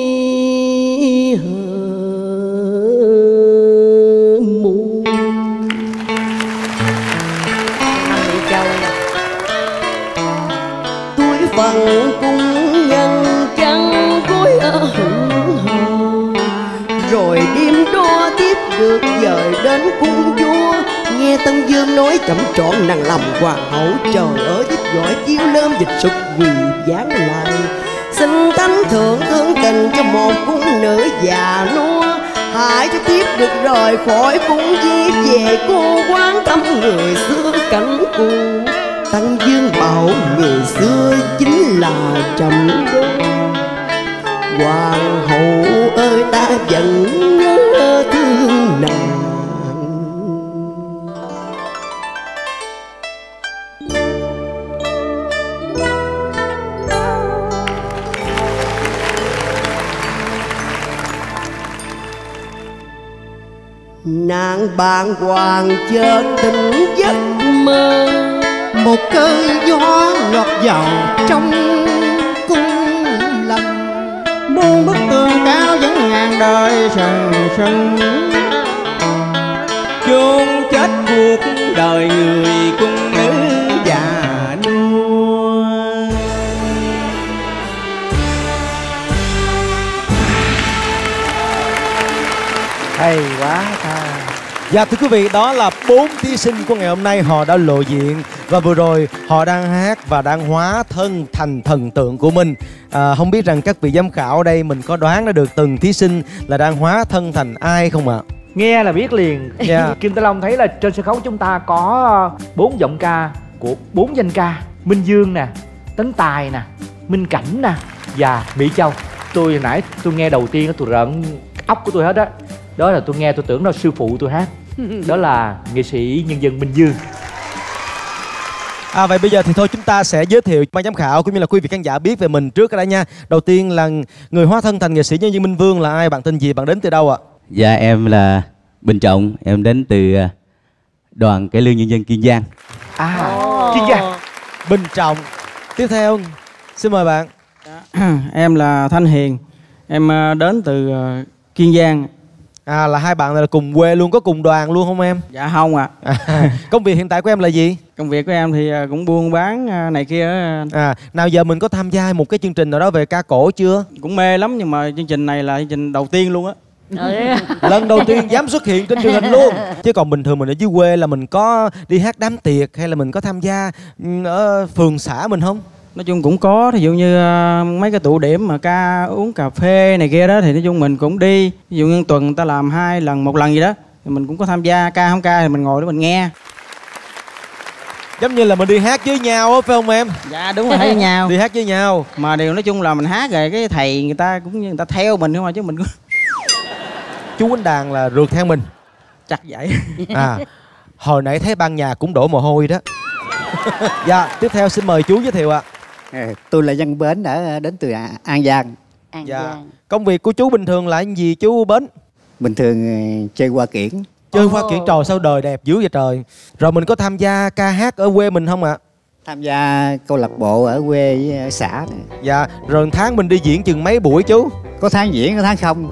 bằng cung ngân trăng gối ở hững hờ. Rồi đêm đó tiếp được dời đến cung vua, nghe Tân Dương nói chậm trọn nàng làm hoàng hậu. Trời ơi tiếp gọi chiếu lơm dịch sụp quỳ dáng lại, xin thánh thượng thương tình cho một cung nữ già nua, hãy cho tiếp được rời khỏi cung di về cô quán thăm người xưa cảnh cũ. Tân Dương bảo người xưa chính là Trầm Đô, hoàng hậu ơi ta vẫn nhớ thương nàng. Nàng bàng hoàng chợt tỉnh giấc mơ, một cơn gió lọt vào trong cung lâm. Muôn bức tường cao vẫn ngàn đời sừng sừng, chôn chết cuộc đời người cung nữ già nua. Hay quá ta. Dạ thưa quý vị, đó là 4 thí sinh của ngày hôm nay, họ đã lộ diện và vừa rồi họ đang hát và đang hóa thân thành thần tượng của mình. Không biết rằng các vị giám khảo ở đây mình có đoán ra được từng thí sinh là đang hóa thân thành ai không ạ? Nghe là biết liền. Kim Tử Long thấy là trên sân khấu chúng ta có 4 giọng ca của 4 danh ca: Minh Dương nè, Tấn Tài nè, Minh Cảnh nè và Mỹ Châu. Tôi hồi nãy tôi nghe đầu tiên tôi rợn óc của tôi hết á. Đó là tôi nghe tôi tưởng đó sư phụ tôi hát. Đó là nghệ sĩ nhân dân Minh Dương. Vậy bây giờ thì thôi chúng ta sẽ giới thiệu ban giám khảo cũng như là quý vị khán giả biết về mình trước cái đã nha. Đầu tiên là người hóa thân thành nghệ sĩ nhân dân Minh Vương là ai? Bạn tên gì? Bạn đến từ đâu ạ? Dạ em là Bình Trọng, em đến từ đoàn cải lương nhân dân Kiên Giang. Kiên Giang. Bình Trọng. Tiếp theo xin mời bạn. Em là Thanh Hiền, em đến từ Kiên Giang. Là hai bạn này là cùng quê luôn, có cùng đoàn luôn không em? Dạ không ạ. Công việc hiện tại của em là gì? Công việc của em thì cũng buôn bán này kia. Nào giờ mình có tham gia một cái chương trình nào đó về ca cổ chưa? Cũng mê lắm nhưng mà chương trình này là chương trình đầu tiên luôn á. Lần đầu tiên dám xuất hiện trên truyền hình luôn. Chứ còn bình thường mình ở dưới quê là mình có đi hát đám tiệc hay là mình có tham gia ở phường xã mình không? Nói chung cũng có, thí dụ như mấy cái tụ điểm mà ca uống cà phê này kia đó thì nói chung mình cũng đi. Ví dụ như tuần người ta làm 2 lần, 1 lần gì đó thì mình cũng có tham gia. Ca không ca thì mình ngồi để mình nghe. Giống như là mình đi hát với nhau á phải không em? Dạ đúng rồi, thấy nhau. Đi hát với nhau. Mà điều nói chung là mình hát rồi cái thầy người ta cũng như người ta theo mình không mà chứ mình cũng... Chú đánh đàn là rượt theo mình. Chắc vậy. Hồi nãy thấy ban nhà cũng đổ mồ hôi đó. Dạ, tiếp theo xin mời chú giới thiệu ạ. Tôi là Văn Bến đến từ An Giang. Giang. Công việc của chú bình thường là gì chú Bến? Bình thường chơi hoa kiển. Chơi hoa kiển, trời sao đời đẹp dữ vậy trời. Rồi mình có tham gia ca hát ở quê mình không ạ? Tham gia câu lạc bộ ở quê với ở xã này. Dạ, rồi tháng mình đi diễn chừng mấy buổi chú? Có tháng diễn, có tháng không.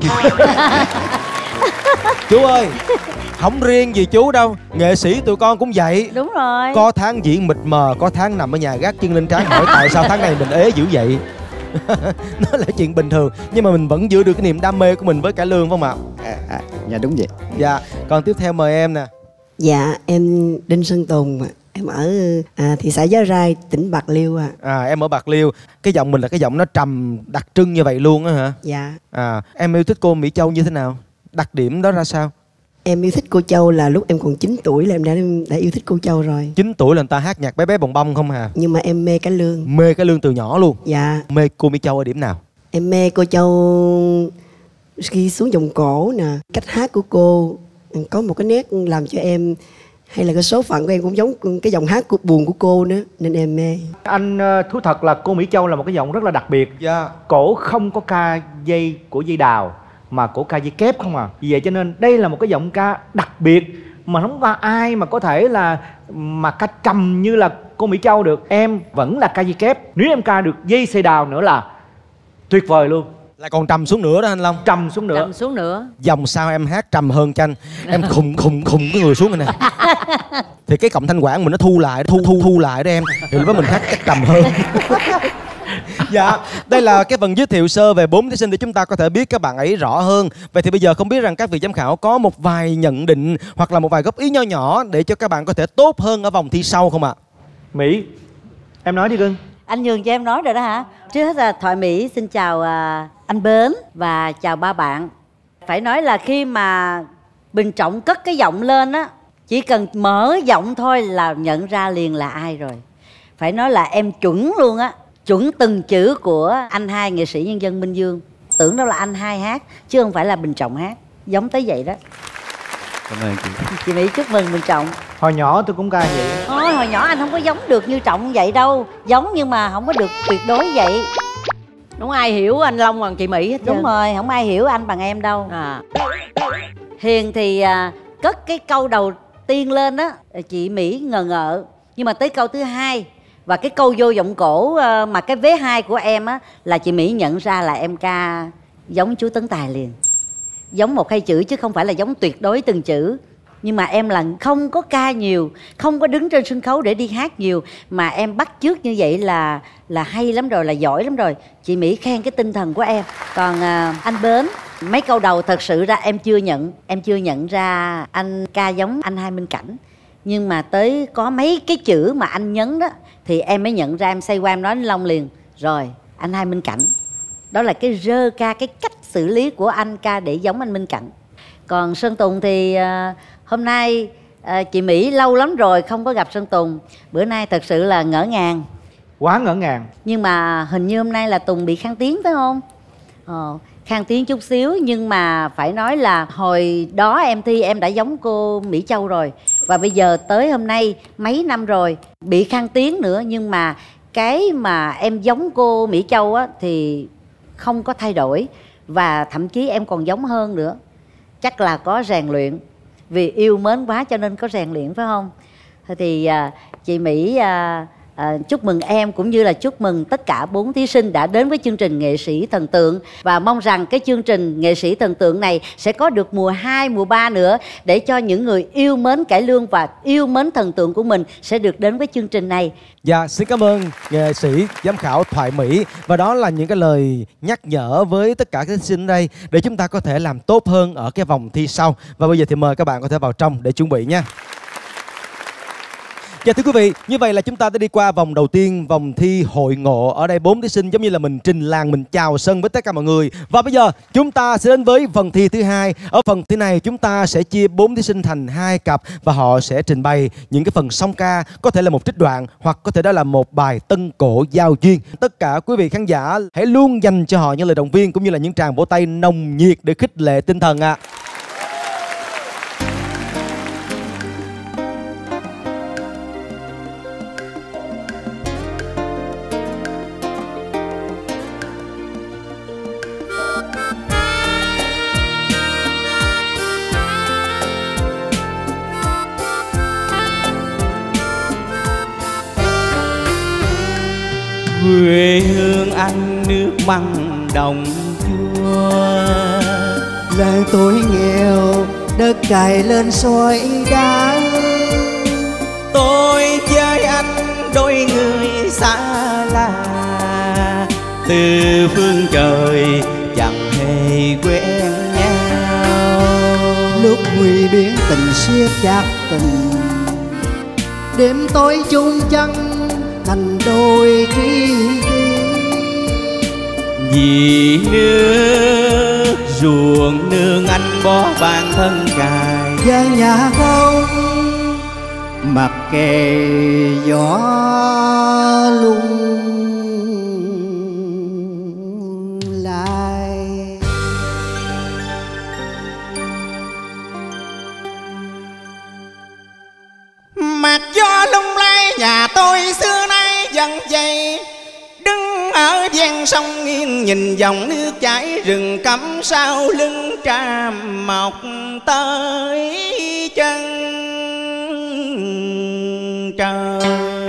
Chú ơi, không riêng gì chú đâu, nghệ sĩ tụi con cũng vậy. Đúng rồi. Có tháng diễn mịt mờ, có tháng nằm ở nhà gác chân lên trán hỏi tại sao tháng này mình ế dữ vậy. Nó là chuyện bình thường, nhưng mà mình vẫn giữ được cái niềm đam mê của mình với cải lương phải không ạ? Dạ đúng vậy. Dạ, còn tiếp theo mời em nè. Dạ, em Đinh Sơn Tùng, em ở thị xã Giá Rai, tỉnh Bạc Liêu em ở Bạc Liêu. Cái giọng mình là cái giọng nó trầm đặc trưng như vậy luôn á hả? Dạ. Em yêu thích cô Mỹ Châu như thế nào? Đặc điểm đó ra sao? Em yêu thích cô Châu là lúc em còn 9 tuổi là em đã yêu thích cô Châu rồi. 9 tuổi là người ta hát nhạc bé bé bồng bông không hả? Nhưng mà em mê cải lương. Mê cải lương từ nhỏ luôn? Dạ. Mê cô Mỹ Châu ở điểm nào? Em mê cô Châu khi xuống vòng cổ nè, cách hát của cô có một cái nét làm cho em, hay là cái số phận của em cũng giống cái giọng hát buồn của cô nữa nên em mê. Anh thú thật là cô Mỹ Châu là một cái giọng rất là đặc biệt. Cổ không có ca dây của dây đào mà cổ ca dây kép không à. Vì vậy cho nên đây là một cái giọng ca đặc biệt mà không có ai mà có thể là mà ca trầm như là cô Mỹ Châu được. Em vẫn là ca dây kép, nếu em ca được dây dây đào nữa là tuyệt vời luôn. Là còn trầm xuống nữa đó anh Long. Trầm xuống nữa. Trầm xuống nữa. Dòng sao em hát trầm hơn cho anh. Em khùng cái người xuống này nè. Thì cái cộng thanh quản mình nó thu lại, thu lại đó em. Thì lúc đó mình hát cách trầm hơn. Dạ, đây là cái phần giới thiệu sơ về 4 thí sinh để chúng ta có thể biết các bạn ấy rõ hơn. Vậy thì bây giờ không biết rằng các vị giám khảo có một vài nhận định hoặc là một vài góp ý nho nhỏ để cho các bạn có thể tốt hơn ở vòng thi sau không ạ? Mỹ, em nói đi cưng. Anh nhường cho em nói rồi đó hả? Trước hết là Thoại Mỹ xin chào anh Bến và chào ba bạn. Phải nói là khi mà Bình Trọng cất cái giọng lên á, chỉ cần mở giọng thôi là nhận ra liền là ai rồi. Phải nói là em chuẩn luôn á, chuẩn từng chữ của anh hai nghệ sĩ nhân dân Minh Dương. Tưởng đó là anh hai hát chứ không phải là Bình Trọng hát. Giống tới vậy đó. Cảm ơn chị. Chị Mỹ chúc mừng Bình Trọng. Hồi nhỏ tôi cũng ca vậy. Thôi hồi nhỏ anh không có giống được như Trọng vậy đâu. Giống nhưng mà không có được tuyệt đối vậy. Đúng ai hiểu anh Long bằng chị Mỹ hết trơn. Đúng rồi, không ai hiểu anh bằng em đâu. Hiền thì cất cái câu đầu tiên lên á, chị Mỹ ngờ ngợ. Nhưng mà tới câu thứ hai và cái câu vô giọng cổ mà cái vế 2 của em á là chị Mỹ nhận ra là em ca giống chú Tấn Tài liền. Giống 1-2 chữ chứ không phải là giống tuyệt đối từng chữ. Nhưng mà em là không có ca nhiều, không có đứng trên sân khấu để đi hát nhiều, mà em bắt chước như vậy là hay lắm rồi, là giỏi lắm rồi. Chị Mỹ khen cái tinh thần của em. Còn anh Bến Mấy câu đầu thật sự ra em chưa nhận ra anh ca giống anh Hai Minh Cảnh. Nhưng mà tới có mấy cái chữ mà anh nhấn đó thì em mới nhận ra, em xoay qua em nói đến Long liền. Rồi, anh Hai Minh Cảnh. Đó là cái rơ ca, cái cách xử lý của anh ca để giống anh Minh Cảnh. Còn Sơn Tùng thì hôm nay chị Mỹ lâu lắm rồi không có gặp Sơn Tùng. Bữa nay thật sự là ngỡ ngàng. Quá ngỡ ngàng. Nhưng mà hình như hôm nay là Tùng bị khang tiếng phải không? Khang tiếng chút xíu, nhưng mà phải nói là hồi đó em thi em đã giống cô Mỹ Châu rồi. Và bây giờ tới hôm nay mấy năm rồi bị khang tiếng nữa, nhưng mà cái mà em giống cô Mỹ Châu á thì không có thay đổi. Và thậm chí em còn giống hơn nữa. Chắc là có rèn luyện. Vì yêu mến quá cho nên có rèn luyện phải không? Thì chị Mỹ chúc mừng em cũng như là chúc mừng tất cả 4 thí sinh đã đến với chương trình Nghệ sĩ Thần Tượng. Và mong rằng cái chương trình Nghệ sĩ Thần Tượng này sẽ có được mùa 2, mùa 3 nữa, để cho những người yêu mến cải lương và yêu mến thần tượng của mình sẽ được đến với chương trình này. Dạ, xin cảm ơn nghệ sĩ giám khảo Thoại Mỹ. Và đó là những cái lời nhắc nhở với tất cả các thí sinh đây để chúng ta có thể làm tốt hơn ở cái vòng thi sau. Và bây giờ thì mời các bạn có thể vào trong để chuẩn bị nha. Dạ thưa quý vị, như vậy là chúng ta đã đi qua vòng đầu tiên, vòng thi hội ngộ. Ở đây 4 thí sinh giống như là mình trình làng, mình chào sân với tất cả mọi người. Và bây giờ chúng ta sẽ đến với phần thi thứ hai. Ở phần thi này chúng ta sẽ chia 4 thí sinh thành 2 cặp và họ sẽ trình bày những cái phần song ca, có thể là một trích đoạn hoặc có thể đó là một bài tân cổ giao duyên. Tất cả quý vị khán giả hãy luôn dành cho họ những lời động viên cũng như là những tràng vỗ tay nồng nhiệt để khích lệ tinh thần ạ. Quê hương anh nước mặn đồng chua, làng tôi nghèo đất cày lên soi đá. Tôi với anh đôi người xa lạ, từ phương trời chẳng hề quen nhau. Lúc nguy biến tình siết chặt tình, đêm tối chung chân thành đôi tri kỷ. Vì nước ruộng nương anh bó bản thân cài, và nhà không mặc kệ gió lung lại. Mặc gió lung lay nhà tôi xưa nay vẫn vậy, đứng ở ven sông nghiêng nhìn dòng nước chảy, rừng cắm sau lưng tràm mọc tới chân trời.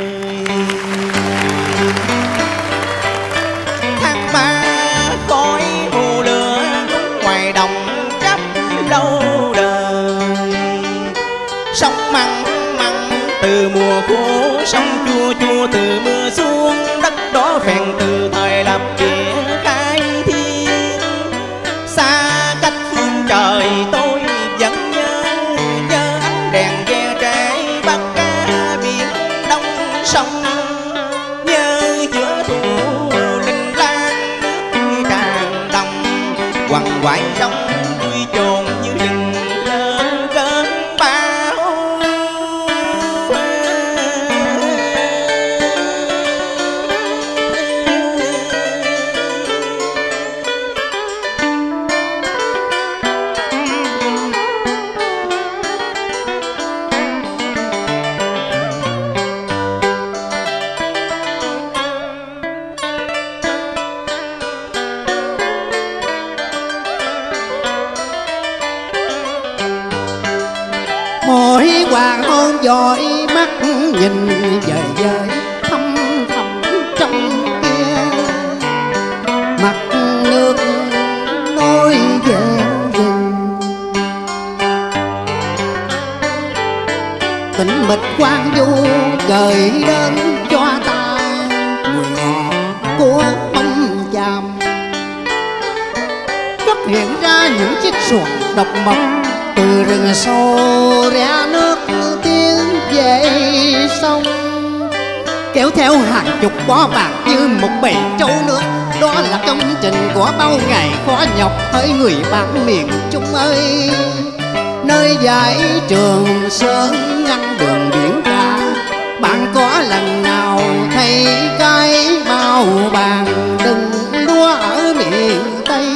Tháng 3 khói mù lửa ngoài đồng trắp lâu đời, sông mặn từ mùa khô, sông chua chua từ mưa xuống, đất đó phèn từ thời lập địa khai thiên. Xa cách phương trời tôi vẫn nhớ ánh đèn ve trễ bắc ca biển đông sông, nhớ giữa thu linh lan nước tràn đồng, quằn quại trong vui chồn như rừng lớn cơn bão. Mỗi hoàng hôn dõi mắt nhìn dời dời thăm thầm trong kia, mặt nước nối về rừng, tĩnh mịch quang du gợi đến cho ta mùi ngọt của mâm chàm. Rất hiện ra những chiếc xuồng độc mộc từ rừng sâu rẽ nước tiến về sông, kéo theo hàng chục bó bạc như một bầy trâu nước. Đó là công trình của bao ngày khó nhọc hỡi người bạn miền Trung ơi. Nơi dải Trường Sơn ngăn đường biển cả, bạn có lần nào thấy cái bao bàn đừng lúa ở miền Tây?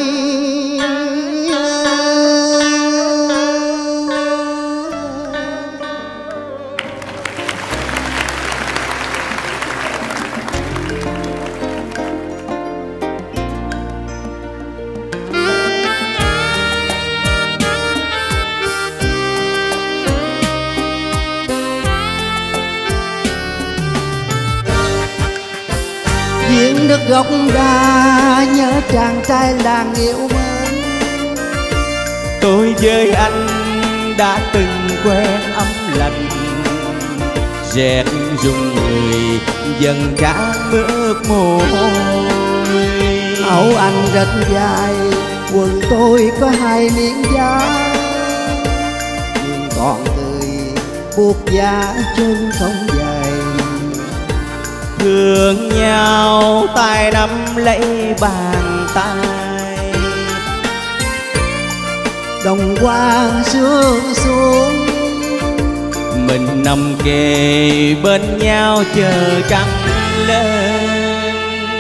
Viên nước gốc ra nhớ chàng trai làng yêu mến. Tôi với anh đã từng quen ấm lạnh, rét run người dần trán ướt mồ hôi. Áo anh rất dài, quần tôi có hai miếng da, nhưng còn tươi buộc da chân không dài. Thương nhau tay nắm lấy bàn tay, đồng quang sương xuống, mình nằm kề bên nhau chờ trăng lên.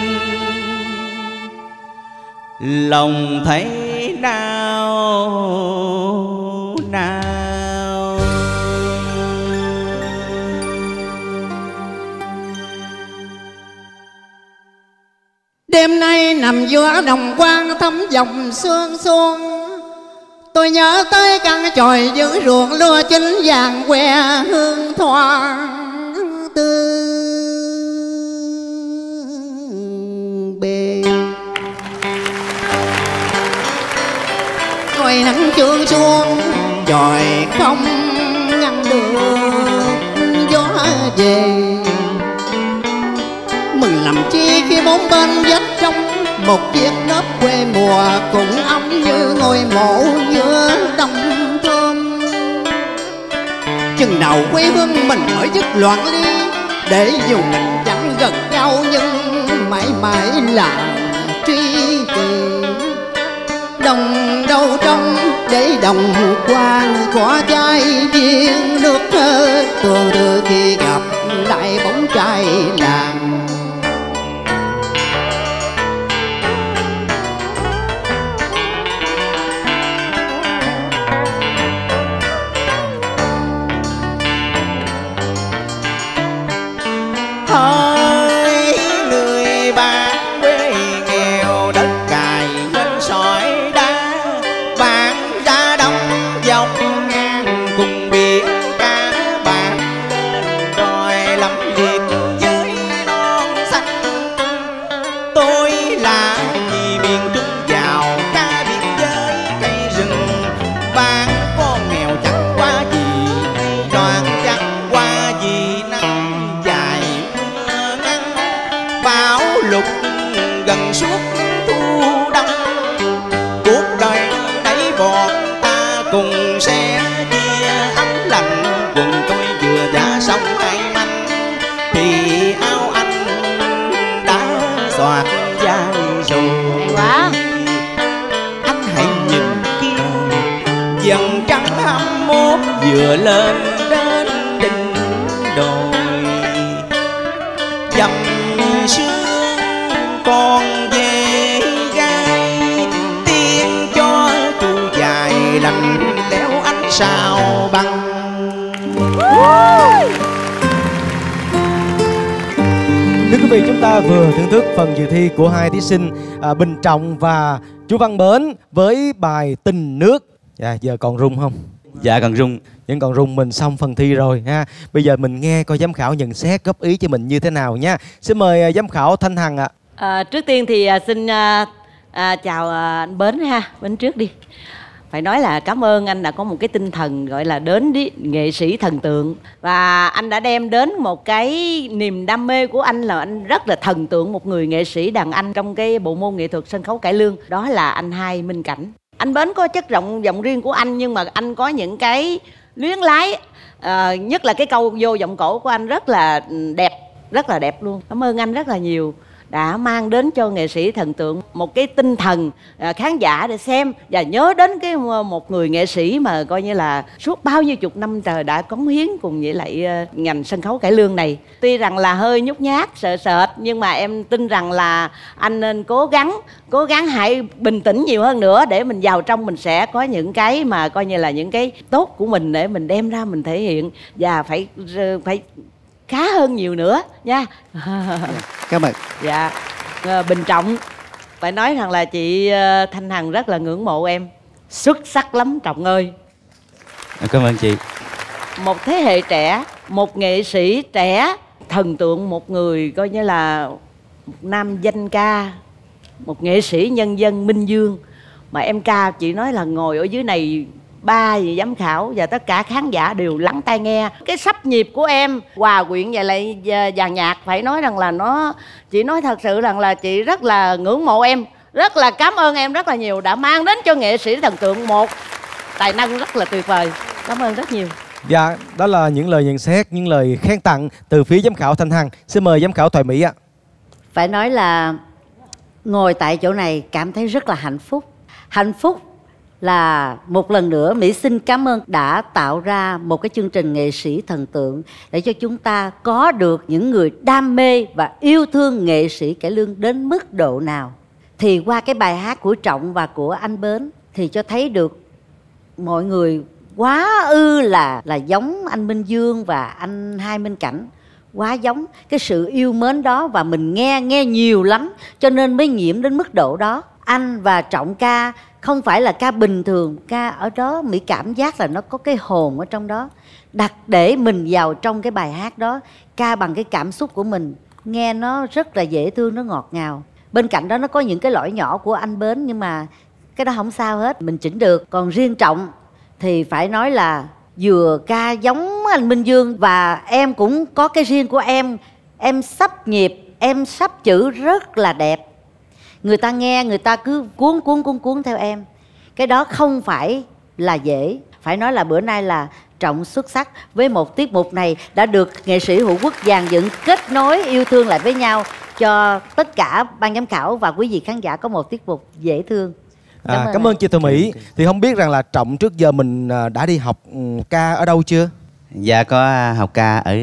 Lòng thấy nao nao. Đêm nay nằm giữa đồng quang thấm dòng sương xuân, tôi nhớ tới căn chòi giữ ruộng lúa chín vàng que hương thoảng tư bề. Ngồi nắng trương xuống chòi không ngăn được gió về. Mừng làm chi khi bốn bên vách trong một chiếc nếp quê mùa cũng ấm như ngôi mộ giữa đông thơm. Chừng nào quê hương mình mới dứt loạn ly, để dù mình chẳng gần nhau nhưng mãi mãi là tri kỷ. Đồng đâu trong để đồng quang có chai viên nước thơ, thường từ khi gặp lại bóng trai làng. Hỡi người bạn quê nghèo đất cày bên sỏi đá, bạn ra đông dọc ngang cùng biển cả, bạn lên đòi lắm việc với non xanh. Tôi là vì miền Trung giàu ca biển với cây rừng, bạn con nghèo chẳng qua gì đoàn chẳng qua gì nắng dài bão lụt gần suốt thu đông. Cuộc đời nấy bọn ta cùng sẽ chia ấm lạnh, quần tôi vừa đã xong hai manh thì áo anh đã xoạc vai rồi. Quá. Anh hãy nhìn kia dần trắng 21 vừa lên đến đỉnh đồi, dầm sương còn về gai, tiên cho tru dài lạnh lẽo ánh sao băng. Thưa quý vị, chúng ta vừa thưởng thức phần dự thi của hai thí sinh Bình Trọng và chú Văn Bến với bài Tình Nước. Dạ, giờ còn rung không? Dạ còn rung. Vẫn còn rung. Mình xong phần thi rồi ha. Bây giờ mình nghe coi giám khảo nhận xét góp ý cho mình như thế nào nha. Xin mời giám khảo Thanh Hằng ạ. Trước tiên thì xin chào anh Bến ha. Bến trước đi. Phải nói là cảm ơn anh đã có một cái tinh thần gọi là đến đi nghệ sĩ thần tượng. Và anh đã đem đến một cái niềm đam mê của anh là anh rất là thần tượng một người nghệ sĩ đàn anh trong cái bộ môn nghệ thuật sân khấu cải lương. Đó là anh Hai Minh Cảnh. Anh Bến có chất giọng riêng của anh, nhưng mà anh có những cái luyến lái, nhất là cái câu vô giọng cổ của anh rất là đẹp luôn. Cảm ơn anh rất là nhiều, đã mang đến cho nghệ sĩ thần tượng một cái tinh thần khán giả để xem và nhớ đến một người nghệ sĩ mà coi như là suốt bao nhiêu chục năm trời đã cống hiến cùng với lại ngành sân khấu cải lương này. Tuy rằng là hơi nhút nhát sợ sệt, nhưng mà em tin rằng là anh nên cố gắng hãy bình tĩnh nhiều hơn nữa, để mình vào trong mình sẽ có những cái mà coi như là những cái tốt của mình để mình đem ra mình thể hiện, và phải khá hơn nhiều nữa nha. Cảm ơn. Dạ, Bình Trọng, phải nói rằng là chị Thanh Hằng rất là ngưỡng mộ em, xuất sắc lắm Trọng ơi. Cảm ơn chị. Một thế hệ trẻ, một nghệ sĩ trẻ thần tượng, một người coi như là một nam danh ca, một nghệ sĩ nhân dân Minh Dương, mà em ca chị nói là ngồi ở dưới này 3 vị giám khảo và tất cả khán giả đều lắng tai nghe. Cái sắp nhịp của em hòa quyện và lại dàn nhạc, phải nói rằng là chị nói thật sự rằng là chị rất là ngưỡng mộ em, rất là cảm ơn em rất là nhiều, đã mang đến cho nghệ sĩ thần tượng một tài năng rất là tuyệt vời. Cảm ơn rất nhiều. Dạ, đó là những lời nhận xét, những lời khen tặng từ phía giám khảo Thanh Hằng. Xin mời giám khảo Thoại Mỹ ạ. Phải nói là ngồi tại chỗ này cảm thấy rất là hạnh phúc. Hạnh phúc là một lần nữa Mỹ xin cảm ơn đã tạo ra một cái chương trình nghệ sĩ thần tượng để cho chúng ta có được những người đam mê và yêu thương nghệ sĩ cải lương đến mức độ nào. Thì qua cái bài hát của Trọng và của anh Bến thì cho thấy được mọi người quá ư là giống anh Minh Dương và anh Hai Minh Cảnh, quá giống cái sự yêu mến đó, và mình nghe nhiều lắm cho nên mới nhiễm đến mức độ đó. Anh và Trọng ca không phải là ca bình thường, ca ở đó Mỹ cảm giác là nó có cái hồn ở trong đó, đặt để mình vào trong cái bài hát đó, ca bằng cái cảm xúc của mình, nghe nó rất là dễ thương, nó ngọt ngào. Bên cạnh đó nó có những cái lỗi nhỏ của anh Bến, nhưng mà cái đó không sao hết, mình chỉnh được. Còn riêng Trọng thì phải nói là vừa ca giống anh Minh Dương, và em cũng có cái riêng của em sắp nhịp, em sắp chữ rất là đẹp. Người ta nghe, người ta cứ cuốn theo em. Cái đó không phải là dễ. Phải nói là bữa nay là Trọng xuất sắc với một tiết mục này đã được nghệ sĩ Hữu Quốc dàn dựng, kết nối yêu thương lại với nhau, cho tất cả ban giám khảo và quý vị khán giả có một tiết mục dễ thương. Cảm ơn chị Thoại Mỹ. Thì không biết rằng là Trọng trước giờ mình đã đi học ca ở đâu chưa? Dạ có học ca ở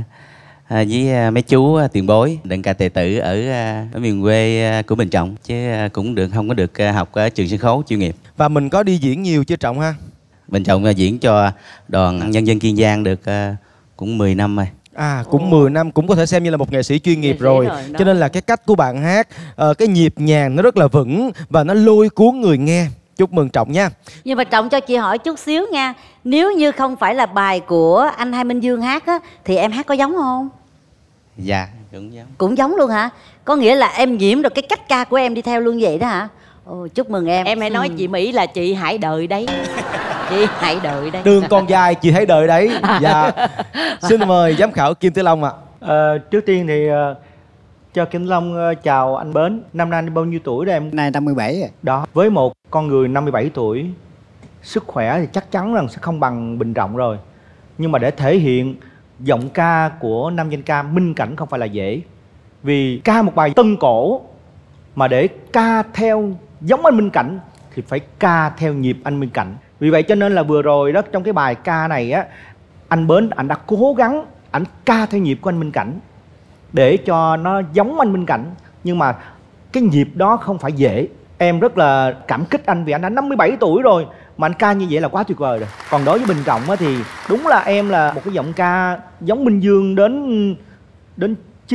với mấy chú tiền bối đựng ca tài tử ở miền quê của Bình Trọng, chứ cũng không có được học ở trường sân khấu chuyên nghiệp. Và mình có đi diễn nhiều chưa Trọng ha? Bình Trọng diễn cho đoàn nhân dân Kiên Giang được cũng 10 năm rồi. Cũng 10 năm, cũng có thể xem như là một nghệ sĩ chuyên nghiệp rồi. Cho nên là cái cách của bạn hát, cái nhịp nhàng nó rất là vững và nó lôi cuốn người nghe. Chúc mừng Trọng nha. Nhưng mà Trọng cho chị hỏi chút xíu nha, nếu như không phải là bài của anh Hai Minh Dương hát á, thì em hát có giống không? Dạ cũng giống. Cũng giống luôn hả? Có nghĩa là em nhiễm được cái cách ca của em đi theo luôn vậy đó hả? Ồ, chúc mừng em. Em hãy nói chị Mỹ là chị hãy đợi đấy. Chị hãy đợi đấy. Đường còn dài, chị hãy đợi đấy. Dạ. Xin mời giám khảo Kim Tử Long ạ. Trước tiên thì cho Kim Tử Long chào anh Bến. Năm nay bao nhiêu tuổi đó em? Nay 57 rồi. Đó, với một con người 57 tuổi, sức khỏe thì chắc chắn rằng sẽ không bằng Bình Trọng rồi. Nhưng mà để thể hiện giọng ca của nam danh ca Minh Cảnh không phải là dễ. Vì ca một bài tân cổ mà để ca theo giống anh Minh Cảnh thì phải ca theo nhịp anh Minh Cảnh. Vì vậy cho nên là vừa rồi đó, trong cái bài ca này á, anh Bến anh đã cố gắng anh ca theo nhịp của anh Minh Cảnh để cho nó giống anh Minh Cảnh. Nhưng mà cái nhịp đó không phải dễ. Em rất là cảm kích anh vì anh đã 57 tuổi rồi mà anh ca như vậy là quá tuyệt vời rồi. Còn đối với Bình Trọng á, thì đúng là em là một cái giọng ca giống Minh Dương đến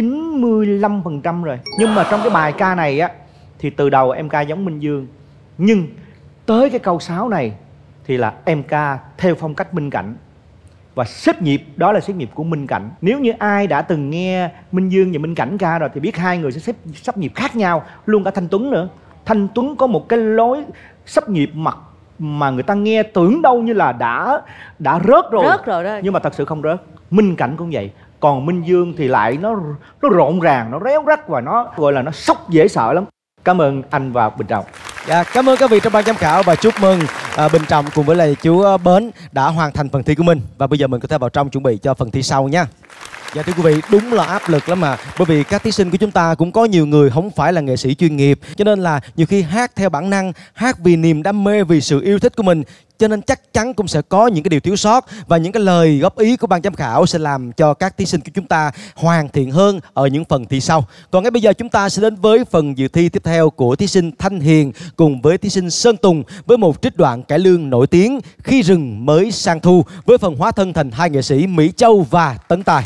95% rồi. Nhưng mà trong cái bài ca này á thì từ đầu em ca giống Minh Dương, nhưng tới cái câu 6 này thì là em ca theo phong cách Minh Cảnh. Và xếp nhịp đó là xếp nhịp của Minh Cảnh. Nếu như ai đã từng nghe Minh Dương và Minh Cảnh ca rồi thì biết hai người sẽ sắp nhịp khác nhau. Luôn cả Thanh Tuấn nữa. Thanh Tuấn có một cái lối sắp nhịp mà người ta nghe tưởng đâu như là đã rớt rồi. Rớt rồi đó. Nhưng mà thật sự không rớt. Minh Cảnh cũng vậy. Còn Minh Dương thì lại nó rộn ràng, nó réo rắt và nó gọi là nó sốc dễ sợ lắm. Cảm ơn anh và Bình Trọng. Dạ, cảm ơn các vị trong ban giám khảo và chúc mừng Bình Trọng cùng với lại chú Bến đã hoàn thành phần thi của mình. Và bây giờ mình có thể vào trong chuẩn bị cho phần thi sau nha. Dạ thưa quý vị, đúng là áp lực lắm mà. Bởi vì các thí sinh của chúng ta cũng có nhiều người không phải là nghệ sĩ chuyên nghiệp, cho nên là nhiều khi hát theo bản năng, hát vì niềm đam mê, vì sự yêu thích của mình, cho nên chắc chắn cũng sẽ có những cái điều thiếu sót. Và những cái lời góp ý của ban giám khảo sẽ làm cho các thí sinh của chúng ta hoàn thiện hơn ở những phần thi sau. Còn ngay bây giờ chúng ta sẽ đến với phần dự thi tiếp theo của thí sinh Thanh Hiền cùng với thí sinh Sơn Tùng, với một trích đoạn cải lương nổi tiếng Khi rừng mới sang thu, với phần hóa thân thành hai nghệ sĩ Mỹ Châu và Tấn Tài.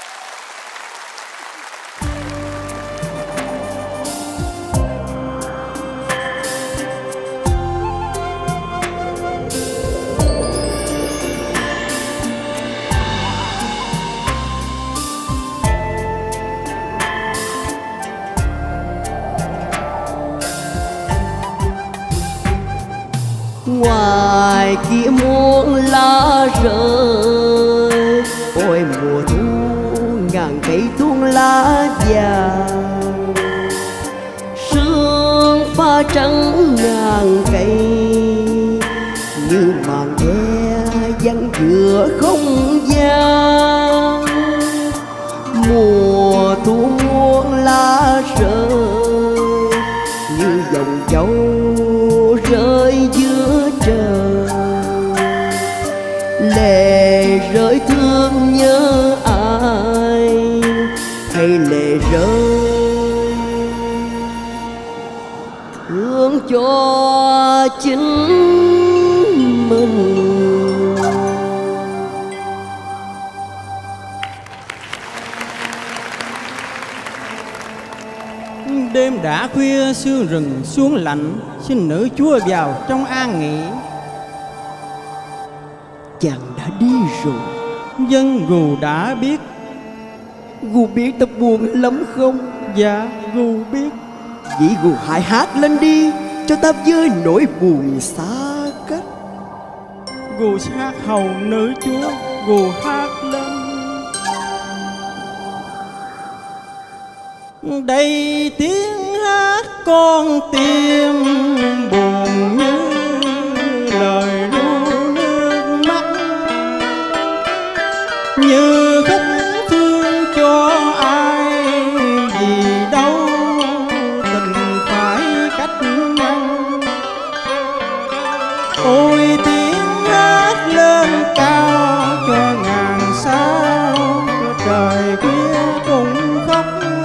Ngoài kia muôn lá rơi, ôi mùa thu ngàn cây tuôn lá vàng, sương pha trắng ngàn cây như màn ve văng giữa không gian. Mùa thu muôn lá rơi như dòng châu rơi giữa trời, lệ rơi thương nhớ ai hay lệ rơi thương cho chính mình. Đêm đã khuya sương rừng xuống lạnh, xin nữ chúa vào trong an nghỉ. Chàng đã đi rồi, Dân gù đã biết. Gù biết ta buồn lắm không? Dạ gù biết. Vậy gù hãy hát lên đi, cho ta vơi nỗi buồn xa cách. Gù sẽ hát hầu nữ chúa, gù hát lên. Đây tiếng hát con tim buồn như lời ru nước mắt, như khóc thương cho ai vì đâu tình phải cách ngăn. Ôi tiếng hát lên cao cho ngàn sao, cho trời khuya cũng khóc.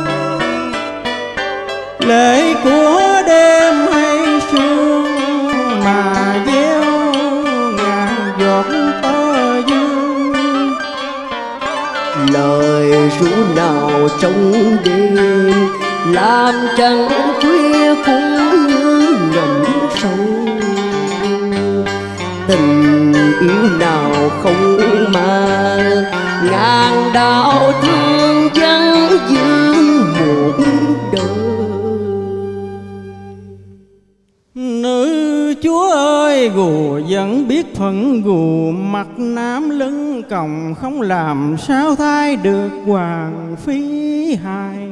Lệ của đêm hay sương mà gieo ngàn giọt tơ dương. Lời ru nào trong đêm làm trăng khuya cũng như ngầm sâu. Tình yêu nào không mang ngàn đạo thương vắng vương một đời. Nữ chúa ơi, gù vẫn biết phận gù, mặt nám lưng còng không làm sao thay được hoàng phi hài.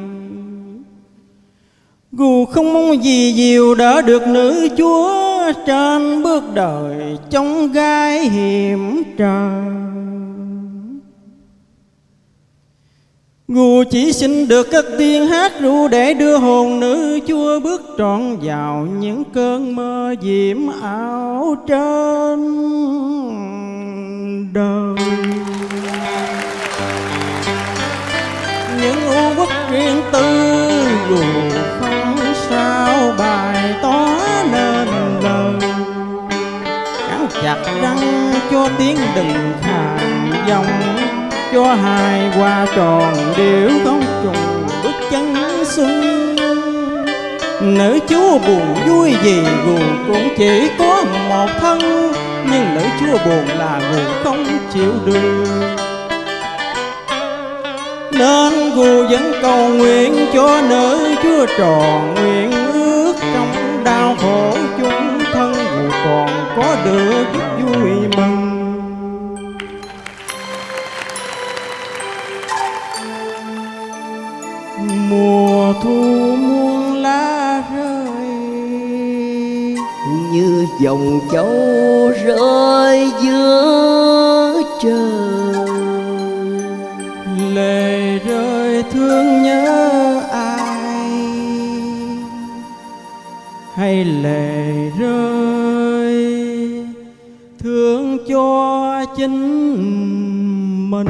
Gù không mong gì nhiều đỡ được nữ chúa trên bước đời trong gai hiểm trở. Gù chỉ xin được cất tiếng hát ru để đưa hồn nữ chúa bước trọn vào những cơn mơ diễm ảo trên đời. Những u uất riêng tư gù không sao bày tỏ nên lời, cắn chặt răng cho tiếng đừng khàn giọng, cho hai hoa tròn điệu không trùng bước chân xuân. Nữ chúa buồn vui vì gù cũng chỉ có một thân, nhưng nữ chúa buồn là gù không chịu được. Nên gù vẫn cầu nguyện cho nữ chúa tròn nguyện ước, trong đau khổ chung thân gù còn có được vui mừng. Mùa thu muôn lá rơi, như dòng châu rơi giữa trời. Lệ rơi thương nhớ ai, hay lệ rơi thương cho chính mình.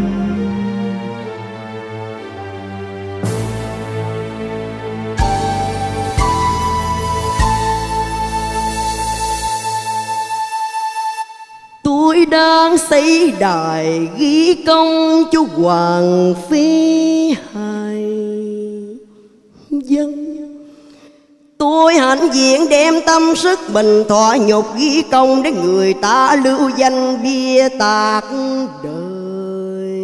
Tôi đang xây đài ghi công cho Hoàng Phi hài dân. Tôi hãnh diện đem tâm sức mình thọ nhục ghi công để người ta lưu danh bia tạc đời.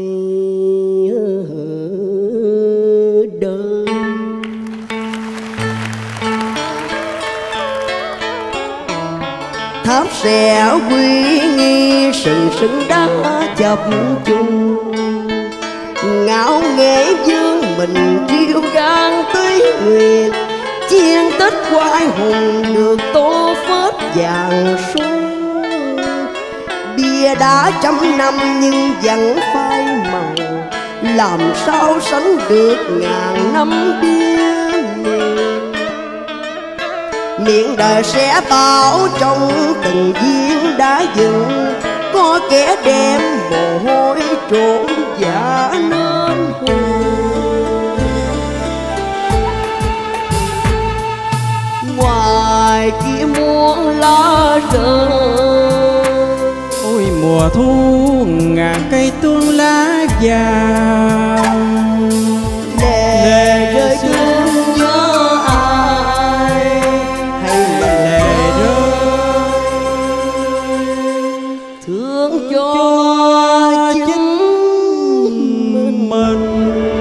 Tháp sẽ quy nghi sừng sững đá chập chung. Ngạo nghệ dương mình triêu gan tới nguyệt. Chiên tích quái hùng được tô phết vàng son. Bia đá trăm năm nhưng vẫn phai màu. Làm sao sánh được ngàn năm bia miền. Miệng đời sẽ tạo trong từng viên đá dựng. Có kẻ đem mồ hôi trộn dạ nên hùng. Ngoài kia muôn lá rơi. Ôi mùa thu ngàn cây tương lá vàng. Lệ rơi thương nhớ ai, hay lệ rơi thương cho chính mình.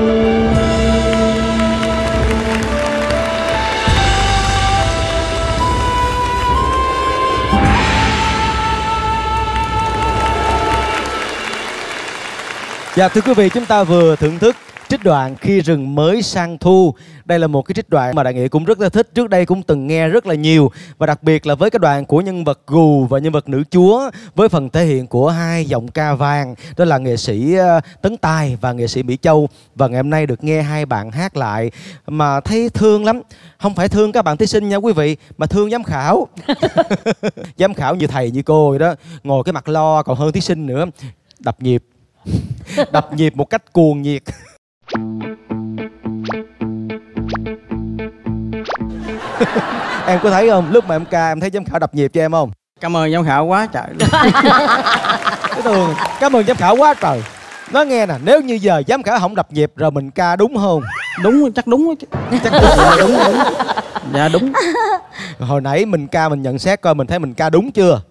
Dạ thưa quý vị, chúng ta vừa thưởng thức trích đoạn Khi rừng mới sang thu. Đây là một cái trích đoạn mà Đại Nghĩa cũng rất là thích. Trước đây cũng từng nghe rất là nhiều. Và đặc biệt là với cái đoạn của nhân vật Gù và nhân vật nữ chúa, với phần thể hiện của hai giọng ca vàng, đó là nghệ sĩ Tấn Tài và nghệ sĩ Mỹ Châu. Và ngày hôm nay được nghe hai bạn hát lại mà thấy thương lắm. Không phải thương các bạn thí sinh nha quý vị, mà thương giám khảo. Giám khảo như thầy như cô vậy đó, ngồi cái mặt lo còn hơn thí sinh nữa. Đập nhịp. Đập nhịp một cách cuồng nhiệt. Em có thấy không, lúc mà em ca em thấy giám khảo đập nhịp cho em không? Cảm ơn giám khảo quá trời. Cái thường cảm ơn giám khảo quá trời. Nói nghe nè, nếu như giờ giám khảo không đập nhịp rồi mình ca đúng không? Đúng, chắc đúng. Chắc đúng. Đúng. Dạ đúng. Hồi nãy mình ca mình nhận xét coi mình thấy mình ca đúng chưa?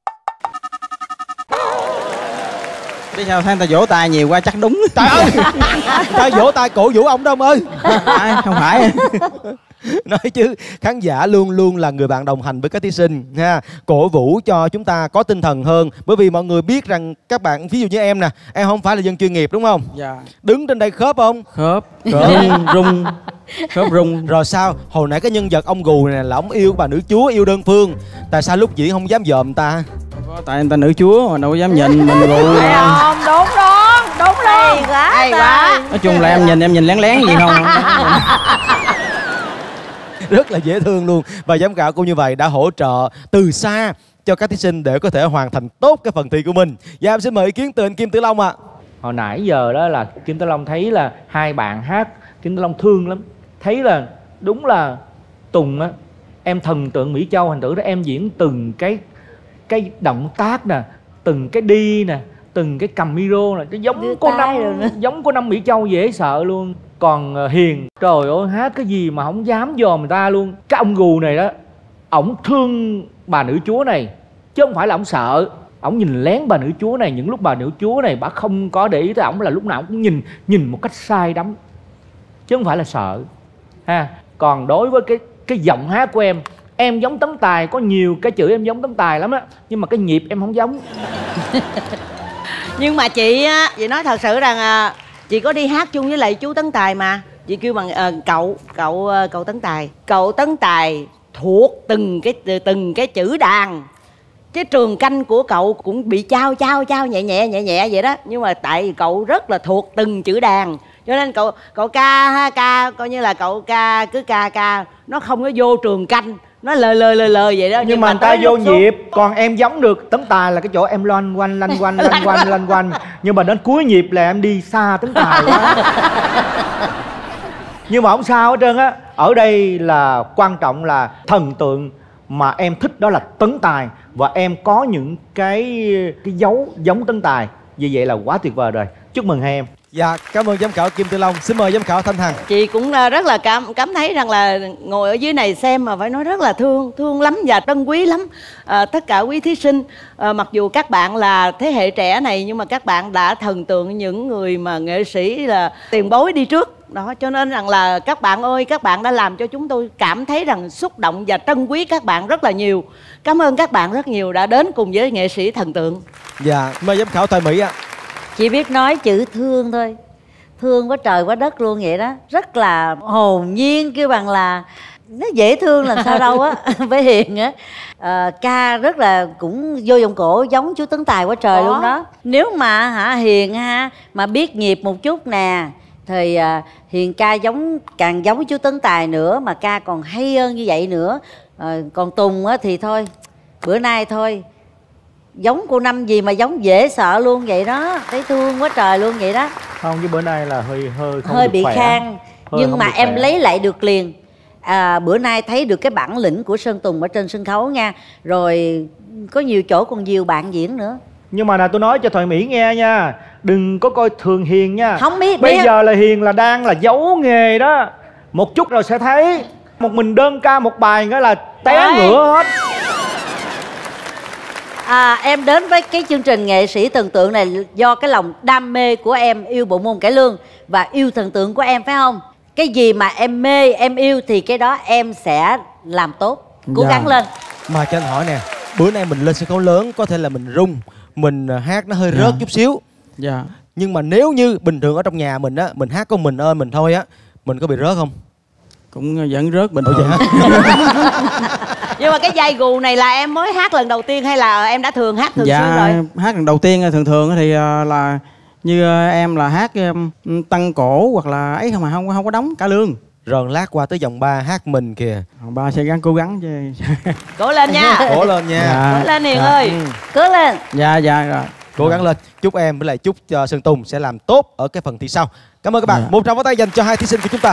Biết sao thấy người ta vỗ tay nhiều quá chắc đúng. Trời ơi, ta vỗ tay cổ vũ ông đó ông ơi. Không phải. Nói chứ khán giả luôn luôn là người bạn đồng hành với các thí sinh ha, cổ vũ cho chúng ta có tinh thần hơn. Bởi vì mọi người biết rằng các bạn, ví dụ như em nè, em không phải là dân chuyên nghiệp đúng không? Dạ. Đứng trên đây khớp không? Khớp rung. Khớp rung. Rồi sao? Hồi nãy cái nhân vật ông Gù này là ông yêu bà nữ chúa, yêu đơn phương. Tại sao lúc diễn không dám dòm ta? Tại người ta nữ chúa mà đâu có dám nhìn mình gù. Không, đúng luôn. Hay quá. Nói chung là em nhìn lén lén gì không. Rất là dễ thương luôn. Và giám khảo cũng như vậy đã hỗ trợ từ xa cho các thí sinh để có thể hoàn thành tốt cái phần thi của mình. Và em xin mời ý kiến từ anh Kim Tử Long ạ. Hồi nãy giờ đó là Kim Tử Long thấy là hai bạn hát, Kim Tử Long thương lắm. Thấy là đúng là Tùng á, em thần tượng Mỹ Châu, thành thử đó em diễn từng cái động tác nè, từng cái đi nè, từng cái cầm micro nè, giống cô Năm Mỹ Châu dễ sợ luôn. Còn Hiền, trời ơi hát cái gì mà không dám dòm người ta luôn. Cái ông Gù này đó, ổng thương bà nữ chúa này chứ không phải là ổng sợ. Ổng nhìn lén bà nữ chúa này, những lúc bà nữ chúa này bà không có để ý tới ổng là lúc nào ổng cũng nhìn một cách sai đắm chứ không phải là sợ ha. Còn đối với cái giọng hát của em giống Tấn Tài, có nhiều cái chữ em giống Tấn Tài lắm á, nhưng mà cái nhịp em không giống. Nhưng mà chị nói thật sự rằng chị có đi hát chung với lại chú Tấn Tài mà. Chị kêu bằng cậu Tấn Tài. Cậu Tấn Tài thuộc từng cái chữ đàn. Cái trường canh của cậu cũng bị trao nhẹ nhẹ vậy đó, nhưng mà tại vì cậu rất là thuộc từng chữ đàn, cho nên cậu ca coi như là cậu cứ ca nó không có vô trường canh, nó lời vậy đó. Nhưng mà người ta vô nhịp, còn em giống được Tấn Tài là cái chỗ em loanh quanh. Nhưng mà đến cuối nhịp là em đi xa Tấn Tài quá. Nhưng mà không sao hết trơn á. Ở đây là quan trọng là thần tượng mà em thích đó là Tấn Tài, và em có những cái dấu giống Tấn Tài, vì vậy là quá tuyệt vời rồi. Chúc mừng hai em. Dạ, cảm ơn giám khảo Kim Tử Long. Xin mời giám khảo Thanh Hằng. Chị cũng rất là cảm thấy rằng là ngồi ở dưới này xem mà phải nói rất là thương lắm và trân quý lắm tất cả quý thí sinh. Mặc dù các bạn là thế hệ trẻ này, nhưng mà các bạn đã thần tượng những người mà nghệ sĩ là tiền bối đi trước đó, cho nên rằng là các bạn ơi, các bạn đã làm cho chúng tôi cảm thấy rằng xúc động và trân quý các bạn rất là nhiều. Cảm ơn các bạn rất nhiều đã đến cùng với nghệ sĩ thần tượng. Dạ, mời giám khảo Thoại Mỹ ạ. Chỉ biết nói chữ thương thôi, thương quá trời quá đất luôn vậy đó, rất là hồn nhiên, kêu bằng là nó dễ thương làm sao đâu á. Với Hiền á, ca rất là cũng vô vòng cổ giống chú Tấn Tài quá trời luôn đó. Nếu mà Hiền mà biết nhịp một chút nè thì Hiền ca càng giống chú Tấn Tài nữa, mà ca còn hay hơn như vậy nữa. Còn Tùng á thì thôi, bữa nay thôi giống cô Năm gì mà giống dễ sợ luôn vậy đó, thấy thương quá trời luôn vậy đó. Không, chứ bữa nay là hơi bị khang, nhưng mà em lấy lại được liền. Bữa nay thấy được cái bản lĩnh của Sơn Tùng ở trên sân khấu nha, rồi có nhiều chỗ còn nhiều bạn diễn nữa. Nhưng mà tôi nói cho Thoại Mỹ nghe nha, đừng có coi thường Hiền nha. Không biết bây giờ là Hiền là đang là giấu nghề đó, một chút rồi sẽ thấy. Một mình đơn ca một bài nữa là té ngửa hết. Em đến với cái chương trình nghệ sĩ thần tượng này do cái lòng đam mê của em yêu bộ môn cải lương và yêu thần tượng của em, phải không? Cái gì mà em mê, em yêu thì cái đó em sẽ làm tốt, cố gắng lên. Mà cho anh hỏi nè, bữa nay mình lên sân khấu lớn có thể là mình rung, mình hát nó hơi rớt chút xíu. Dạ. Nhưng mà nếu như bình thường ở trong nhà mình á, mình hát con mình ơi mình thôi á, mình có bị rớt không? Cũng vẫn rớt bình thường. Nhưng mà cái dây gù này là em mới hát lần đầu tiên hay là em đã thường hát thường xuyên rồi? Hát lần đầu tiên thường thì là như em là hát tăng cổ hoặc là ấy không, mà không có đóng cả lương. Rồi lát qua tới vòng 3 hát mình kìa. Vòng 3 sẽ gắng cố gắng chứ. Cố lên nha. Cố lên nha. Dạ. Cố lên Hiền ơi. Cố lên. Dạ rồi. Cố gắng lên. Chúc em với lại chúc cho Sơn Tùng sẽ làm tốt ở cái phần thi sau. Cảm ơn các bạn. Một tràng pháo tay dành cho hai thí sinh của chúng ta.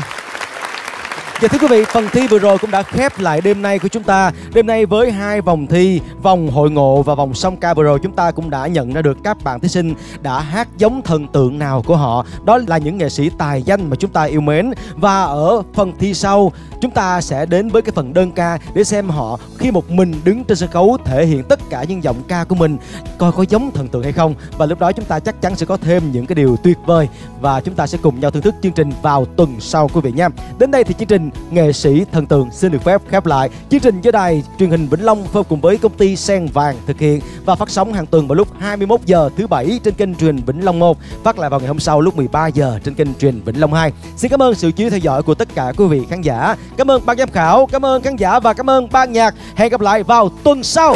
Và thưa quý vị, phần thi vừa rồi cũng đã khép lại đêm nay của chúng ta. Đêm nay với 2 vòng thi, vòng hội ngộ và vòng song ca vừa rồi, chúng ta cũng đã nhận ra được các bạn thí sinh đã hát giống thần tượng nào của họ. Đó là những nghệ sĩ tài danh mà chúng ta yêu mến. Và ở phần thi sau, chúng ta sẽ đến với cái phần đơn ca để xem họ khi một mình đứng trên sân khấu thể hiện tất cả những giọng ca của mình, coi có giống thần tượng hay không. Và lúc đó chúng ta chắc chắn sẽ có thêm những cái điều tuyệt vời. Và chúng ta sẽ cùng nhau thưởng thức chương trình vào tuần sau quý vị nha. Đến đây thì chương trình Nghệ sĩ thần tượng xin được phép khép lại. Chương trình do đài truyền hình Vĩnh Long phối hợp cùng với công ty Sen Vàng thực hiện và phát sóng hàng tuần vào lúc 21 giờ thứ Bảy trên kênh truyền Vĩnh Long 1, phát lại vào ngày hôm sau lúc 13 giờ trên kênh truyền Vĩnh Long 2. Xin cảm ơn sự chú ý theo dõi của tất cả quý vị khán giả. Cảm ơn ban giám khảo, cảm ơn khán giả và cảm ơn ban nhạc. Hẹn gặp lại vào tuần sau.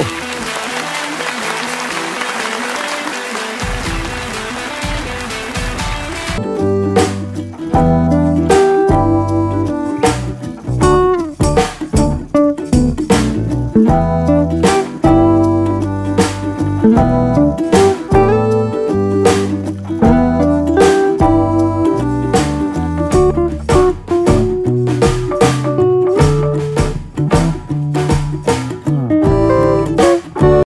Thank you.